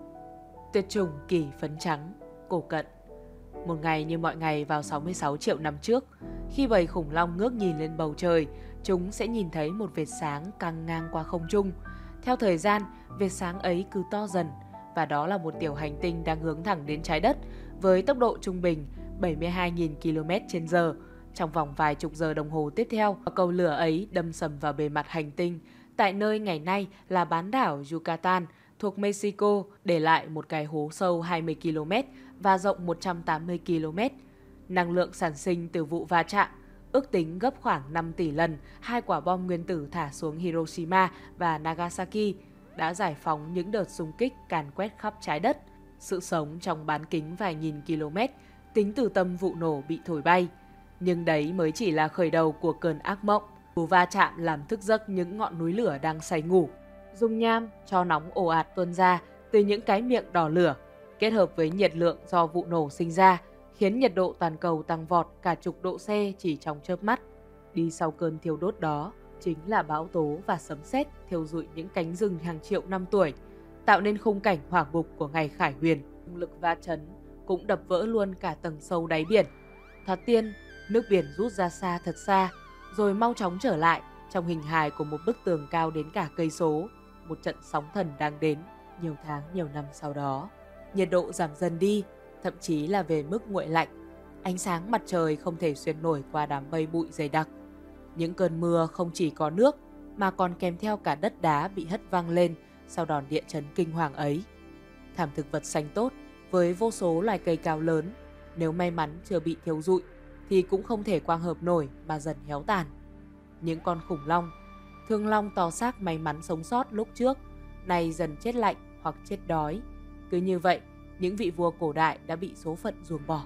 Tuyệt chủng kỷ phấn trắng, cổ cận. Một ngày như mọi ngày vào sáu mươi sáu triệu năm trước, khi bầy khủng long ngước nhìn lên bầu trời, chúng sẽ nhìn thấy một vệt sáng căng ngang qua không trung. Theo thời gian, vệt sáng ấy cứ to dần, và đó là một tiểu hành tinh đang hướng thẳng đến trái đất với tốc độ trung bình bảy mươi hai nghìn ki lô mét trên giờ. Trong vòng vài chục giờ đồng hồ tiếp theo, cầu lửa ấy đâm sầm vào bề mặt hành tinh, tại nơi ngày nay là bán đảo Yucatan thuộc Mexico, để lại một cái hố sâu hai mươi ki lô mét và rộng một trăm tám mươi ki lô mét. Năng lượng sản sinh từ vụ va chạm ước tính gấp khoảng năm tỷ lần hai quả bom nguyên tử thả xuống Hiroshima và Nagasaki, đã giải phóng những đợt xung kích càn quét khắp trái đất. Sự sống trong bán kính vài nghìn km tính từ tâm vụ nổ bị thổi bay. Nhưng đấy mới chỉ là khởi đầu của cơn ác mộng. Vụ va chạm làm thức giấc những ngọn núi lửa đang say ngủ. Dung nham cho nóng ồ ạt tuôn ra từ những cái miệng đỏ lửa, kết hợp với nhiệt lượng do vụ nổ sinh ra, khiến nhiệt độ toàn cầu tăng vọt cả chục độ C chỉ trong chớp mắt. Đi sau cơn thiêu đốt đó chính là bão tố và sấm sét thiêu rụi những cánh rừng hàng triệu năm tuổi, tạo nên khung cảnh hỏa ngục của ngày khải huyền. Lực va chấn cũng đập vỡ luôn cả tầng sâu đáy biển. Thoạt tiên, nước biển rút ra xa thật xa, rồi mau chóng trở lại trong hình hài của một bức tường cao đến cả cây số. Một trận sóng thần đang đến nhiều tháng nhiều năm sau đó. Nhiệt độ giảm dần đi, thậm chí là về mức nguội lạnh. Ánh sáng mặt trời không thể xuyên nổi qua đám mây bụi dày đặc. Những cơn mưa không chỉ có nước mà còn kèm theo cả đất đá bị hất văng lên sau đòn địa chấn kinh hoàng ấy. Thảm thực vật xanh tốt với vô số loài cây cao lớn, nếu may mắn chưa bị thiêu rụi thì cũng không thể quang hợp nổi mà dần héo tàn. Những con khủng long, thương long to xác may mắn sống sót lúc trước, nay dần chết lạnh hoặc chết đói. Cứ như vậy, những vị vua cổ đại đã bị số phận ruồng bỏ.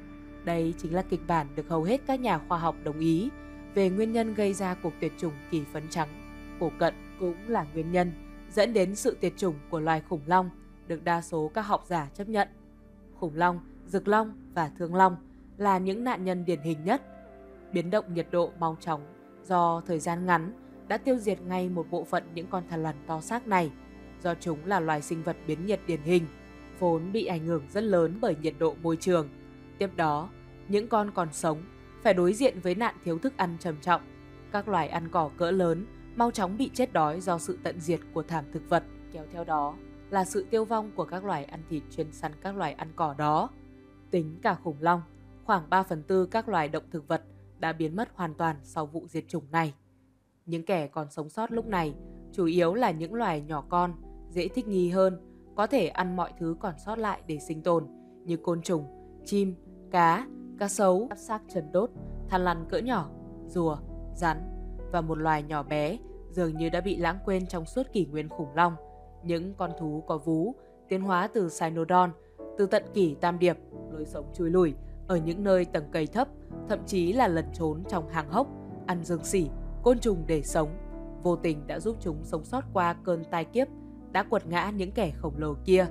Đây chính là kịch bản được hầu hết các nhà khoa học đồng ý về nguyên nhân gây ra cuộc tuyệt chủng kỷ phấn trắng. Cổ cận cũng là nguyên nhân dẫn đến sự tuyệt chủng của loài khủng long được đa số các học giả chấp nhận. Khủng long, rực long và thương long là những nạn nhân điển hình nhất. Biến động nhiệt độ mau chóng do thời gian ngắn đã tiêu diệt ngay một bộ phận những con thằn lằn to xác này, do chúng là loài sinh vật biến nhiệt điển hình, vốn bị ảnh hưởng rất lớn bởi nhiệt độ môi trường. Tiếp đó, những con còn sống phải đối diện với nạn thiếu thức ăn trầm trọng. Các loài ăn cỏ cỡ lớn mau chóng bị chết đói do sự tận diệt của thảm thực vật, kéo theo đó là sự tiêu vong của các loài ăn thịt chuyên săn các loài ăn cỏ đó. Tính cả khủng long, khoảng ba phần tư các loài động thực vật đã biến mất hoàn toàn sau vụ diệt chủng này. Những kẻ còn sống sót lúc này chủ yếu là những loài nhỏ con, dễ thích nghi hơn, có thể ăn mọi thứ còn sót lại để sinh tồn như côn trùng, chim, cá, cá sấu, áp xác trần đốt, thằn lằn cỡ nhỏ, rùa, rắn và một loài nhỏ bé dường như đã bị lãng quên trong suốt kỷ nguyên khủng long, những con thú có vú tiến hóa từ Cynodon, từ tận kỷ Tam Điệp, lối sống chui lùi ở những nơi tầng cây thấp, thậm chí là lẩn trốn trong hang hốc, ăn dương sỉ, côn trùng để sống, vô tình đã giúp chúng sống sót qua cơn tai kiếp đã quật ngã những kẻ khổng lồ kia.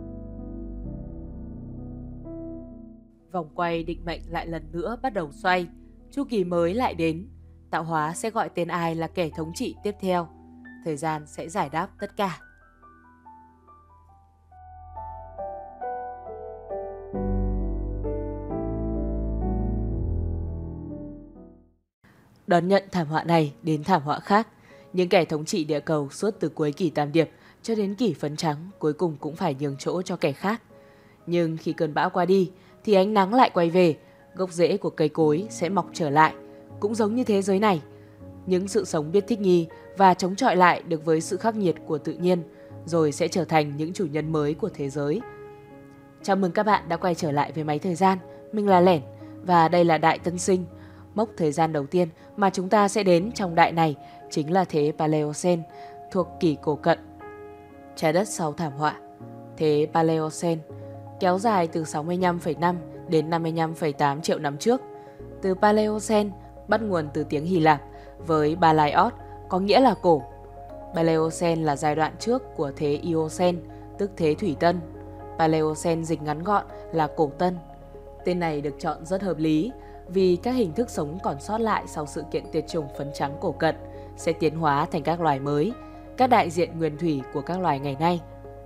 Vòng quay định mệnh lại lần nữa bắt đầu xoay, chu kỳ mới lại đến. Tạo hóa sẽ gọi tên ai là kẻ thống trị tiếp theo. Thời gian sẽ giải đáp tất cả. Đón nhận thảm họa này đến thảm họa khác, những kẻ thống trị địa cầu suốt từ cuối kỷ Tam Điệp cho đến kỷ Phấn Trắng cuối cùng cũng phải nhường chỗ cho kẻ khác. Nhưng khi cơn bão qua đi thì ánh nắng lại quay về, gốc rễ của cây cối sẽ mọc trở lại. Cũng giống như thế giới này, những sự sống biết thích nghi và chống chọi lại được với sự khắc nghiệt của tự nhiên, rồi sẽ trở thành những chủ nhân mới của thế giới. Chào mừng các bạn đã quay trở lại với Máy Thời Gian. Mình là Lẻn và đây là Đại Tân Sinh. Mốc thời gian đầu tiên mà chúng ta sẽ đến trong đại này chính là thế Paleocene, thuộc kỷ cổ cận. Trái đất sau thảm họa. Thế Paleocene kéo dài từ sáu mươi lăm phẩy năm đến năm mươi lăm phẩy tám triệu năm trước. Từ Paleocene bắt nguồn từ tiếng Hy Lạp với Palaios, có nghĩa là cổ. Paleocene là giai đoạn trước của thế Eocene, tức thế Thủy Tân. Paleocene dịch ngắn gọn là cổ Tân. Tên này được chọn rất hợp lý vì các hình thức sống còn sót lại sau sự kiện tuyệt chủng phấn trắng cổ cận sẽ tiến hóa thành các loài mới, các đại diện nguyên thủy của các loài ngày nay.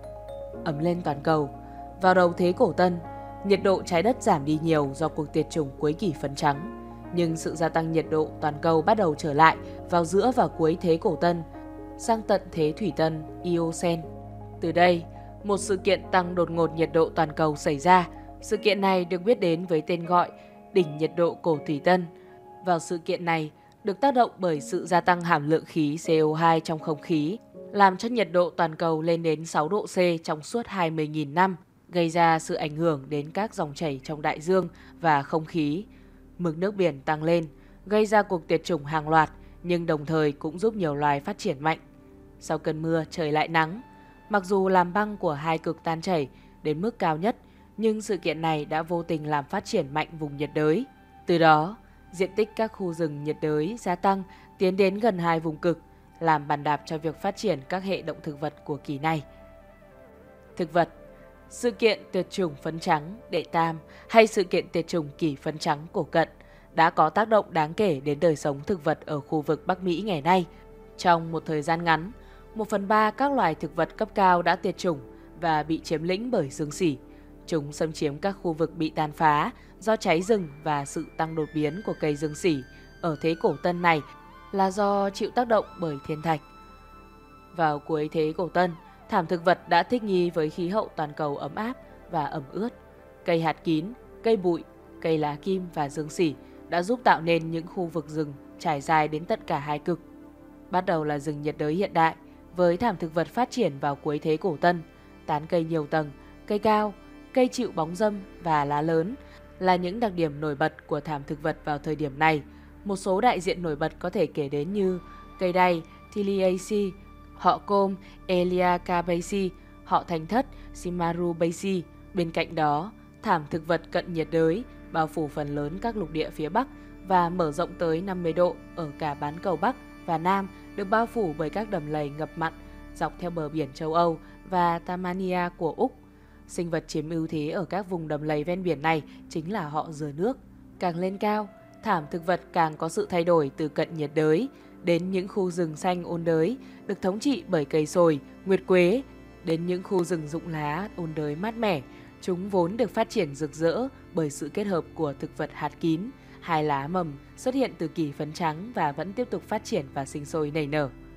Ấm lên toàn cầu. Vào đầu thế cổ Tân, nhiệt độ trái đất giảm đi nhiều do cuộc tuyệt chủng cuối kỷ phấn trắng. Nhưng sự gia tăng nhiệt độ toàn cầu bắt đầu trở lại vào giữa và cuối thế cổ Tân, sang tận thế Thủy Tân, Eocene. Từ đây, một sự kiện tăng đột ngột nhiệt độ toàn cầu xảy ra. Sự kiện này được biết đến với tên gọi đỉnh nhiệt độ cổ Thủy Tân. Vào sự kiện này, được tác động bởi sự gia tăng hàm lượng khí C O hai trong không khí, làm cho nhiệt độ toàn cầu lên đến sáu độ C trong suốt hai mươi nghìn năm, gây ra sự ảnh hưởng đến các dòng chảy trong đại dương và không khí. Mực nước biển tăng lên, gây ra cuộc tuyệt chủng hàng loạt, nhưng đồng thời cũng giúp nhiều loài phát triển mạnh. Sau cơn mưa, trời lại nắng. Mặc dù làm băng của hai cực tan chảy đến mức cao nhất, nhưng sự kiện này đã vô tình làm phát triển mạnh vùng nhiệt đới. Từ đó, diện tích các khu rừng nhiệt đới gia tăng tiến đến gần hai vùng cực, làm bàn đạp cho việc phát triển các hệ động thực vật của kỳ này. Thực vật. Sự kiện tuyệt chủng phấn trắng đệ tam hay sự kiện tuyệt chủng kỷ phấn trắng cổ cận đã có tác động đáng kể đến đời sống thực vật ở khu vực Bắc Mỹ ngày nay. Trong một thời gian ngắn, một phần ba các loài thực vật cấp cao đã tuyệt chủng và bị chiếm lĩnh bởi dương sỉ. Chúng xâm chiếm các khu vực bị tàn phá do cháy rừng và sự tăng đột biến của cây dương sỉ ở thế cổ Tân này là do chịu tác động bởi thiên thạch. Vào cuối thế cổ Tân, thảm thực vật đã thích nghi với khí hậu toàn cầu ấm áp và ẩm ướt. Cây hạt kín, cây bụi, cây lá kim và dương sỉ đã giúp tạo nên những khu vực rừng trải dài đến tận cả hai cực. Bắt đầu là rừng nhiệt đới hiện đại, với thảm thực vật phát triển vào cuối thế cổ Tân, tán cây nhiều tầng, cây cao, cây chịu bóng râm và lá lớn là những đặc điểm nổi bật của thảm thực vật vào thời điểm này. Một số đại diện nổi bật có thể kể đến như cây đay, Tiliaceae, họ côm, Eliacaceae, họ thành thất, Cimarubaceae. Bên cạnh đó, thảm thực vật cận nhiệt đới bao phủ phần lớn các lục địa phía Bắc và mở rộng tới năm mươi độ ở cả bán cầu Bắc và Nam, được bao phủ bởi các đầm lầy ngập mặn dọc theo bờ biển châu Âu và Tasmania của Úc. Sinh vật chiếm ưu thế ở các vùng đầm lầy ven biển này chính là họ dừa nước. Càng lên cao, thảm thực vật càng có sự thay đổi từ cận nhiệt đới đến những khu rừng xanh ôn đới được thống trị bởi cây sồi, nguyệt quế, đến những khu rừng rụng lá ôn đới mát mẻ. Chúng vốn được phát triển rực rỡ bởi sự kết hợp của thực vật hạt kín, hai lá mầm xuất hiện từ kỷ phấn trắng và vẫn tiếp tục phát triển và sinh sôi nảy nở.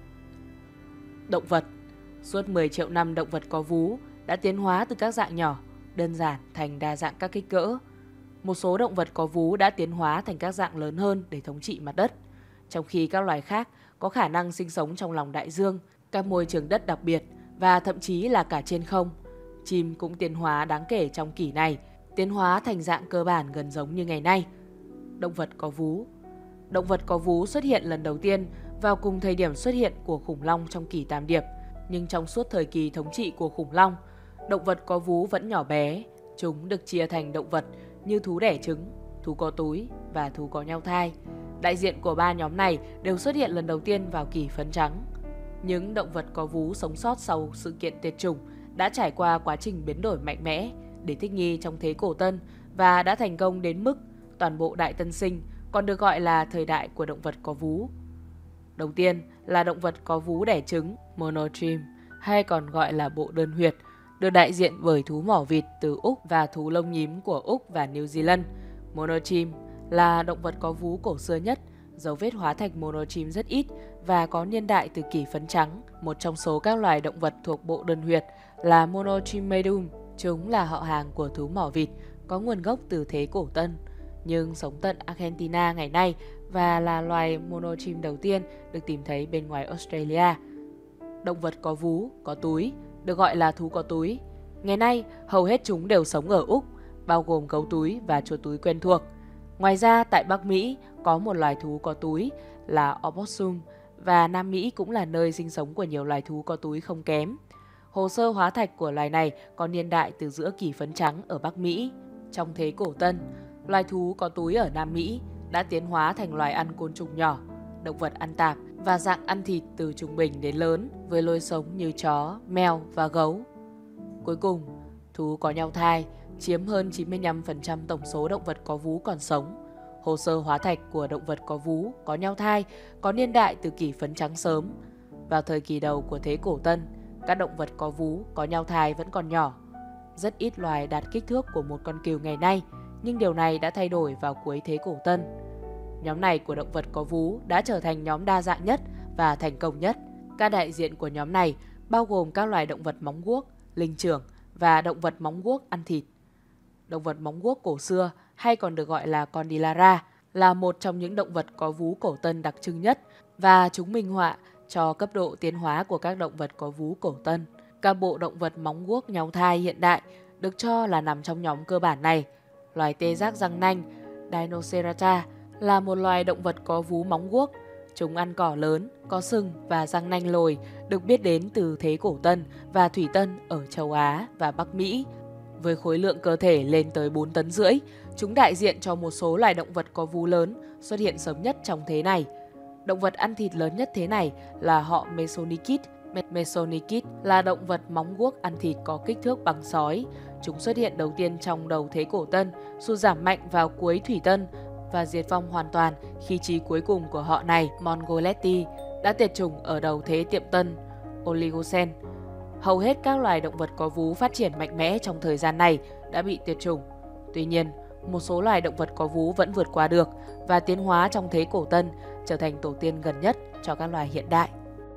Động vật. Suốt mười triệu năm, động vật có vú đã tiến hóa từ các dạng nhỏ, đơn giản thành đa dạng các kích cỡ. Một số động vật có vú đã tiến hóa thành các dạng lớn hơn để thống trị mặt đất, trong khi các loài khác có khả năng sinh sống trong lòng đại dương, các môi trường đất đặc biệt và thậm chí là cả trên không. Chim cũng tiến hóa đáng kể trong kỷ này, tiến hóa thành dạng cơ bản gần giống như ngày nay. Động vật có vú. Động vật có vú xuất hiện lần đầu tiên vào cùng thời điểm xuất hiện của khủng long trong kỷ Tam Điệp, nhưng trong suốt thời kỳ thống trị của khủng long, động vật có vú vẫn nhỏ bé. Chúng được chia thành động vật như thú đẻ trứng, thú có túi và thú có nhau thai. Đại diện của ba nhóm này đều xuất hiện lần đầu tiên vào kỷ Phấn Trắng. Những động vật có vú sống sót sau sự kiện tuyệt chủng đã trải qua quá trình biến đổi mạnh mẽ để thích nghi trong thế cổ tân và đã thành công đến mức toàn bộ Đại Tân Sinh còn được gọi là thời đại của động vật có vú. Đầu tiên là động vật có vú đẻ trứng, monotremes, hay còn gọi là bộ đơn huyệt, được đại diện bởi thú mỏ vịt từ Úc và thú lông nhím của Úc và New Zealand. Monotremes là động vật có vú cổ xưa nhất, dấu vết hóa thạch monotremes rất ít và có niên đại từ kỷ Phấn Trắng. Một trong số các loài động vật thuộc bộ đơn huyệt là Monotremedum. Chúng là họ hàng của thú mỏ vịt, có nguồn gốc từ thế cổ tân, nhưng sống tận Argentina ngày nay và là loài monotremes đầu tiên được tìm thấy bên ngoài Australia. Động vật có vú, có túi, được gọi là thú có túi. Ngày nay, hầu hết chúng đều sống ở Úc, bao gồm gấu túi và chuột túi quen thuộc. Ngoài ra, tại Bắc Mỹ có một loài thú có túi là opossum, và Nam Mỹ cũng là nơi sinh sống của nhiều loài thú có túi không kém. Hồ sơ hóa thạch của loài này có niên đại từ giữa kỷ Phấn Trắng ở Bắc Mỹ. Trong thế cổ tân, loài thú có túi ở Nam Mỹ đã tiến hóa thành loài ăn côn trùng nhỏ, động vật ăn tạp và dạng ăn thịt từ trung bình đến lớn, với lối sống như chó, mèo và gấu. Cuối cùng, thú có nhau thai chiếm hơn chín mươi lăm phần trăm tổng số động vật có vú còn sống. Hồ sơ hóa thạch của động vật có vú, có nhau thai có niên đại từ kỷ Phấn Trắng sớm. Vào thời kỳ đầu của thế cổ tân, các động vật có vú, có nhau thai vẫn còn nhỏ. Rất ít loài đạt kích thước của một con cừu ngày nay, nhưng điều này đã thay đổi vào cuối thế cổ tân. Nhóm này của động vật có vú đã trở thành nhóm đa dạng nhất và thành công nhất. Các đại diện của nhóm này bao gồm các loài động vật móng guốc, linh trưởng và động vật móng guốc ăn thịt. Động vật móng guốc cổ xưa, hay còn được gọi là Condylara, là một trong những động vật có vú cổ tân đặc trưng nhất và chúng minh họa cho cấp độ tiến hóa của các động vật có vú cổ tân. Các bộ động vật móng guốc nhau thai hiện đại được cho là nằm trong nhóm cơ bản này. Loài tê giác răng nanh, Dinocerata, là một loài động vật có vú móng guốc. Chúng ăn cỏ lớn, có sừng và răng nanh lồi, được biết đến từ thế cổ tân và thủy tân ở châu Á và Bắc Mỹ. Với khối lượng cơ thể lên tới bốn tấn rưỡi, chúng đại diện cho một số loài động vật có vú lớn xuất hiện sớm nhất trong thế này. Động vật ăn thịt lớn nhất thế này là họ Mesonychid. Mesonychid là động vật móng guốc ăn thịt có kích thước bằng sói. Chúng xuất hiện đầu tiên trong đầu thế cổ tân, sụt giảm mạnh vào cuối thủy tân và diệt vong hoàn toàn khi chí cuối cùng của họ này, Mongoletti, đã tuyệt chủng ở đầu thế tiệm tân, Oligocene. Hầu hết các loài động vật có vú phát triển mạnh mẽ trong thời gian này đã bị tuyệt chủng. Tuy nhiên, một số loài động vật có vú vẫn vượt qua được và tiến hóa trong thế cổ tân, trở thành tổ tiên gần nhất cho các loài hiện đại.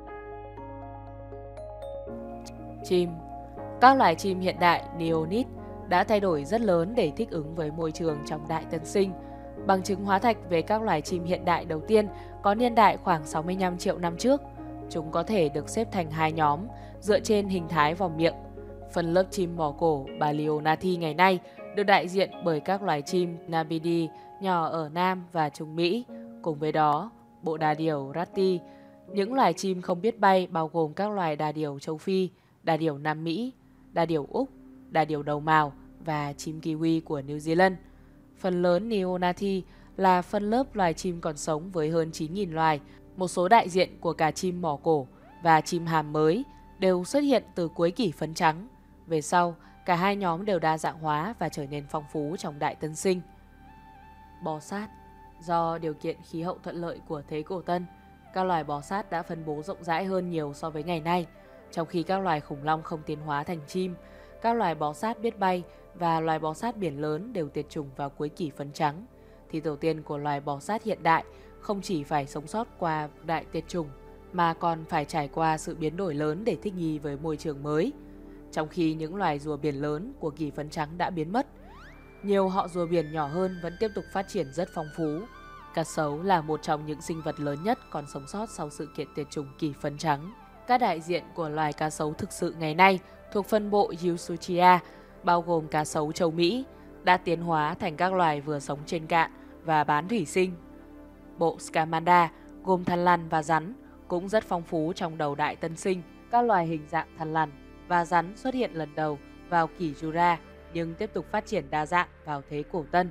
Chim. Các loài chim hiện đại Neonid đã thay đổi rất lớn để thích ứng với môi trường trong Đại Tân Sinh. Bằng chứng hóa thạch về các loài chim hiện đại đầu tiên có niên đại khoảng sáu mươi lăm triệu năm trước. Chúng có thể được xếp thành hai nhóm dựa trên hình thái vòng miệng. Phần lớp chim mỏ cổ Balionathi ngày nay được đại diện bởi các loài chim Nabidi nhỏ ở Nam và Trung Mỹ. Cùng với đó, bộ đà điểu Ratti. Những loài chim không biết bay bao gồm các loài đà điểu châu Phi, đà điểu Nam Mỹ, đà điểu Úc, đà điểu đầu mào và chim kiwi của New Zealand. Phần lớn Neonathi là phân lớp loài chim còn sống với hơn chín nghìn loài. Một số đại diện của cả chim mỏ cổ và chim hàm mới đều xuất hiện từ cuối kỷ Phấn Trắng. Về sau, cả hai nhóm đều đa dạng hóa và trở nên phong phú trong Đại Tân Sinh. Bò sát. Do điều kiện khí hậu thuận lợi của thế cổ tân, các loài bò sát đã phân bố rộng rãi hơn nhiều so với ngày nay. Trong khi các loài khủng long không tiến hóa thành chim, các loài bò sát biết bay và loài bò sát biển lớn đều tuyệt chủng vào cuối kỷ Phấn Trắng, thì tổ tiên của loài bò sát hiện đại không chỉ phải sống sót qua đại tuyệt chủng mà còn phải trải qua sự biến đổi lớn để thích nghi với môi trường mới. Trong khi những loài rùa biển lớn của kỳ phấn trắng đã biến mất, nhiều họ rùa biển nhỏ hơn vẫn tiếp tục phát triển rất phong phú. Cá sấu là một trong những sinh vật lớn nhất còn sống sót sau sự kiện tuyệt chủng kỳ phấn trắng. Các đại diện của loài cá sấu thực sự ngày nay thuộc phân bộ Eusuchia, bao gồm cá sấu châu Mỹ, đã tiến hóa thành các loài vừa sống trên cạn và bán thủy sinh. Bộ Scamanda gồm thằn lằn và rắn cũng rất phong phú trong đầu đại tân sinh. Các loài hình dạng thằn lằn và rắn xuất hiện lần đầu vào kỷ Jura nhưng tiếp tục phát triển đa dạng vào thế cổ Tân.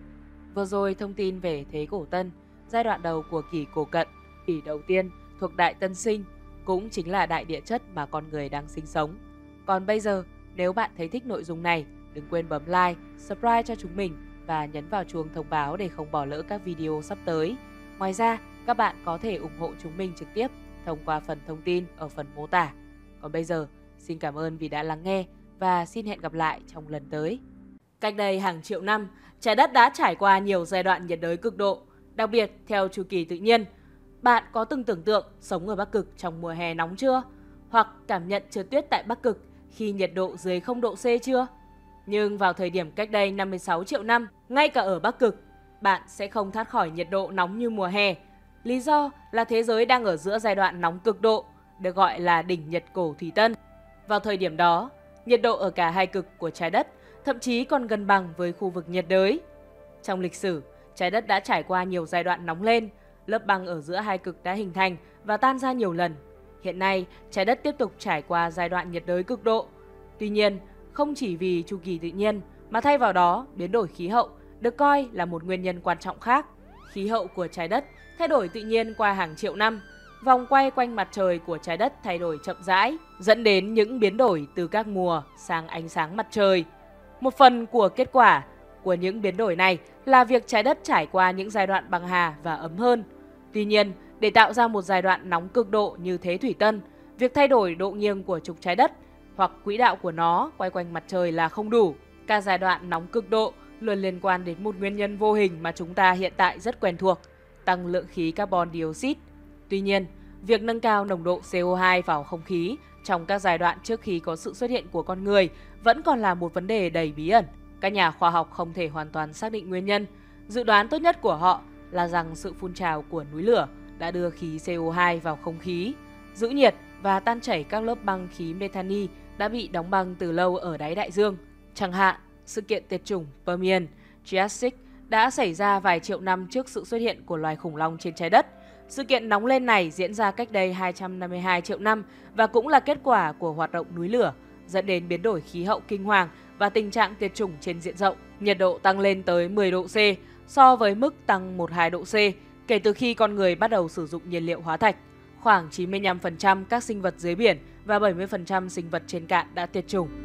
Vừa rồi thông tin về thế cổ Tân, giai đoạn đầu của kỷ cổ Cận, kỷ đầu tiên thuộc đại tân sinh, cũng chính là đại địa chất mà con người đang sinh sống. Còn bây giờ, nếu bạn thấy thích nội dung này, đừng quên bấm like, subscribe cho chúng mình và nhấn vào chuông thông báo để không bỏ lỡ các video sắp tới. Ngoài ra, các bạn có thể ủng hộ chúng mình trực tiếp thông qua phần thông tin ở phần mô tả. Còn bây giờ, xin cảm ơn vì đã lắng nghe và xin hẹn gặp lại trong lần tới. Cách đây hàng triệu năm, trái đất đã trải qua nhiều giai đoạn nhiệt đới cực độ, đặc biệt theo chu kỳ tự nhiên. Bạn có từng tưởng tượng sống ở Bắc Cực trong mùa hè nóng chưa? Hoặc cảm nhận trượt tuyết tại Bắc Cực khi nhiệt độ dưới không độ C chưa? Nhưng vào thời điểm cách đây năm mươi sáu triệu năm, ngay cả ở Bắc Cực, bạn sẽ không thoát khỏi nhiệt độ nóng như mùa hè. Lý do là thế giới đang ở giữa giai đoạn nóng cực độ, được gọi là đỉnh nhiệt cổ thủy tân. Vào thời điểm đó, nhiệt độ ở cả hai cực của trái đất thậm chí còn gần bằng với khu vực nhiệt đới. Trong lịch sử, trái đất đã trải qua nhiều giai đoạn nóng lên, lớp băng ở giữa hai cực đã hình thành và tan ra nhiều lần. Hiện nay, trái đất tiếp tục trải qua giai đoạn nhiệt đới cực độ. Tuy nhiên, không chỉ vì chu kỳ tự nhiên, mà thay vào đó, biến đổi khí hậu được coi là một nguyên nhân quan trọng khác. Khí hậu của trái đất thay đổi tự nhiên qua hàng triệu năm. Vòng quay quanh mặt trời của trái đất thay đổi chậm rãi, dẫn đến những biến đổi từ các mùa sang ánh sáng mặt trời. Một phần của kết quả của những biến đổi này là việc trái đất trải qua những giai đoạn băng hà và ấm hơn. Tuy nhiên, để tạo ra một giai đoạn nóng cực độ như thế thủy tân, việc thay đổi độ nghiêng của trục trái đất hoặc quỹ đạo của nó quay quanh mặt trời là không đủ. Các giai đoạn nóng cực độ luôn liên quan đến một nguyên nhân vô hình mà chúng ta hiện tại rất quen thuộc, tăng lượng khí carbon dioxide. Tuy nhiên, việc nâng cao nồng độ C O hai vào không khí trong các giai đoạn trước khi có sự xuất hiện của con người vẫn còn là một vấn đề đầy bí ẩn. Các nhà khoa học không thể hoàn toàn xác định nguyên nhân. Dự đoán tốt nhất của họ là rằng sự phun trào của núi lửa đã đưa khí C O hai vào không khí, giữ nhiệt và tan chảy các lớp băng khí methani đã bị đóng băng từ lâu ở đáy đại dương. Chẳng hạn, sự kiện tuyệt chủng Permian, Triassic đã xảy ra vài triệu năm trước sự xuất hiện của loài khủng long trên trái đất. Sự kiện nóng lên này diễn ra cách đây hai trăm năm mươi hai triệu năm và cũng là kết quả của hoạt động núi lửa, dẫn đến biến đổi khí hậu kinh hoàng và tình trạng tuyệt chủng trên diện rộng. Nhiệt độ tăng lên tới mười độ C so với mức tăng một phẩy hai độ C kể từ khi con người bắt đầu sử dụng nhiên liệu hóa thạch. Khoảng chín mươi lăm phần trăm các sinh vật dưới biển và bảy mươi phần trăm sinh vật trên cạn đã tuyệt chủng.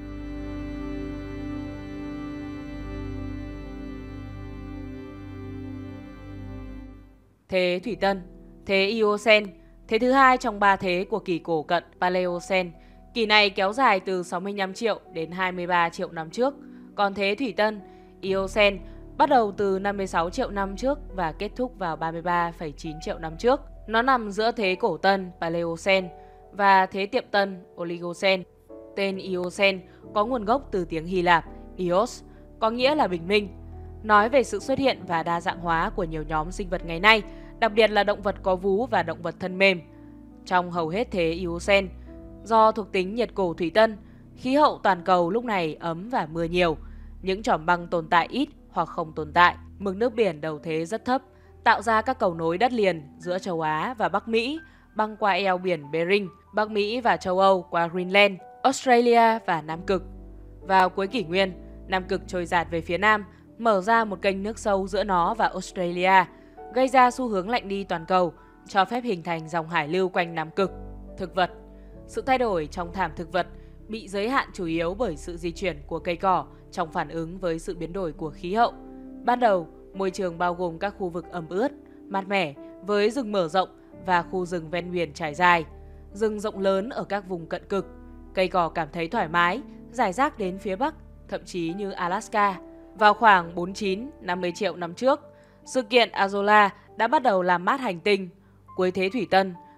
Thế thủy tân, thế Eocene, thế thứ hai trong ba thế của kỷ cổ cận Paleocene. Kỷ này kéo dài từ sáu mươi lăm triệu đến hai mươi ba triệu năm trước. Còn thế thủy tân, Eocene, bắt đầu từ năm mươi sáu triệu năm trước và kết thúc vào ba mươi ba phẩy chín triệu năm trước. Nó nằm giữa thế cổ tân Paleocene và thế tiệm tân Oligocene. Tên Eocene có nguồn gốc từ tiếng Hy Lạp Eos, có nghĩa là bình minh, nói về sự xuất hiện và đa dạng hóa của nhiều nhóm sinh vật ngày nay, đặc biệt là động vật có vú và động vật thân mềm. Trong hầu hết thế Eocene, do thuộc tính nhiệt cổ thủy tân, khí hậu toàn cầu lúc này ấm và mưa nhiều. Những chòm băng tồn tại ít hoặc không tồn tại. Mực nước biển đầu thế rất thấp, tạo ra các cầu nối đất liền giữa châu Á và Bắc Mỹ, băng qua eo biển Bering, Bắc Mỹ và châu Âu qua Greenland, Australia và Nam Cực. Vào cuối kỷ nguyên, Nam Cực trôi dạt về phía Nam, mở ra một kênh nước sâu giữa nó và Australia, gây ra xu hướng lạnh đi toàn cầu, cho phép hình thành dòng hải lưu quanh Nam Cực. Thực vật. Sự thay đổi trong thảm thực vật bị giới hạn chủ yếu bởi sự di chuyển của cây cỏ trong phản ứng với sự biến đổi của khí hậu. Ban đầu, môi trường bao gồm các khu vực ẩm ướt, mát mẻ với rừng mở rộng và khu rừng ven biển trải dài, rừng rộng lớn ở các vùng cận cực. Cây cỏ cảm thấy thoải mái, rải rác đến phía Bắc, thậm chí như Alaska. Vào khoảng bốn mươi chín đến năm mươi triệu năm trước, sự kiện Azola đã bắt đầu làm mát hành tinh. Cuối thế thủy tân,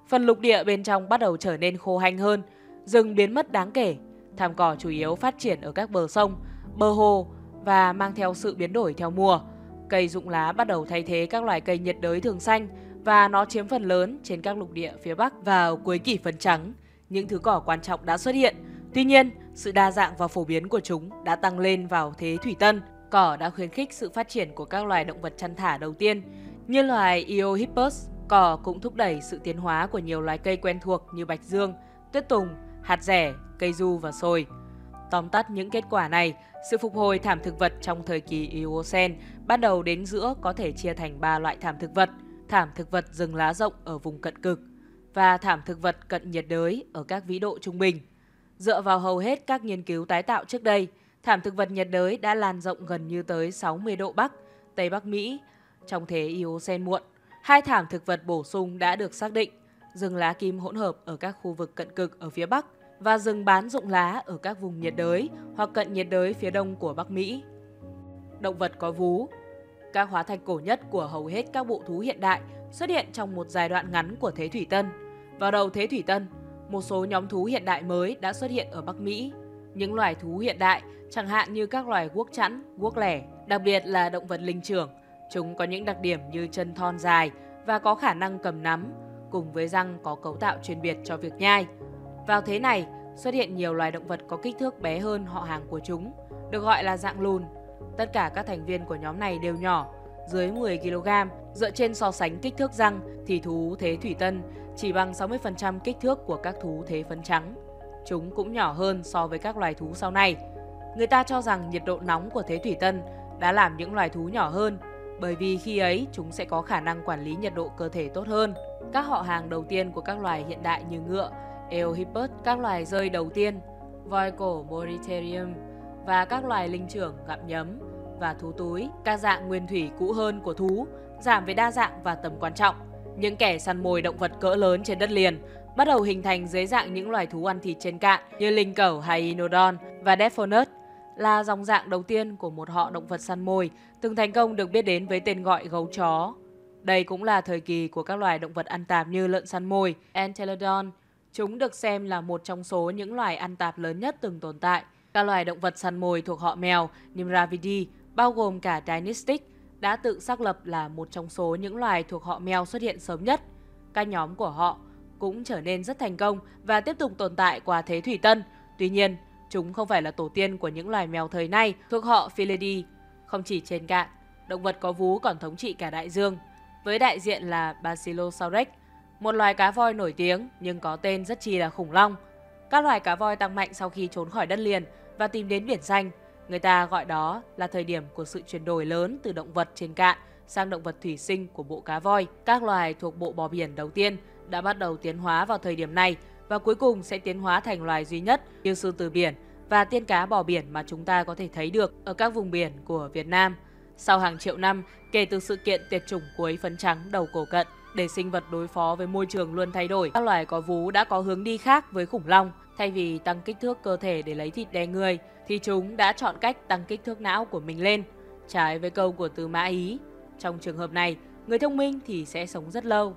Phần lục địa bên trong bắt đầu trở nên khô hanh hơn, rừng biến mất đáng kể. Thảm cỏ chủ yếu phát triển ở các bờ sông, bờ hồ và mang theo sự biến đổi theo mùa. Cây rụng lá bắt đầu thay thế các loài cây nhiệt đới thường xanh và nó chiếm phần lớn trên các lục địa phía Bắc. Vào cuối kỷ phấn trắng, những thứ cỏ quan trọng đã xuất hiện. Tuy nhiên, sự đa dạng và phổ biến của chúng đã tăng lên vào thế thủy tân. Cỏ đã khuyến khích sự phát triển của các loài động vật chăn thả đầu tiên, như loài Eohippus. Cỏ cũng thúc đẩy sự tiến hóa của nhiều loài cây quen thuộc như bạch dương, tuyết tùng, hạt dẻ, cây du và sồi. Tóm tắt những kết quả này, sự phục hồi thảm thực vật trong thời kỳ Eocene bắt đầu đến giữa có thể chia thành ba loại thảm thực vật: thảm thực vật rừng lá rộng ở vùng cận cực và thảm thực vật cận nhiệt đới ở các vĩ độ trung bình. Dựa vào hầu hết các nghiên cứu tái tạo trước đây, thảm thực vật nhiệt đới đã lan rộng gần như tới sáu mươi độ Bắc, Tây Bắc Mỹ trong thế Eocene muộn. Hai thảm thực vật bổ sung đã được xác định: rừng lá kim hỗn hợp ở các khu vực cận cực ở phía Bắc và rừng bán rụng lá ở các vùng nhiệt đới hoặc cận nhiệt đới phía đông của Bắc Mỹ. Động vật có vú. Các hóa thạch cổ nhất của hầu hết các bộ thú hiện đại xuất hiện trong một giai đoạn ngắn của thế thủy tân. Vào đầu thế thủy tân, một số nhóm thú hiện đại mới đã xuất hiện ở Bắc Mỹ. Những loài thú hiện đại, chẳng hạn như các loài guốc chẵn, guốc lẻ, đặc biệt là động vật linh trưởng, chúng có những đặc điểm như chân thon dài và có khả năng cầm nắm, cùng với răng có cấu tạo chuyên biệt cho việc nhai. Vào thế này, xuất hiện nhiều loài động vật có kích thước bé hơn họ hàng của chúng, được gọi là dạng lùn. Tất cả các thành viên của nhóm này đều nhỏ, dưới mười ki lô gam. Dựa trên so sánh kích thước răng thì thú thế thủy tân chỉ bằng sáu mươi phần trăm kích thước của các thú thế phấn trắng. Chúng cũng nhỏ hơn so với các loài thú sau này. Người ta cho rằng nhiệt độ nóng của thế thủy tân đã làm những loài thú nhỏ hơn, bởi vì khi ấy chúng sẽ có khả năng quản lý nhiệt độ cơ thể tốt hơn. Các họ hàng đầu tiên của các loài hiện đại như ngựa, Eohippus, các loài rơi đầu tiên, voi cổ Borytherium và các loài linh trưởng gặm nhấm và thú túi, các dạng nguyên thủy cũ hơn của thú, giảm về đa dạng và tầm quan trọng. Những kẻ săn mồi động vật cỡ lớn trên đất liền bắt đầu hình thành dưới dạng những loài thú ăn thịt trên cạn như linh cẩu Hyaenodon và Dephonus, là dòng dạng đầu tiên của một họ động vật săn mồi từng thành công được biết đến với tên gọi gấu chó. Đây cũng là thời kỳ của các loài động vật ăn tạp như lợn săn mồi, Entelodon. Chúng được xem là một trong số những loài ăn tạp lớn nhất từng tồn tại. Các loài động vật săn mồi thuộc họ mèo Nimravidae, bao gồm cả Dynastic, đã tự xác lập là một trong số những loài thuộc họ mèo xuất hiện sớm nhất. Các nhóm của họ cũng trở nên rất thành công và tiếp tục tồn tại qua thế thủy tân. Tuy nhiên, chúng không phải là tổ tiên của những loài mèo thời nay thuộc họ Felidae. Không chỉ trên cạn, động vật có vú còn thống trị cả đại dương, với đại diện là Basilosaurus, một loài cá voi nổi tiếng nhưng có tên rất chi là khủng long. Các loài cá voi tăng mạnh sau khi trốn khỏi đất liền và tìm đến biển xanh. Người ta gọi đó là thời điểm của sự chuyển đổi lớn từ động vật trên cạn sang động vật thủy sinh của bộ cá voi. Các loài thuộc bộ bò biển đầu tiên đã bắt đầu tiến hóa vào thời điểm này và cuối cùng sẽ tiến hóa thành loài duy nhất như sư tử biển và tiên cá bò biển mà chúng ta có thể thấy được ở các vùng biển của Việt Nam. Sau hàng triệu năm kể từ sự kiện tuyệt chủng cuối phấn trắng đầu cổ cận, để sinh vật đối phó với môi trường luôn thay đổi, các loài có vú đã có hướng đi khác với khủng long. Thay vì tăng kích thước cơ thể để lấy thịt đè người, thì chúng đã chọn cách tăng kích thước não của mình lên, trái với câu của Tư Mã Ý. Trong trường hợp này, người thông minh thì sẽ sống rất lâu.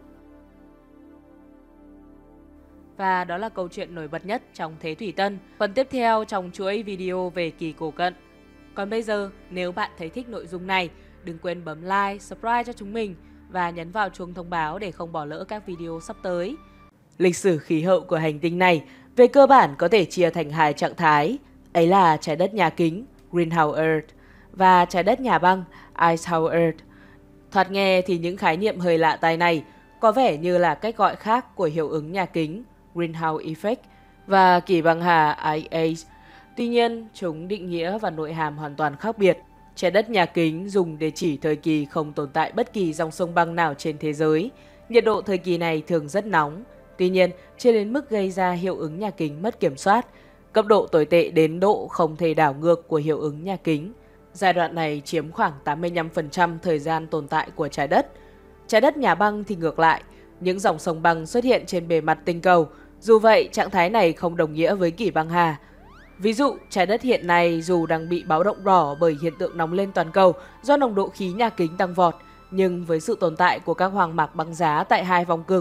Và đó là câu chuyện nổi bật nhất trong thế thủy tân. Phần tiếp theo trong chuỗi video về kỳ cổ cận. Còn bây giờ, nếu bạn thấy thích nội dung này, đừng quên bấm like, subscribe cho chúng mình và nhấn vào chuông thông báo để không bỏ lỡ các video sắp tới. Lịch sử khí hậu của hành tinh này về cơ bản có thể chia thành hai trạng thái, ấy là trái đất nhà kính, Greenhouse Earth, và trái đất nhà băng, Icehouse Earth. Thoạt nghe thì những khái niệm hơi lạ tai này có vẻ như là cách gọi khác của hiệu ứng nhà kính, Greenhouse Effect, và kỳ băng hà, Ice Age. Tuy nhiên, chúng định nghĩa và nội hàm hoàn toàn khác biệt. Trái đất nhà kính dùng để chỉ thời kỳ không tồn tại bất kỳ dòng sông băng nào trên thế giới. Nhiệt độ thời kỳ này thường rất nóng, tuy nhiên chưa đến mức gây ra hiệu ứng nhà kính mất kiểm soát. Cấp độ tồi tệ đến độ không thể đảo ngược của hiệu ứng nhà kính. Giai đoạn này chiếm khoảng tám mươi lăm phần trăm thời gian tồn tại của trái đất. Trái đất nhà băng thì ngược lại, những dòng sông băng xuất hiện trên bề mặt tinh cầu. Dù vậy, trạng thái này không đồng nghĩa với kỷ băng hà. Ví dụ, trái đất hiện nay dù đang bị báo động đỏ bởi hiện tượng nóng lên toàn cầu do nồng độ khí nhà kính tăng vọt, nhưng với sự tồn tại của các hoang mạc băng giá tại hai vòng cực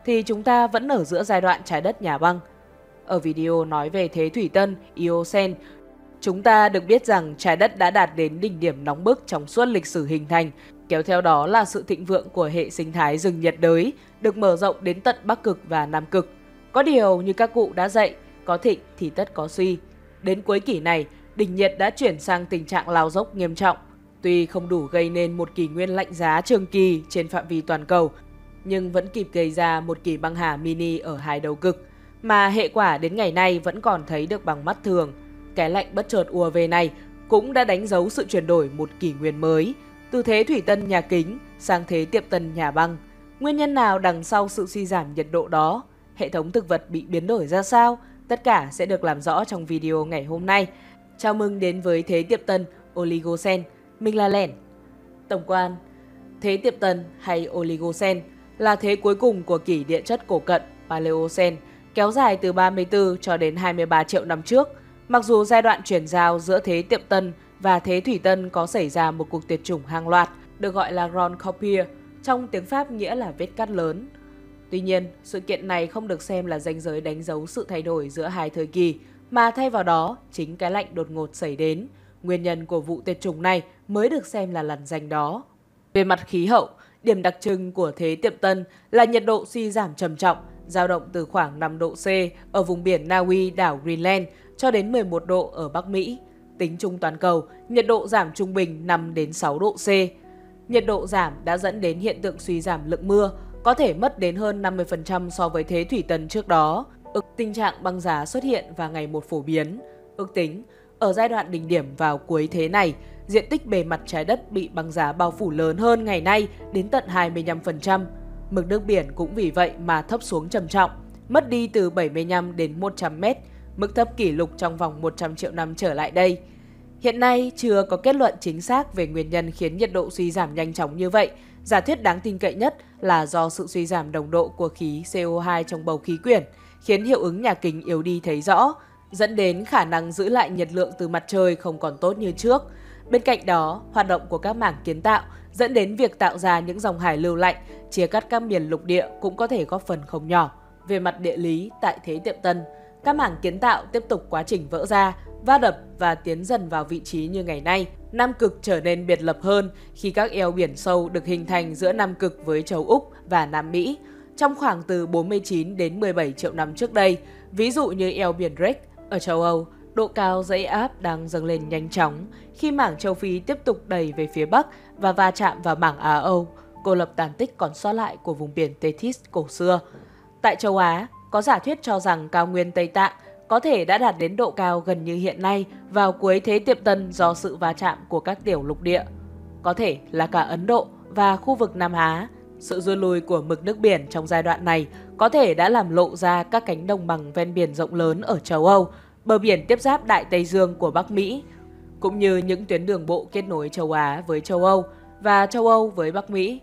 thì chúng ta vẫn ở giữa giai đoạn trái đất nhà băng. Ở video nói về thế thủy tân Eocene, chúng ta được biết rằng trái đất đã đạt đến đỉnh điểm nóng bức trong suốt lịch sử hình thành, kéo theo đó là sự thịnh vượng của hệ sinh thái rừng nhiệt đới, được mở rộng đến tận Bắc Cực và Nam Cực. Có điều như các cụ đã dạy, có thịnh thì tất có suy. Đến cuối kỷ này, đỉnh nhiệt đã chuyển sang tình trạng lao dốc nghiêm trọng. Tuy không đủ gây nên một kỷ nguyên lạnh giá trường kỳ trên phạm vi toàn cầu, nhưng vẫn kịp gây ra một kỷ băng hà mini ở hai đầu cực, mà hệ quả đến ngày nay vẫn còn thấy được bằng mắt thường. Cái lạnh bất chợt ùa về này cũng đã đánh dấu sự chuyển đổi một kỷ nguyên mới, từ thế thủy tân nhà kính sang thế tiệm tân nhà băng. Nguyên nhân nào đằng sau sự suy giảm nhiệt độ đó? Hệ thống thực vật bị biến đổi ra sao? Tất cả sẽ được làm rõ trong video ngày hôm nay. Chào mừng đến với thế tiệm tân Oligocene. Mình là Lẻn. Tổng quan, thế tiệm tân hay Oligocene là thế cuối cùng của kỷ địa chất cổ cận Paleocene, kéo dài từ ba mươi tư cho đến hai mươi ba triệu năm trước. Mặc dù giai đoạn chuyển giao giữa thế tiệm tân và thế thủy tân có xảy ra một cuộc tuyệt chủng hàng loạt, được gọi là Grand Coupure, trong tiếng Pháp nghĩa là vết cắt lớn. Tuy nhiên, sự kiện này không được xem là ranh giới đánh dấu sự thay đổi giữa hai thời kỳ, mà thay vào đó chính cái lạnh đột ngột xảy đến. Nguyên nhân của vụ tuyệt chủng này mới được xem là lằn danh đó. Về mặt khí hậu, điểm đặc trưng của thế tiệm tân là nhiệt độ suy giảm trầm trọng, dao động từ khoảng năm độ C ở vùng biển Na Uy, đảo Greenland cho đến mười một độ ở Bắc Mỹ. Tính chung toàn cầu, nhiệt độ giảm trung bình năm đến sáu độ C. Nhiệt độ giảm đã dẫn đến hiện tượng suy giảm lượng mưa, có thể mất đến hơn năm mươi phần trăm so với thế thủy tân trước đó. Ước tình trạng băng giá xuất hiện và ngày một phổ biến. Ước tính, ở giai đoạn đỉnh điểm vào cuối thế này, diện tích bề mặt trái đất bị băng giá bao phủ lớn hơn ngày nay đến tận hai mươi lăm phần trăm. Mực nước biển cũng vì vậy mà thấp xuống trầm trọng, mất đi từ bảy mươi lăm đến một trăm mét, mức thấp kỷ lục trong vòng một trăm triệu năm trở lại đây. Hiện nay chưa có kết luận chính xác về nguyên nhân khiến nhiệt độ suy giảm nhanh chóng như vậy. Giả thuyết đáng tin cậy nhất là do sự suy giảm nồng độ của khí C O hai trong bầu khí quyển, khiến hiệu ứng nhà kính yếu đi thấy rõ, dẫn đến khả năng giữ lại nhiệt lượng từ mặt trời không còn tốt như trước. Bên cạnh đó, hoạt động của các mảng kiến tạo dẫn đến việc tạo ra những dòng hải lưu lạnh, chia cắt các miền lục địa cũng có thể góp phần không nhỏ. Về mặt địa lý, tại thế tiệm tân, các mảng kiến tạo tiếp tục quá trình vỡ ra, va đập và tiến dần vào vị trí như ngày nay. Nam cực trở nên biệt lập hơn khi các eo biển sâu được hình thành giữa Nam cực với châu Úc và Nam Mỹ trong khoảng từ bốn mươi chín đến mười bảy triệu năm trước đây. Ví dụ như eo biển Drake ở châu Âu, độ cao dãy áp đang dâng lên nhanh chóng khi mảng châu Phi tiếp tục đẩy về phía Bắc và va chạm vào mảng Á Âu, cô lập tàn tích còn sót lại của vùng biển Tethys cổ xưa. Tại châu Á, có giả thuyết cho rằng cao nguyên Tây Tạng có thể đã đạt đến độ cao gần như hiện nay vào cuối thế tiệm tân do sự va chạm của các tiểu lục địa. Có thể là cả Ấn Độ và khu vực Nam Á. Sự rút lui của mực nước biển trong giai đoạn này có thể đã làm lộ ra các cánh đồng bằng ven biển rộng lớn ở châu Âu, bờ biển tiếp giáp Đại Tây Dương của Bắc Mỹ, cũng như những tuyến đường bộ kết nối châu Á với châu Âu và châu Âu với Bắc Mỹ.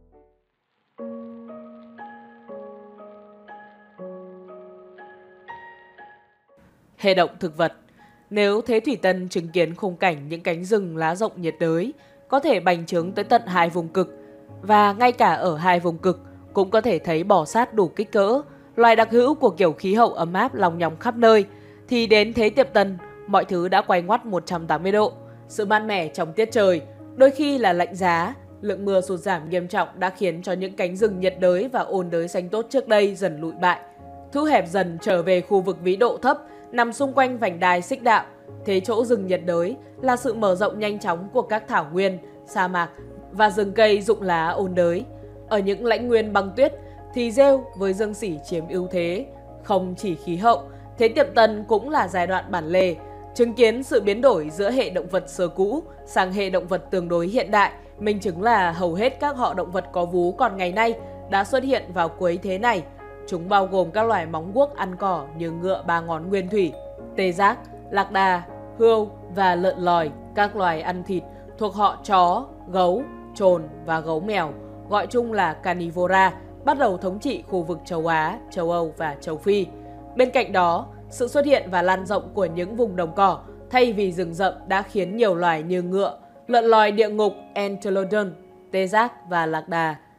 Hệ động thực vật. Nếu thế thủy tân chứng kiến khung cảnh những cánh rừng lá rộng nhiệt đới có thể bành trướng tới tận hai vùng cực, và ngay cả ở hai vùng cực cũng có thể thấy bò sát đủ kích cỡ, loài đặc hữu của kiểu khí hậu ấm áp lòng nhòng khắp nơi, thì đến thế tiệm tân, mọi thứ đã quay ngoắt một trăm tám mươi độ. Sự mát mẻ trong tiết trời, đôi khi là lạnh giá, lượng mưa sụt giảm nghiêm trọng đã khiến cho những cánh rừng nhiệt đới và ôn đới xanh tốt trước đây dần lụi bại, thu hẹp dần trở về khu vực vĩ độ thấp, nằm xung quanh vành đai xích đạo. Thế chỗ rừng nhiệt đới là sự mở rộng nhanh chóng của các thảo nguyên, sa mạc và rừng cây rụng lá ôn đới. Ở những lãnh nguyên băng tuyết thì rêu với dương sỉ chiếm ưu thế. Không chỉ khí hậu, thế tiệm tân cũng là giai đoạn bản lề, chứng kiến sự biến đổi giữa hệ động vật xưa cũ sang hệ động vật tương đối hiện đại. Minh chứng là hầu hết các họ động vật có vú còn ngày nay đã xuất hiện vào cuối thế này. Chúng bao gồm các loài móng guốc ăn cỏ như ngựa ba ngón nguyên thủy, tê giác, lạc đà, hươu và lợn lòi, các loài ăn thịt thuộc họ chó, gấu, trồn và gấu mèo, gọi chung là Carnivora, bắt đầu thống trị khu vực châu Á, châu Âu và châu Phi. Bên cạnh đó, sự xuất hiện và lan rộng của những vùng đồng cỏ thay vì rừng rậm đã khiến nhiều loài như ngựa, lợn lòi địa ngục, Entelodon, tê giác và lạc đà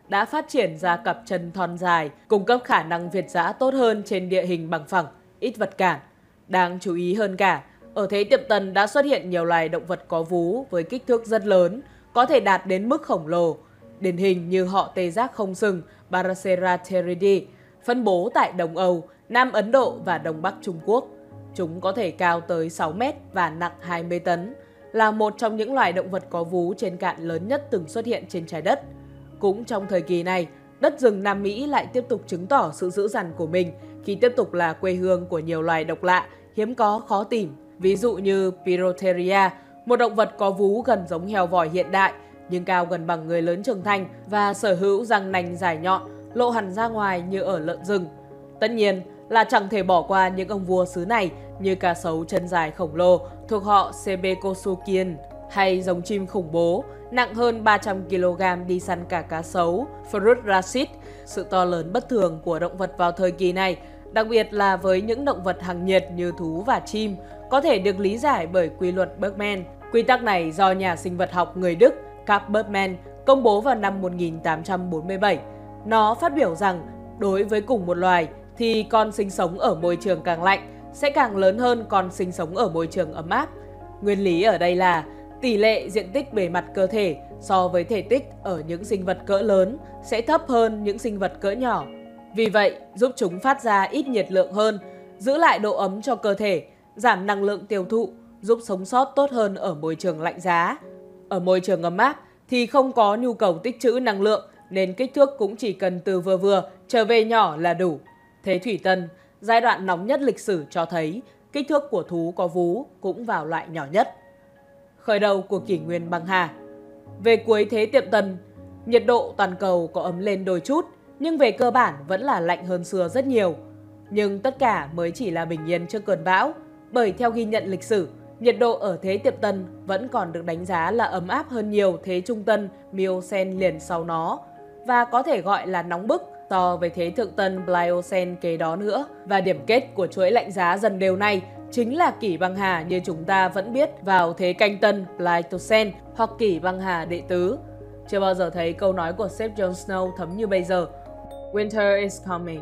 đã phát triển ra cặp chân thon dài, cung cấp khả năng việt dã tốt hơn trên địa hình bằng phẳng, ít vật cản. Đáng chú ý hơn cả, ở thế tiệm tần đã xuất hiện nhiều loài động vật có vú với kích thước rất lớn, có thể đạt đến mức khổng lồ. Điển hình như họ tê giác không sừng Paraceratheridae, phân bố tại Đông Âu, Nam Ấn Độ và Đông Bắc Trung Quốc. Chúng có thể cao tới sáu mét và nặng hai mươi tấn, là một trong những loài động vật có vú trên cạn lớn nhất từng xuất hiện trên trái đất. Cũng trong thời kỳ này, đất rừng Nam Mỹ lại tiếp tục chứng tỏ sự dữ dằn của mình khi tiếp tục là quê hương của nhiều loài độc lạ, hiếm có khó tìm. Ví dụ như Pirotheria, một động vật có vú gần giống heo vòi hiện đại, nhưng cao gần bằng người lớn trưởng thành và sở hữu răng nanh dài nhọn, lộ hẳn ra ngoài như ở lợn rừng. Tất nhiên là chẳng thể bỏ qua những ông vua xứ này như cá sấu chân dài khổng lồ thuộc họ Sebecosuchian, hay giống chim khủng bố nặng hơn ba trăm ki lô gam đi săn cả cá sấu Frut Rashid. Sự to lớn bất thường của động vật vào thời kỳ này, đặc biệt là với những động vật hàng nhiệt như thú và chim, có thể được lý giải bởi quy luật Bergman. Quy tắc này do nhà sinh vật học người Đức Karl Bergman công bố vào năm một nghìn tám trăm bốn mươi bảy. Nó phát biểu rằng đối với cùng một loài thì con sinh sống ở môi trường càng lạnh sẽ càng lớn hơn con sinh sống ở môi trường ấm áp. Nguyên lý ở đây là tỷ lệ diện tích bề mặt cơ thể so với thể tích ở những sinh vật cỡ lớn sẽ thấp hơn những sinh vật cỡ nhỏ. Vì vậy, giúp chúng phát ra ít nhiệt lượng hơn, giữ lại độ ấm cho cơ thể, giảm năng lượng tiêu thụ, giúp sống sót tốt hơn ở môi trường lạnh giá. Ở môi trường ấm áp thì không có nhu cầu tích trữ năng lượng, nên kích thước cũng chỉ cần từ vừa vừa trở về nhỏ là đủ. Thế Thủy Tân, giai đoạn nóng nhất lịch sử cho thấy kích thước của thú có vú cũng vào loại nhỏ nhất. Khởi đầu của kỷ nguyên băng hà. Về cuối thế Tiệm Tần, nhiệt độ toàn cầu có ấm lên đôi chút, nhưng về cơ bản vẫn là lạnh hơn xưa rất nhiều. Nhưng tất cả mới chỉ là bình yên trước cơn bão, bởi theo ghi nhận lịch sử, nhiệt độ ở thế Tiệm Tân vẫn còn được đánh giá là ấm áp hơn nhiều thế Trung Tân, Miocene liền sau nó, và có thể gọi là nóng bức so với thế Thượng Tân, Pliocene kế đó nữa. Và điểm kết của chuỗi lạnh giá dần đều này chính là kỷ băng hà như chúng ta vẫn biết vào thế Canh Tân, Pleistocene hoặc kỷ băng hà đệ tứ. Chưa bao giờ thấy câu nói của sếp Jon Snow thấm như bây giờ. Winter is coming.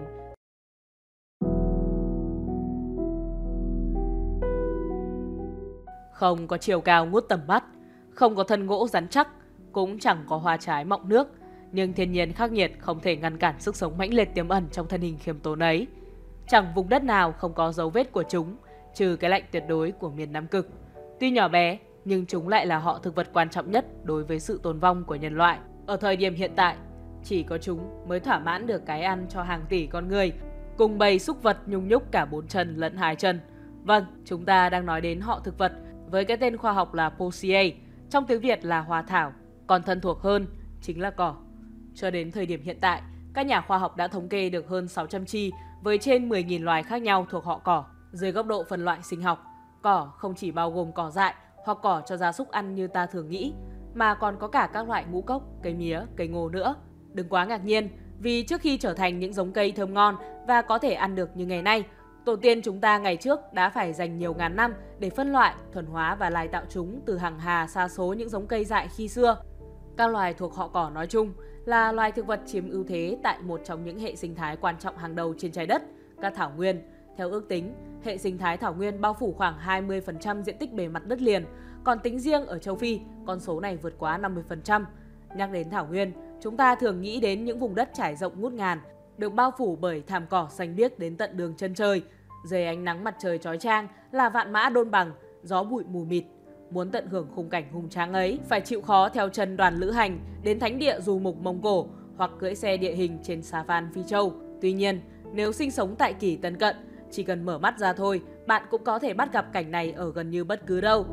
Không có chiều cao ngút tầm mắt, không có thân gỗ rắn chắc, cũng chẳng có hoa trái mọng nước, nhưng thiên nhiên khắc nghiệt không thể ngăn cản sức sống mãnh liệt tiềm ẩn trong thân hình khiêm tốn ấy. Chẳng vùng đất nào không có dấu vết của chúng, trừ cái lạnh tuyệt đối của miền Nam Cực. Tuy nhỏ bé, nhưng chúng lại là họ thực vật quan trọng nhất đối với sự tồn vong của nhân loại. Ở thời điểm hiện tại, chỉ có chúng mới thỏa mãn được cái ăn cho hàng tỷ con người, cùng bầy súc vật nhung nhúc cả bốn chân lẫn hai chân. Vâng, chúng ta đang nói đến họ thực vật với cái tên khoa học là Poaceae, trong tiếng Việt là hoa thảo, còn thân thuộc hơn chính là cỏ. Cho đến thời điểm hiện tại, các nhà khoa học đã thống kê được hơn sáu trăm chi với trên mười nghìn loài khác nhau thuộc họ cỏ. Dưới góc độ phân loại sinh học, cỏ không chỉ bao gồm cỏ dại hoặc cỏ cho gia súc ăn như ta thường nghĩ, mà còn có cả các loại ngũ cốc, cây mía, cây ngô nữa. Đừng quá ngạc nhiên, vì trước khi trở thành những giống cây thơm ngon và có thể ăn được như ngày nay, tổ tiên chúng ta ngày trước đã phải dành nhiều ngàn năm để phân loại, thuần hóa và lai tạo chúng từ hàng hà sa số những giống cây dại khi xưa. Các loài thuộc họ cỏ nói chung là loài thực vật chiếm ưu thế tại một trong những hệ sinh thái quan trọng hàng đầu trên trái đất, các thảo nguyên. Theo ước tính, hệ sinh thái thảo nguyên bao phủ khoảng hai mươi phần trăm diện tích bề mặt đất liền, còn tính riêng ở châu Phi, con số này vượt quá năm mươi phần trăm. Nhắc đến thảo nguyên, chúng ta thường nghĩ đến những vùng đất trải rộng ngút ngàn, được bao phủ bởi thảm cỏ xanh biếc đến tận đường chân trời. Dưới ánh nắng mặt trời chói chang là vạn mã đôn bằng, gió bụi mù mịt. Muốn tận hưởng khung cảnh hùng tráng ấy, phải chịu khó theo chân đoàn lữ hành đến thánh địa du mục Mông Cổ hoặc cưỡi xe địa hình trên Savan Phi Châu. Tuy nhiên, nếu sinh sống tại kỷ Tân Cận, chỉ cần mở mắt ra thôi, bạn cũng có thể bắt gặp cảnh này ở gần như bất cứ đâu.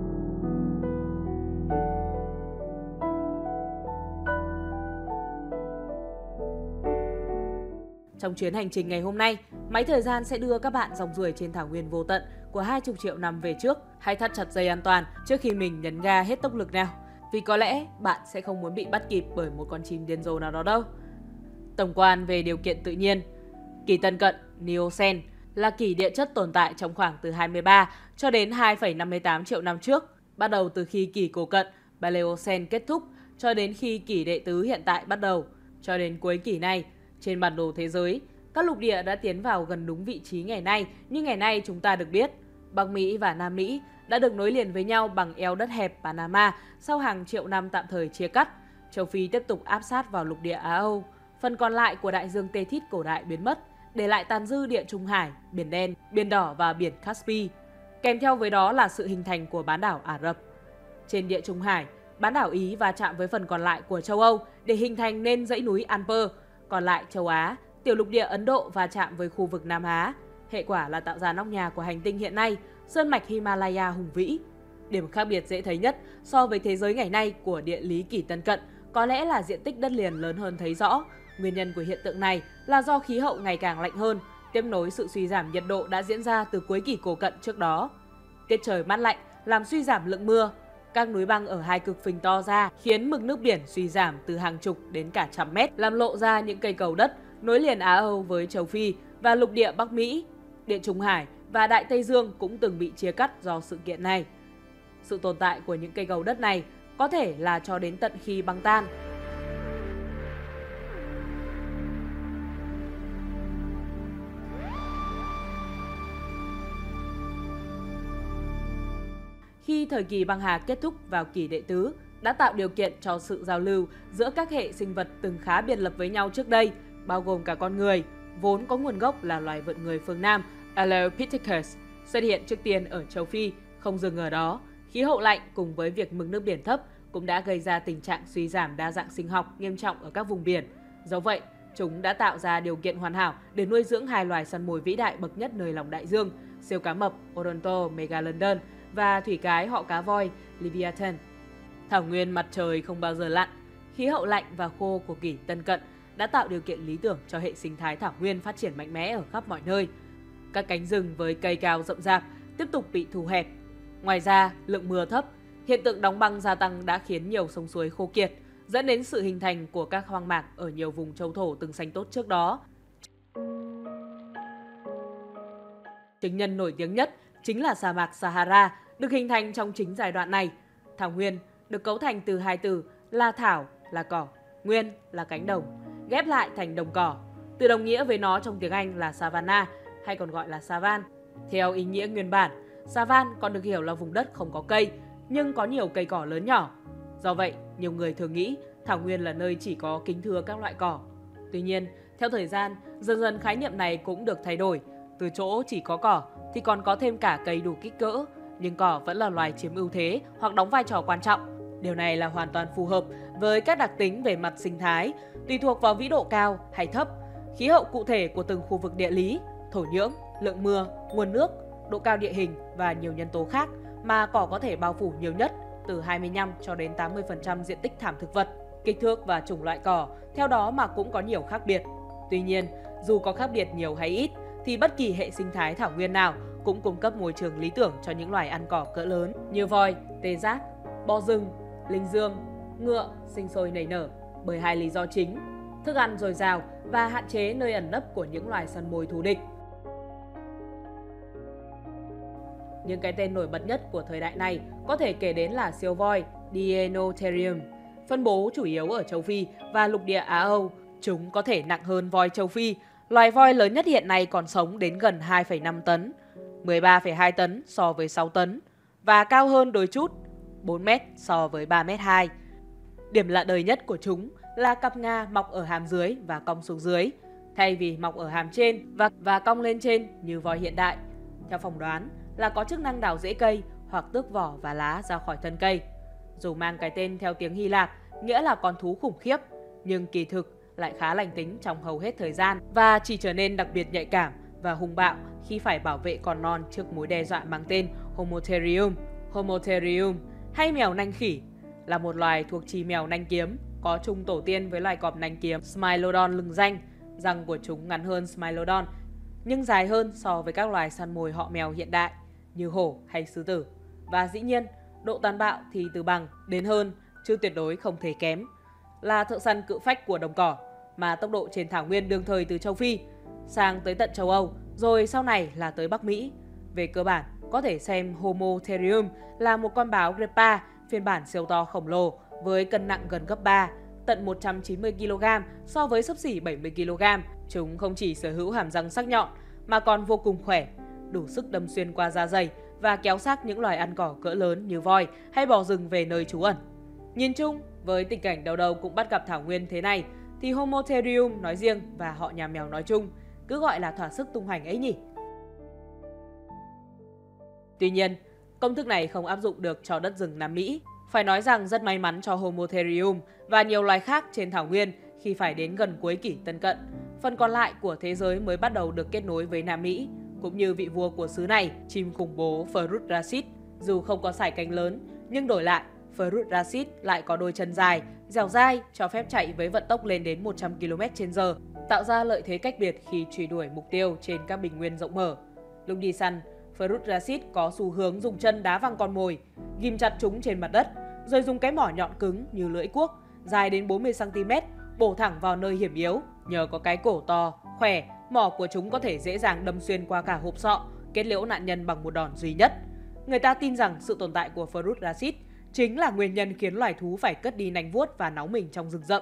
Trong chuyến hành trình ngày hôm nay, máy thời gian sẽ đưa các bạn dòng ruổi trên thảo nguyên vô tận của hai mươi triệu năm về trước. Hãy thắt chặt dây an toàn trước khi mình nhấn ga hết tốc lực nào, vì có lẽ bạn sẽ không muốn bị bắt kịp bởi một con chim điên rồ nào đó đâu. Tổng quan về điều kiện tự nhiên, kỷ Tân Cận, Neocene, là kỷ địa chất tồn tại trong khoảng từ hai mươi ba cho đến hai phẩy năm mươi tám triệu năm trước, bắt đầu từ khi kỷ Cổ Cận, Paleocene kết thúc cho đến khi kỷ đệ tứ hiện tại bắt đầu. Cho đến cuối kỷ này, trên bản đồ thế giới, các lục địa đã tiến vào gần đúng vị trí ngày nay, như ngày nay chúng ta được biết. Bắc Mỹ và Nam Mỹ đã được nối liền với nhau bằng eo đất hẹp Panama sau hàng triệu năm tạm thời chia cắt. Châu Phi tiếp tục áp sát vào lục địa Á Âu. Phần còn lại của đại dương Tethys cổ đại biến mất, để lại tàn dư Địa Trung Hải, Biển Đen, Biển Đỏ và Biển Caspi. Kèm theo với đó là sự hình thành của bán đảo Ả Rập. Trên Địa Trung Hải, bán đảo Ý va chạm với phần còn lại của châu Âu để hình thành nên dãy núi Alper. Còn lại châu Á, tiểu lục địa Ấn Độ va chạm với khu vực Nam Á. Hệ quả là tạo ra nóc nhà của hành tinh hiện nay, sơn mạch Himalaya hùng vĩ. Điểm khác biệt dễ thấy nhất so với thế giới ngày nay của địa lý kỷ Tân Cận có lẽ là diện tích đất liền lớn hơn thấy rõ. Nguyên nhân của hiện tượng này là do khí hậu ngày càng lạnh hơn, tiếp nối sự suy giảm nhiệt độ đã diễn ra từ cuối kỷ cổ cận trước đó. Tiết trời mát lạnh làm suy giảm lượng mưa. Các núi băng ở hai cực phình to ra khiến mực nước biển suy giảm từ hàng chục đến cả trăm mét, làm lộ ra những cây cầu đất nối liền Á Âu với châu Phi và lục địa Bắc Mỹ. Địa Trung Hải và Đại Tây Dương cũng từng bị chia cắt do sự kiện này. Sự tồn tại của những cây cầu đất này có thể là cho đến tận khi băng tan. Khi thời kỳ băng hà kết thúc vào kỷ Đệ Tứ, đã tạo điều kiện cho sự giao lưu giữa các hệ sinh vật từng khá biệt lập với nhau trước đây, bao gồm cả con người, vốn có nguồn gốc là loài vượn người phương Nam Aleopithecus, xuất hiện trước tiên ở châu Phi. Không dừng ở đó, khí hậu lạnh cùng với việc mực nước biển thấp cũng đã gây ra tình trạng suy giảm đa dạng sinh học nghiêm trọng ở các vùng biển. Do vậy, chúng đã tạo ra điều kiện hoàn hảo để nuôi dưỡng hai loài săn mồi vĩ đại bậc nhất nơi lòng đại dương, siêu cá mập Odontomegalodon và thủy cái họ cá voi Leviathan. Thảo nguyên mặt trời không bao giờ lặn, khí hậu lạnh và khô của kỷ Tân Cận đã tạo điều kiện lý tưởng cho hệ sinh thái thảo nguyên phát triển mạnh mẽ ở khắp mọi nơi. Các cánh rừng với cây cao rậm rạp tiếp tục bị thu hẹp. Ngoài ra, lượng mưa thấp, hiện tượng đóng băng gia tăng đã khiến nhiều sông suối khô kiệt, dẫn đến sự hình thành của các hoang mạc ở nhiều vùng châu thổ từng xanh tốt trước đó. Chứng nhân nổi tiếng nhất chính là sa mạc Sahara, được hình thành trong chính giai đoạn này. Thảo nguyên được cấu thành từ hai từ là thảo là cỏ, nguyên là cánh đồng, ghép lại thành đồng cỏ. Từ đồng nghĩa với nó trong tiếng Anh là savanna, hay còn gọi là savan. Theo ý nghĩa nguyên bản, savan còn được hiểu là vùng đất không có cây, nhưng có nhiều cây cỏ lớn nhỏ. Do vậy, nhiều người thường nghĩ thảo nguyên là nơi chỉ có kính thưa các loại cỏ. Tuy nhiên, theo thời gian, dần dần khái niệm này cũng được thay đổi. Từ chỗ chỉ có cỏ thì còn có thêm cả cây đủ kích cỡ, nhưng cỏ vẫn là loài chiếm ưu thế hoặc đóng vai trò quan trọng. Điều này là hoàn toàn phù hợp với các đặc tính về mặt sinh thái, tùy thuộc vào vĩ độ cao hay thấp, khí hậu cụ thể của từng khu vực địa lý, thổ nhưỡng, lượng mưa, nguồn nước, độ cao địa hình và nhiều nhân tố khác mà cỏ có thể bao phủ nhiều nhất, từ hai mươi lăm cho đến tám mươi phần trăm diện tích thảm thực vật. Kích thước và chủng loại cỏ theo đó mà cũng có nhiều khác biệt. Tuy nhiên, dù có khác biệt nhiều hay ít, thì bất kỳ hệ sinh thái thảo nguyên nào cũng cung cấp môi trường lý tưởng cho những loài ăn cỏ cỡ lớn như voi, tê giác, bò rừng, linh dương, ngựa sinh sôi nảy nở bởi hai lý do chính: thức ăn dồi dào và hạn chế nơi ẩn nấp của những loài săn mồi thù địch. Những cái tên nổi bật nhất của thời đại này có thể kể đến là siêu voi Dinotherium, phân bố chủ yếu ở châu Phi và lục địa Á Âu. Chúng có thể nặng hơn voi châu Phi. Loài voi lớn nhất hiện nay còn sống đến gần hai phẩy năm tấn, mười ba phẩy hai tấn so với sáu tấn, và cao hơn đôi chút, bốn mét so với ba mét hai. Điểm lạ đời nhất của chúng là cặp ngà mọc ở hàm dưới và cong xuống dưới, thay vì mọc ở hàm trên và, và cong lên trên như voi hiện đại. Theo phỏng đoán là có chức năng đào rễ cây hoặc tước vỏ và lá ra khỏi thân cây. Dù mang cái tên theo tiếng Hy Lạp, nghĩa là con thú khủng khiếp, nhưng kỳ thực lại khá lành tính trong hầu hết thời gian và chỉ trở nên đặc biệt nhạy cảm và hung bạo khi phải bảo vệ con non trước mối đe dọa mang tên Homotherium. Homotherium hay mèo nanh khỉ là một loài thuộc chi mèo nanh kiếm, có chung tổ tiên với loài cọp nanh kiếm Smilodon lừng danh. Răng của chúng ngắn hơn Smilodon nhưng dài hơn so với các loài săn mồi họ mèo hiện đại như hổ hay sư tử. Và dĩ nhiên, độ tàn bạo thì từ bằng đến hơn, chứ tuyệt đối không thể kém. Là thợ săn cự phách của đồng cỏ, mà tốc độ trên thảo nguyên đương thời từ châu Phi sang tới tận châu Âu, rồi sau này là tới Bắc Mỹ. Về cơ bản, có thể xem Homotherium là một con báo Greppa phiên bản siêu to khổng lồ với cân nặng gần gấp ba, tận một trăm chín mươi ki lô gam so với xấp xỉ bảy mươi ki lô gam. Chúng không chỉ sở hữu hàm răng sắc nhọn mà còn vô cùng khỏe, đủ sức đâm xuyên qua da dày và kéo xác những loài ăn cỏ cỡ lớn như voi hay bò rừng về nơi trú ẩn. Nhìn chung, với tình cảnh đâu đâu cũng bắt gặp thảo nguyên thế này, thì Homotherium nói riêng và họ nhà mèo nói chung cứ gọi là thỏa sức tung hoành ấy nhỉ. Tuy nhiên, công thức này không áp dụng được cho đất rừng Nam Mỹ. Phải nói rằng rất may mắn cho Homotherium và nhiều loài khác trên thảo nguyên khi phải đến gần cuối kỷ Tân Cận. Phần còn lại của thế giới mới bắt đầu được kết nối với Nam Mỹ, cũng như vị vua của xứ này, chim khủng bố Phrut Rashid. Dù không có sải cánh lớn, nhưng đổi lại, Phrut Rashid lại có đôi chân dài, dẻo dai, cho phép chạy với vận tốc lên đến một trăm ki lô mét trên giờ, tạo ra lợi thế cách biệt khi truy đuổi mục tiêu trên các bình nguyên rộng mở. Lúc đi săn, Phrut Rashid có xu hướng dùng chân đá văng con mồi, ghim chặt chúng trên mặt đất, rồi dùng cái mỏ nhọn cứng như lưỡi cuốc, dài đến bốn mươi xăng ti mét, bổ thẳng vào nơi hiểm yếu. Nhờ có cái cổ to, khỏe, mỏ của chúng có thể dễ dàng đâm xuyên qua cả hộp sọ, kết liễu nạn nhân bằng một đòn duy nhất. Người ta tin rằng sự tồn tại của Phrut Rashid chính là nguyên nhân khiến loài thú phải cất đi nanh vuốt và náu mình trong rừng rậm.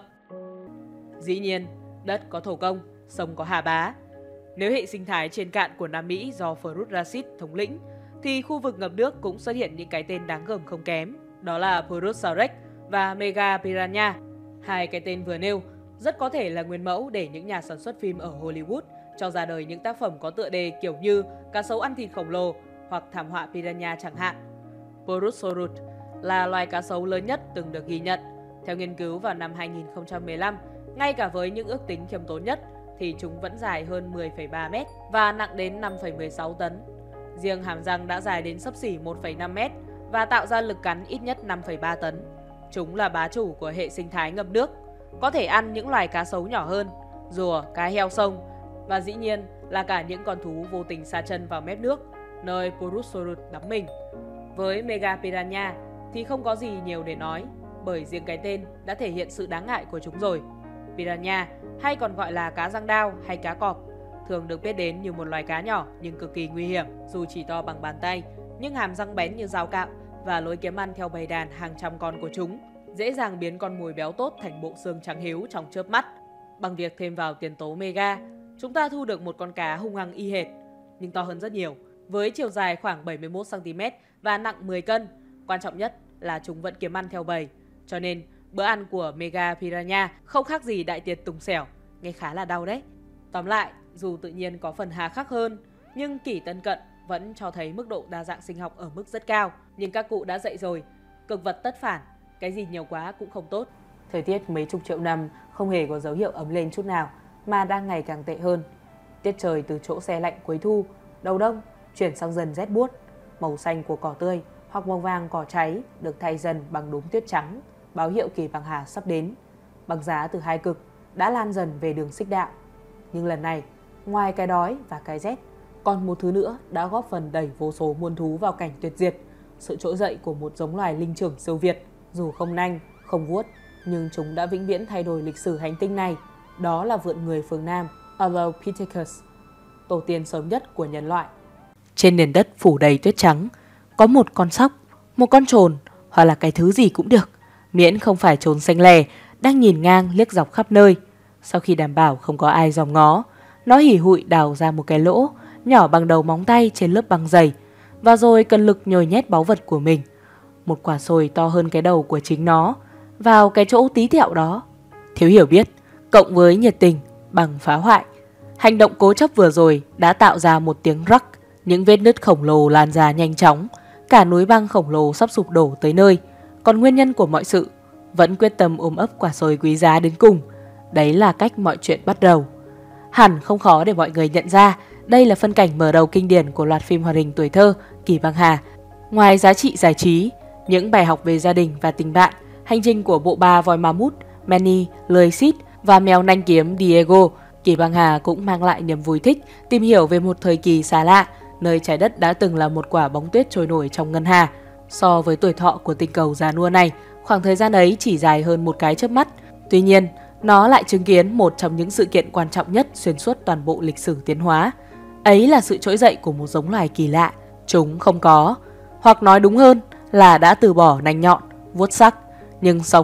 Dĩ nhiên, đất có thổ công, sông có hà bá. Nếu hệ sinh thái trên cạn của Nam Mỹ do Phrut Rashid thống lĩnh, thì khu vực ngập nước cũng xuất hiện những cái tên đáng gờm không kém. Đó là Purosaurus và Mega Piranha. Hai cái tên vừa nêu rất có thể là nguyên mẫu để những nhà sản xuất phim ở Hollywood cho ra đời những tác phẩm có tựa đề kiểu như cá sấu ăn thịt khổng lồ hoặc thảm họa Piranha chẳng hạn. Purosaurus là loài cá sấu lớn nhất từng được ghi nhận. Theo nghiên cứu vào năm hai nghìn không trăm mười lăm, ngay cả với những ước tính khiêm tốn nhất thì chúng vẫn dài hơn mười phẩy ba mét và nặng đến năm phẩy mười sáu tấn. Riêng hàm răng đã dài đến xấp xỉ một phẩy năm mét và tạo ra lực cắn ít nhất năm phẩy ba tấn. Chúng là bá chủ của hệ sinh thái ngập nước, có thể ăn những loài cá sấu nhỏ hơn, rùa, cá heo sông và dĩ nhiên là cả những con thú vô tình sa chân vào mép nước, nơi Purosaurus đắm mình. Với Mega Piranha thì không có gì nhiều để nói, bởi riêng cái tên đã thể hiện sự đáng ngại của chúng rồi. Piranha, hay còn gọi là cá răng đao hay cá cọp, thường được biết đến như một loài cá nhỏ nhưng cực kỳ nguy hiểm. Dù chỉ to bằng bàn tay, nhưng hàm răng bén như dao cạo và lối kiếm ăn theo bầy đàn hàng trăm con của chúng dễ dàng biến con mồi béo tốt thành bộ xương trắng hiếu trong chớp mắt. Bằng việc thêm vào tiền tố Mega, chúng ta thu được một con cá hung hăng y hệt, nhưng to hơn rất nhiều, với chiều dài khoảng bảy mươi mốt xăng ti mét và nặng mười cân. Quan trọng nhất là chúng vẫn kiếm ăn theo bầy, cho nên bữa ăn của Mega Piranha không khác gì đại tiệc tùng xẻo, nghe khá là đau đấy. Tóm lại, dù tự nhiên có phần hà khắc hơn, nhưng kỷ Tân Cận vẫn cho thấy mức độ đa dạng sinh học ở mức rất cao. Nhưng các cụ đã dạy rồi, cực vật tất phản, cái gì nhiều quá cũng không tốt. Thời tiết mấy chục triệu năm không hề có dấu hiệu ấm lên chút nào, mà đang ngày càng tệ hơn. Tiết trời từ chỗ se lạnh cuối thu, đầu đông chuyển sang dần rét buốt. Màu xanh của cỏ tươi hoặc màu vàng cỏ cháy được thay dần bằng đốm tuyết trắng, báo hiệu kỳ băng hà sắp đến. Băng giá từ hai cực đã lan dần về đường xích đạo. Nhưng lần này, ngoài cái đói và cái rét, còn một thứ nữa đã góp phần đẩy vô số muôn thú vào cảnh tuyệt diệt. Sự trỗi dậy của một giống loài linh trưởng siêu việt, dù không nanh, không vuốt, nhưng chúng đã vĩnh viễn thay đổi lịch sử hành tinh này. Đó là vượn người phương Nam, Australopithecus, tổ tiên sớm nhất của nhân loại. Trên nền đất phủ đầy tuyết trắng, có một con sóc, một con trồn, hoặc là cái thứ gì cũng được, miễn không phải trồn xanh lè, đang nhìn ngang liếc dọc khắp nơi. Sau khi đảm bảo không có ai dòm ngó, nó hỉ hụi đào ra một cái lỗ nhỏ bằng đầu móng tay trên lớp băng dày, và rồi cân lực nhồi nhét báu vật của mình, một quả sồi to hơn cái đầu của chính nó, vào cái chỗ tí tẹo đó. Thiếu hiểu biết cộng với nhiệt tình bằng phá hoại, hành động cố chấp vừa rồi đã tạo ra một tiếng rắc. Những vết nứt khổng lồ lan ra nhanh chóng, cả núi băng khổng lồ sắp sụp đổ tới nơi. Còn nguyên nhân của mọi sự vẫn quyết tâm ôm ấp quả sồi quý giá đến cùng. Đấy là cách mọi chuyện bắt đầu. Hẳn không khó để mọi người nhận ra đây là phân cảnh mở đầu kinh điển của loạt phim hoạt hình tuổi thơ Kỳ Băng Hà. Ngoài giá trị giải trí, những bài học về gia đình và tình bạn, hành trình của bộ ba voi ma mút, Manny, lười xít và mèo nanh kiếm Diego, Kỳ Băng Hà cũng mang lại niềm vui thích tìm hiểu về một thời kỳ xa lạ, nơi trái đất đã từng là một quả bóng tuyết trôi nổi trong ngân hà. So với tuổi thọ của tinh cầu già nua này, khoảng thời gian ấy chỉ dài hơn một cái chớp mắt. Tuy nhiên, nó lại chứng kiến một trong những sự kiện quan trọng nhất xuyên suốt toàn bộ lịch sử tiến hóa. Ấy là sự trỗi dậy của một giống loài kỳ lạ. Chúng không có, hoặc nói đúng hơn là đã từ bỏ nanh nhọn, vuốt sắc, nhưng sau cùng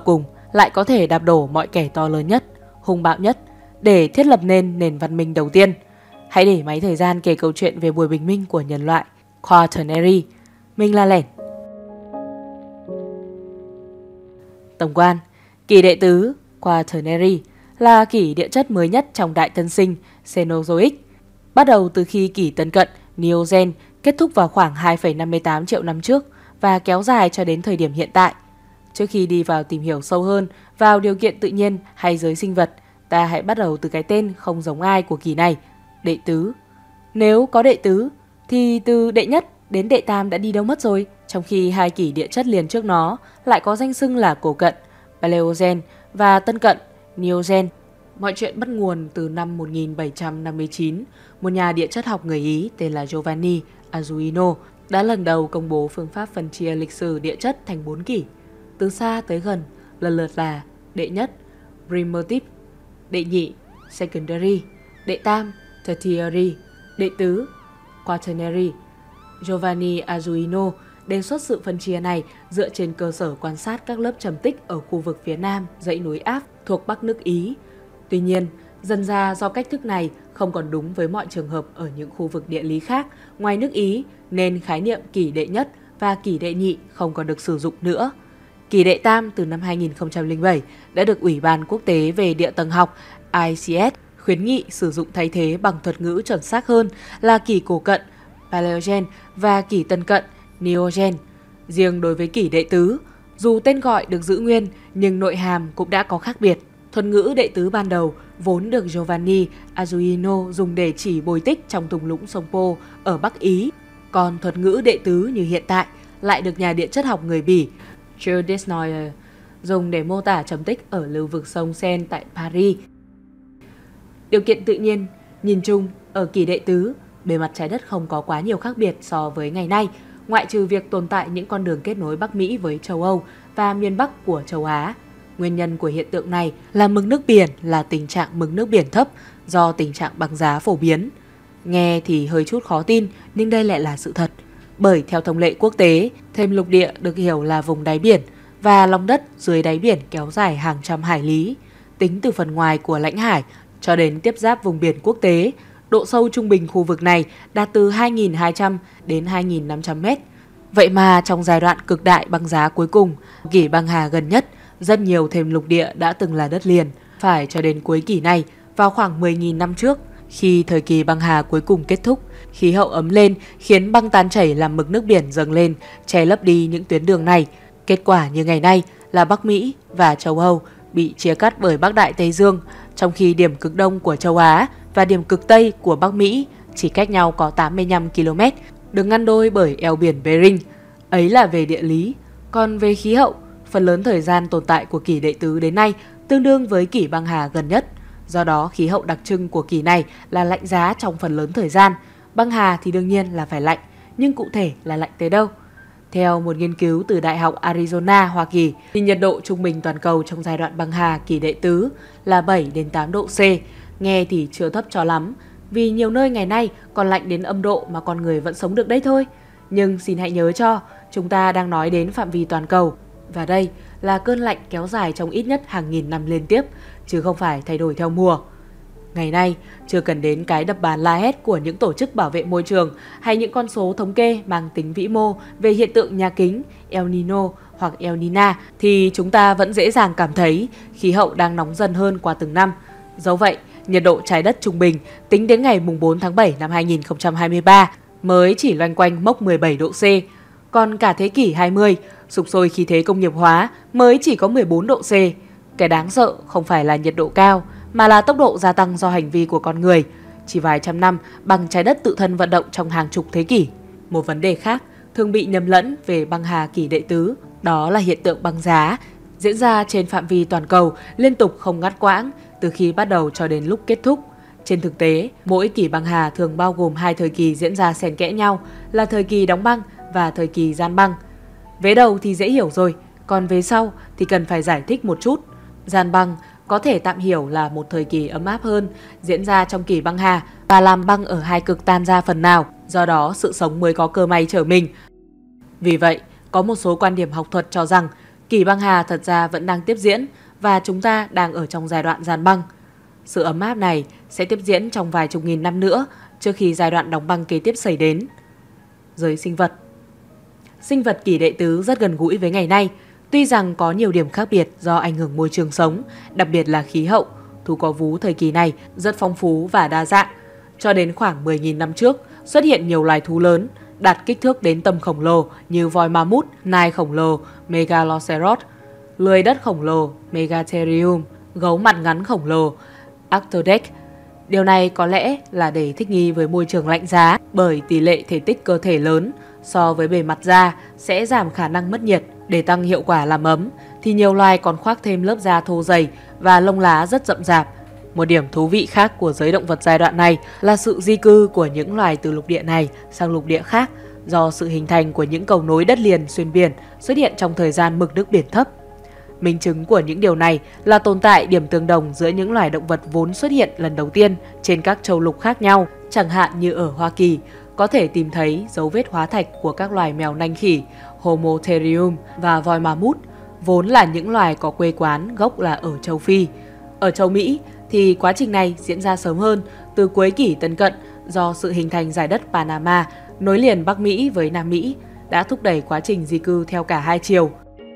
lại có thể đạp đổ mọi kẻ to lớn nhất, hung bạo nhất để thiết lập nên nền văn minh đầu tiên. Hãy để máy thời gian kể câu chuyện về buổi bình minh của nhân loại. Quaternary. Mình là Lẻn. Tổng quan, kỷ đệ tứ Quaternary là kỷ địa chất mới nhất trong Đại Tân sinh Cenozoic, bắt đầu từ khi kỷ Tân cận Neogen kết thúc vào khoảng hai phẩy năm mươi tám triệu năm trước và kéo dài cho đến thời điểm hiện tại. Trước khi đi vào tìm hiểu sâu hơn vào điều kiện tự nhiên hay giới sinh vật, ta hãy bắt đầu từ cái tên không giống ai của kỷ này, đệ tứ. Nếu có đệ tứ, thì từ đệ nhất đến đệ tam đã đi đâu mất rồi, trong khi hai kỷ địa chất liền trước nó lại có danh xưng là cổ cận Paleogen và tân cận Neogen. Mọi chuyện bắt nguồn từ năm một nghìn bảy trăm năm mươi chín, một nhà địa chất học người Ý tên là Giovanni Arduino đã lần đầu công bố phương pháp phân chia lịch sử địa chất thành bốn kỷ, từ xa tới gần, lần lượt là đệ nhất, primitive, đệ nhị, secondary, đệ tam, tertiary, đệ tứ, quaternary. Giovanni Arduino đề xuất sự phân chia này dựa trên cơ sở quan sát các lớp trầm tích ở khu vực phía nam dãy núi Áp thuộc Bắc nước Ý. Tuy nhiên, dần ra do cách thức này không còn đúng với mọi trường hợp ở những khu vực địa lý khác ngoài nước Ý, nên khái niệm kỷ đệ nhất và kỷ đệ nhị không còn được sử dụng nữa. Kỷ đệ tam từ năm hai nghìn không trăm lẻ bảy đã được Ủy ban Quốc tế về Địa tầng học I C S khuyến nghị sử dụng thay thế bằng thuật ngữ chuẩn xác hơn là kỷ cổ cận Paleogen và kỷ tân cận Neogen. Riêng đối với kỷ đệ tứ, dù tên gọi được giữ nguyên nhưng nội hàm cũng đã có khác biệt. Thuật ngữ đệ tứ ban đầu vốn được Giovanni Arduino dùng để chỉ bồi tích trong thung lũng sông Po ở Bắc Ý, còn thuật ngữ đệ tứ như hiện tại lại được nhà địa chất học người Bỉ Jules Desnoyers dùng để mô tả trầm tích ở lưu vực sông Seine tại Paris. Điều kiện tự nhiên, nhìn chung, ở kỷ đệ tứ, bề mặt trái đất không có quá nhiều khác biệt so với ngày nay, ngoại trừ việc tồn tại những con đường kết nối Bắc Mỹ với châu Âu và miền Bắc của châu Á. Nguyên nhân của hiện tượng này là mực nước biển là tình trạng mực nước biển thấp do tình trạng băng giá phổ biến. Nghe thì hơi chút khó tin, nhưng đây lại là sự thật. Bởi theo thông lệ quốc tế, thềm lục địa được hiểu là vùng đáy biển và lòng đất dưới đáy biển kéo dài hàng trăm hải lý. Tính từ phần ngoài của lãnh hải cho đến tiếp giáp vùng biển quốc tế, độ sâu trung bình khu vực này đạt từ hai nghìn hai trăm đến hai nghìn năm trăm mét. Vậy mà trong giai đoạn cực đại băng giá cuối cùng, kỷ băng hà gần nhất, rất nhiều thềm lục địa đã từng là đất liền. Phải cho đến cuối kỷ này, vào khoảng mười nghìn năm trước, khi thời kỳ băng hà cuối cùng kết thúc, khí hậu ấm lên khiến băng tan chảy làm mực nước biển dâng lên, che lấp đi những tuyến đường này. Kết quả như ngày nay là Bắc Mỹ và châu Âu bị chia cắt bởi Bắc Đại Tây Dương, trong khi điểm cực đông của châu Á và điểm cực tây của Bắc Mỹ chỉ cách nhau có tám mươi lăm ki lô mét, được ngăn đôi bởi eo biển Bering. Ấy là về địa lý. Còn về khí hậu, phần lớn thời gian tồn tại của kỷ đệ tứ đến nay tương đương với kỷ băng hà gần nhất. Do đó, khí hậu đặc trưng của kỷ này là lạnh giá trong phần lớn thời gian. Băng hà thì đương nhiên là phải lạnh, nhưng cụ thể là lạnh tới đâu? Theo một nghiên cứu từ Đại học Arizona, Hoa Kỳ, thì nhiệt độ trung bình toàn cầu trong giai đoạn băng hà kỷ đệ tứ là bảy đến tám độ C. Nghe thì chưa thấp cho lắm, vì nhiều nơi ngày nay còn lạnh đến âm độ mà con người vẫn sống được đấy thôi. Nhưng xin hãy nhớ cho, chúng ta đang nói đến phạm vi toàn cầu. Và đây là cơn lạnh kéo dài trong ít nhất hàng nghìn năm liên tiếp, chứ không phải thay đổi theo mùa. Ngày nay, chưa cần đến cái đập bàn la hét của những tổ chức bảo vệ môi trường hay những con số thống kê mang tính vĩ mô về hiện tượng nhà kính, El Nino hoặc El Nina, thì chúng ta vẫn dễ dàng cảm thấy khí hậu đang nóng dần hơn qua từng năm. Dẫu vậy, nhiệt độ trái đất trung bình tính đến ngày bốn tháng bảy năm hai nghìn không trăm hai mươi ba mới chỉ loanh quanh mốc mười bảy độ C. Còn cả thế kỷ hai mươi, sục sôi khí thế công nghiệp hóa mới chỉ có mười bốn độ C. Cái đáng sợ không phải là nhiệt độ cao, mà là tốc độ gia tăng do hành vi của con người. Chỉ vài trăm năm bằng trái đất tự thân vận động trong hàng chục thế kỷ. Một vấn đề khác thường bị nhầm lẫn về băng hà kỷ đệ tứ, đó là hiện tượng băng giá diễn ra trên phạm vi toàn cầu liên tục không ngắt quãng từ khi bắt đầu cho đến lúc kết thúc. Trên thực tế, mỗi kỷ băng hà thường bao gồm hai thời kỳ diễn ra xen kẽ nhau là thời kỳ đóng băng và thời kỳ gian băng. Vế đầu thì dễ hiểu rồi, còn vế sau thì cần phải giải thích một chút. Gian băng có thể tạm hiểu là một thời kỳ ấm áp hơn diễn ra trong kỷ băng hà và làm băng ở hai cực tan ra phần nào, do đó sự sống mới có cơ may trở mình. Vì vậy, có một số quan điểm học thuật cho rằng Kỷ băng hà thật ra vẫn đang tiếp diễn và chúng ta đang ở trong giai đoạn giàn băng. Sự ấm áp này sẽ tiếp diễn trong vài chục nghìn năm nữa trước khi giai đoạn đóng băng kế tiếp xảy đến. Giới sinh vật. Sinh vật kỷ đệ tứ rất gần gũi với ngày nay, tuy rằng có nhiều điểm khác biệt do ảnh hưởng môi trường sống, đặc biệt là khí hậu. Thú có vú thời kỳ này rất phong phú và đa dạng. Cho đến khoảng mười nghìn năm trước, xuất hiện nhiều loài thú lớn, đạt kích thước đến tầm khổng lồ như voi ma mút, nai khổng lồ, Megaloceros, lười đất khổng lồ, Megatherium, gấu mặt ngắn khổng lồ, Arctodec. Điều này có lẽ là để thích nghi với môi trường lạnh giá, bởi tỷ lệ thể tích cơ thể lớn so với bề mặt da sẽ giảm khả năng mất nhiệt. Để tăng hiệu quả làm ấm thì nhiều loài còn khoác thêm lớp da thô dày và lông lá rất rậm rạp. Một điểm thú vị khác của giới động vật giai đoạn này là sự di cư của những loài từ lục địa này sang lục địa khác do sự hình thành của những cầu nối đất liền xuyên biển xuất hiện trong thời gian mực nước biển thấp. Minh chứng của những điều này là tồn tại điểm tương đồng giữa những loài động vật vốn xuất hiện lần đầu tiên trên các châu lục khác nhau, chẳng hạn như ở Hoa Kỳ, có thể tìm thấy dấu vết hóa thạch của các loài mèo nanh khỉ, Homotherium và voi ma mút, vốn là những loài có quê quán gốc là ở châu Phi. Ở châu Mỹ thì quá trình này diễn ra sớm hơn, từ cuối kỷ Tân Cận, do sự hình thành giải đất Panama nối liền Bắc Mỹ với Nam Mỹ đã thúc đẩy quá trình di cư theo cả hai chiều.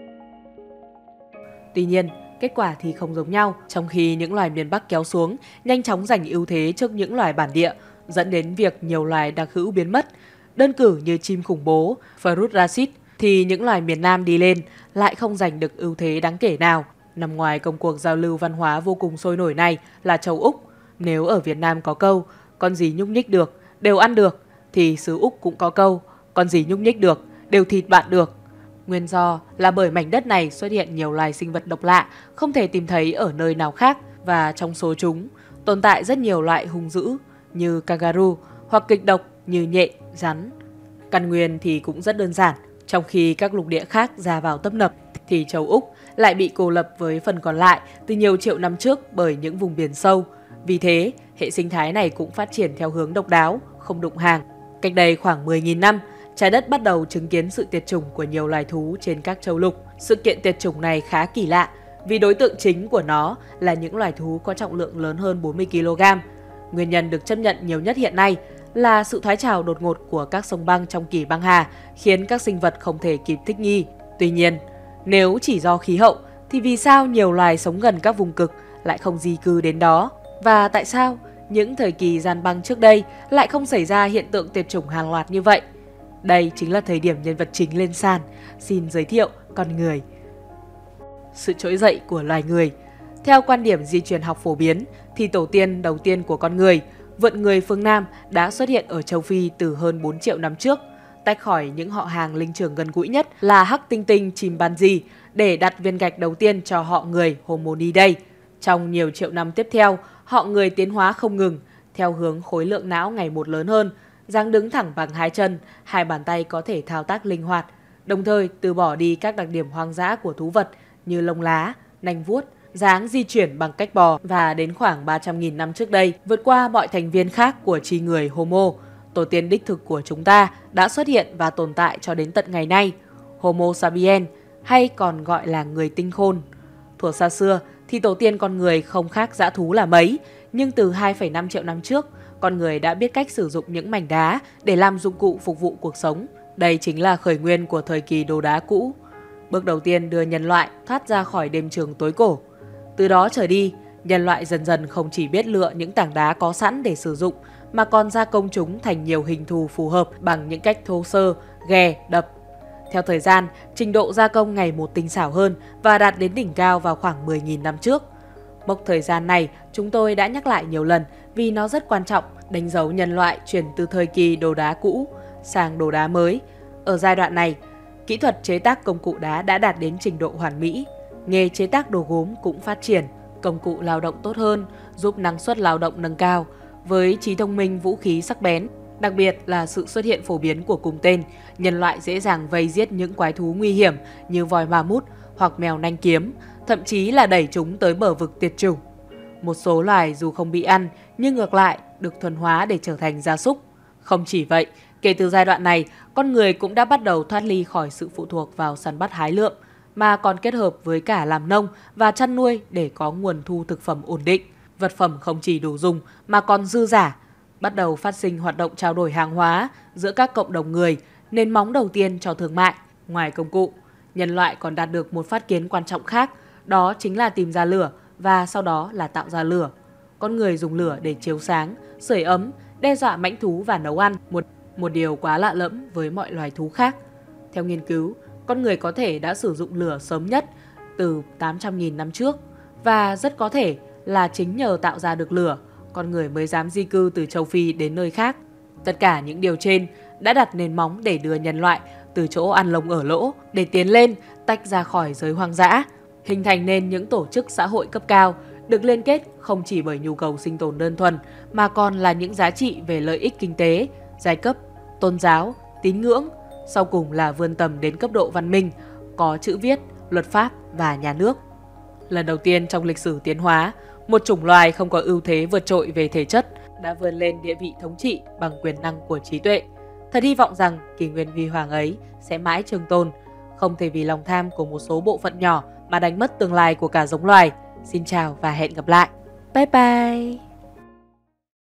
Tuy nhiên, kết quả thì không giống nhau, trong khi những loài miền Bắc kéo xuống nhanh chóng giành ưu thế trước những loài bản địa, dẫn đến việc nhiều loài đặc hữu biến mất. Đơn cử như chim khủng bố Phrut racit thì những loài miền Nam đi lên lại không giành được ưu thế đáng kể nào. Nằm ngoài công cuộc giao lưu văn hóa vô cùng sôi nổi này là châu Úc. Nếu ở Việt Nam có câu con gì nhúc nhích được đều ăn được, thì xứ Úc cũng có câu con gì nhúc nhích được đều thịt bạn được. Nguyên do là bởi mảnh đất này xuất hiện nhiều loài sinh vật độc lạ không thể tìm thấy ở nơi nào khác, và trong số chúng tồn tại rất nhiều loại hung dữ như kangaroo hoặc kịch độc như nhện, rắn. Căn nguyên thì cũng rất đơn giản, trong khi các lục địa khác ra vào tấp nập thì châu Úc lại bị cô lập với phần còn lại từ nhiều triệu năm trước bởi những vùng biển sâu. Vì thế, hệ sinh thái này cũng phát triển theo hướng độc đáo, không đụng hàng. Cách đây khoảng mười nghìn năm, trái đất bắt đầu chứng kiến sự tuyệt chủng của nhiều loài thú trên các châu lục. Sự kiện tuyệt chủng này khá kỳ lạ vì đối tượng chính của nó là những loài thú có trọng lượng lớn hơn bốn mươi ki lô gam. Nguyên nhân được chấp nhận nhiều nhất hiện nay là sự thoái trào đột ngột của các sông băng trong kỷ băng hà khiến các sinh vật không thể kịp thích nghi. Tuy nhiên, nếu chỉ do khí hậu thì vì sao nhiều loài sống gần các vùng cực lại không di cư đến đó? Và tại sao những thời kỳ giàn băng trước đây lại không xảy ra hiện tượng tuyệt chủng hàng loạt như vậy? Đây chính là thời điểm nhân vật chính lên sàn. Xin giới thiệu con người. Sự trỗi dậy của loài người. Theo quan điểm di truyền học phổ biến thì tổ tiên đầu tiên của con người, vượn người phương Nam, đã xuất hiện ở châu Phi từ hơn bốn triệu năm trước, tách khỏi những họ hàng linh trưởng gần gũi nhất là hắc tinh tinh chimpanzee để đặt viên gạch đầu tiên cho họ người Hominidae. Trong nhiều triệu năm tiếp theo, họ người tiến hóa không ngừng theo hướng khối lượng não ngày một lớn hơn, dáng đứng thẳng bằng hai chân, hai bàn tay có thể thao tác linh hoạt, đồng thời từ bỏ đi các đặc điểm hoang dã của thú vật như lông lá, nanh vuốt, dáng di chuyển bằng cách bò, và đến khoảng ba trăm nghìn năm trước đây, vượt qua mọi thành viên khác của chi người Homo, tổ tiên đích thực của chúng ta đã xuất hiện và tồn tại cho đến tận ngày nay, Homo sapiens, hay còn gọi là người tinh khôn. Thuở xa xưa thì tổ tiên con người không khác dã thú là mấy, nhưng từ hai phẩy năm triệu năm trước, con người đã biết cách sử dụng những mảnh đá để làm dụng cụ phục vụ cuộc sống. Đây chính là khởi nguyên của thời kỳ đồ đá cũ, bước đầu tiên đưa nhân loại thoát ra khỏi đêm trường tối cổ. Từ đó trở đi, nhân loại dần dần không chỉ biết lựa những tảng đá có sẵn để sử dụng, mà còn gia công chúng thành nhiều hình thù phù hợp bằng những cách thô sơ, ghè, đập. Theo thời gian, trình độ gia công ngày một tinh xảo hơn và đạt đến đỉnh cao vào khoảng mười nghìn năm trước. Mốc thời gian này chúng tôi đã nhắc lại nhiều lần vì nó rất quan trọng, đánh dấu nhân loại chuyển từ thời kỳ đồ đá cũ sang đồ đá mới. Ở giai đoạn này, kỹ thuật chế tác công cụ đá đã đạt đến trình độ hoàn mỹ. Nghề chế tác đồ gốm cũng phát triển, công cụ lao động tốt hơn, giúp năng suất lao động nâng cao. Với trí thông minh, vũ khí sắc bén, đặc biệt là sự xuất hiện phổ biến của cung tên, nhân loại dễ dàng vây giết những quái thú nguy hiểm như voi ma mút hoặc mèo nanh kiếm, thậm chí là đẩy chúng tới bờ vực tuyệt chủng. Một số loài dù không bị ăn nhưng ngược lại được thuần hóa để trở thành gia súc. Không chỉ vậy, kể từ giai đoạn này, con người cũng đã bắt đầu thoát ly khỏi sự phụ thuộc vào săn bắt hái lượm. mà còn kết hợp với cả làm nông và chăn nuôi để có nguồn thu thực phẩm ổn định. Vật phẩm không chỉ đủ dùng mà còn dư giả. Bắt đầu phát sinh hoạt động trao đổi hàng hóa giữa các cộng đồng người, nền móng đầu tiên cho thương mại. Ngoài công cụ, nhân loại còn đạt được một phát kiến quan trọng khác, đó chính là tìm ra lửa và sau đó là tạo ra lửa. Con người dùng lửa để chiếu sáng, sưởi ấm, đe dọa mãnh thú và nấu ăn, một, một điều quá lạ lẫm với mọi loài thú khác. Theo nghiên cứu, con người có thể đã sử dụng lửa sớm nhất từ tám trăm nghìn năm trước và rất có thể là chính nhờ tạo ra được lửa, con người mới dám di cư từ châu Phi đến nơi khác. Tất cả những điều trên đã đặt nền móng để đưa nhân loại từ chỗ ăn lông ở lỗ để tiến lên, tách ra khỏi giới hoang dã, hình thành nên những tổ chức xã hội cấp cao được liên kết không chỉ bởi nhu cầu sinh tồn đơn thuần mà còn là những giá trị về lợi ích kinh tế, giai cấp, tôn giáo, tín ngưỡng, sau cùng là vươn tầm đến cấp độ văn minh, có chữ viết, luật pháp và nhà nước. Lần đầu tiên trong lịch sử tiến hóa, một chủng loài không có ưu thế vượt trội về thể chất đã vươn lên địa vị thống trị bằng quyền năng của trí tuệ. Thật hy vọng rằng kỷ nguyên huy hoàng ấy sẽ mãi trường tồn, không thể vì lòng tham của một số bộ phận nhỏ mà đánh mất tương lai của cả giống loài. Xin chào và hẹn gặp lại. Bye bye!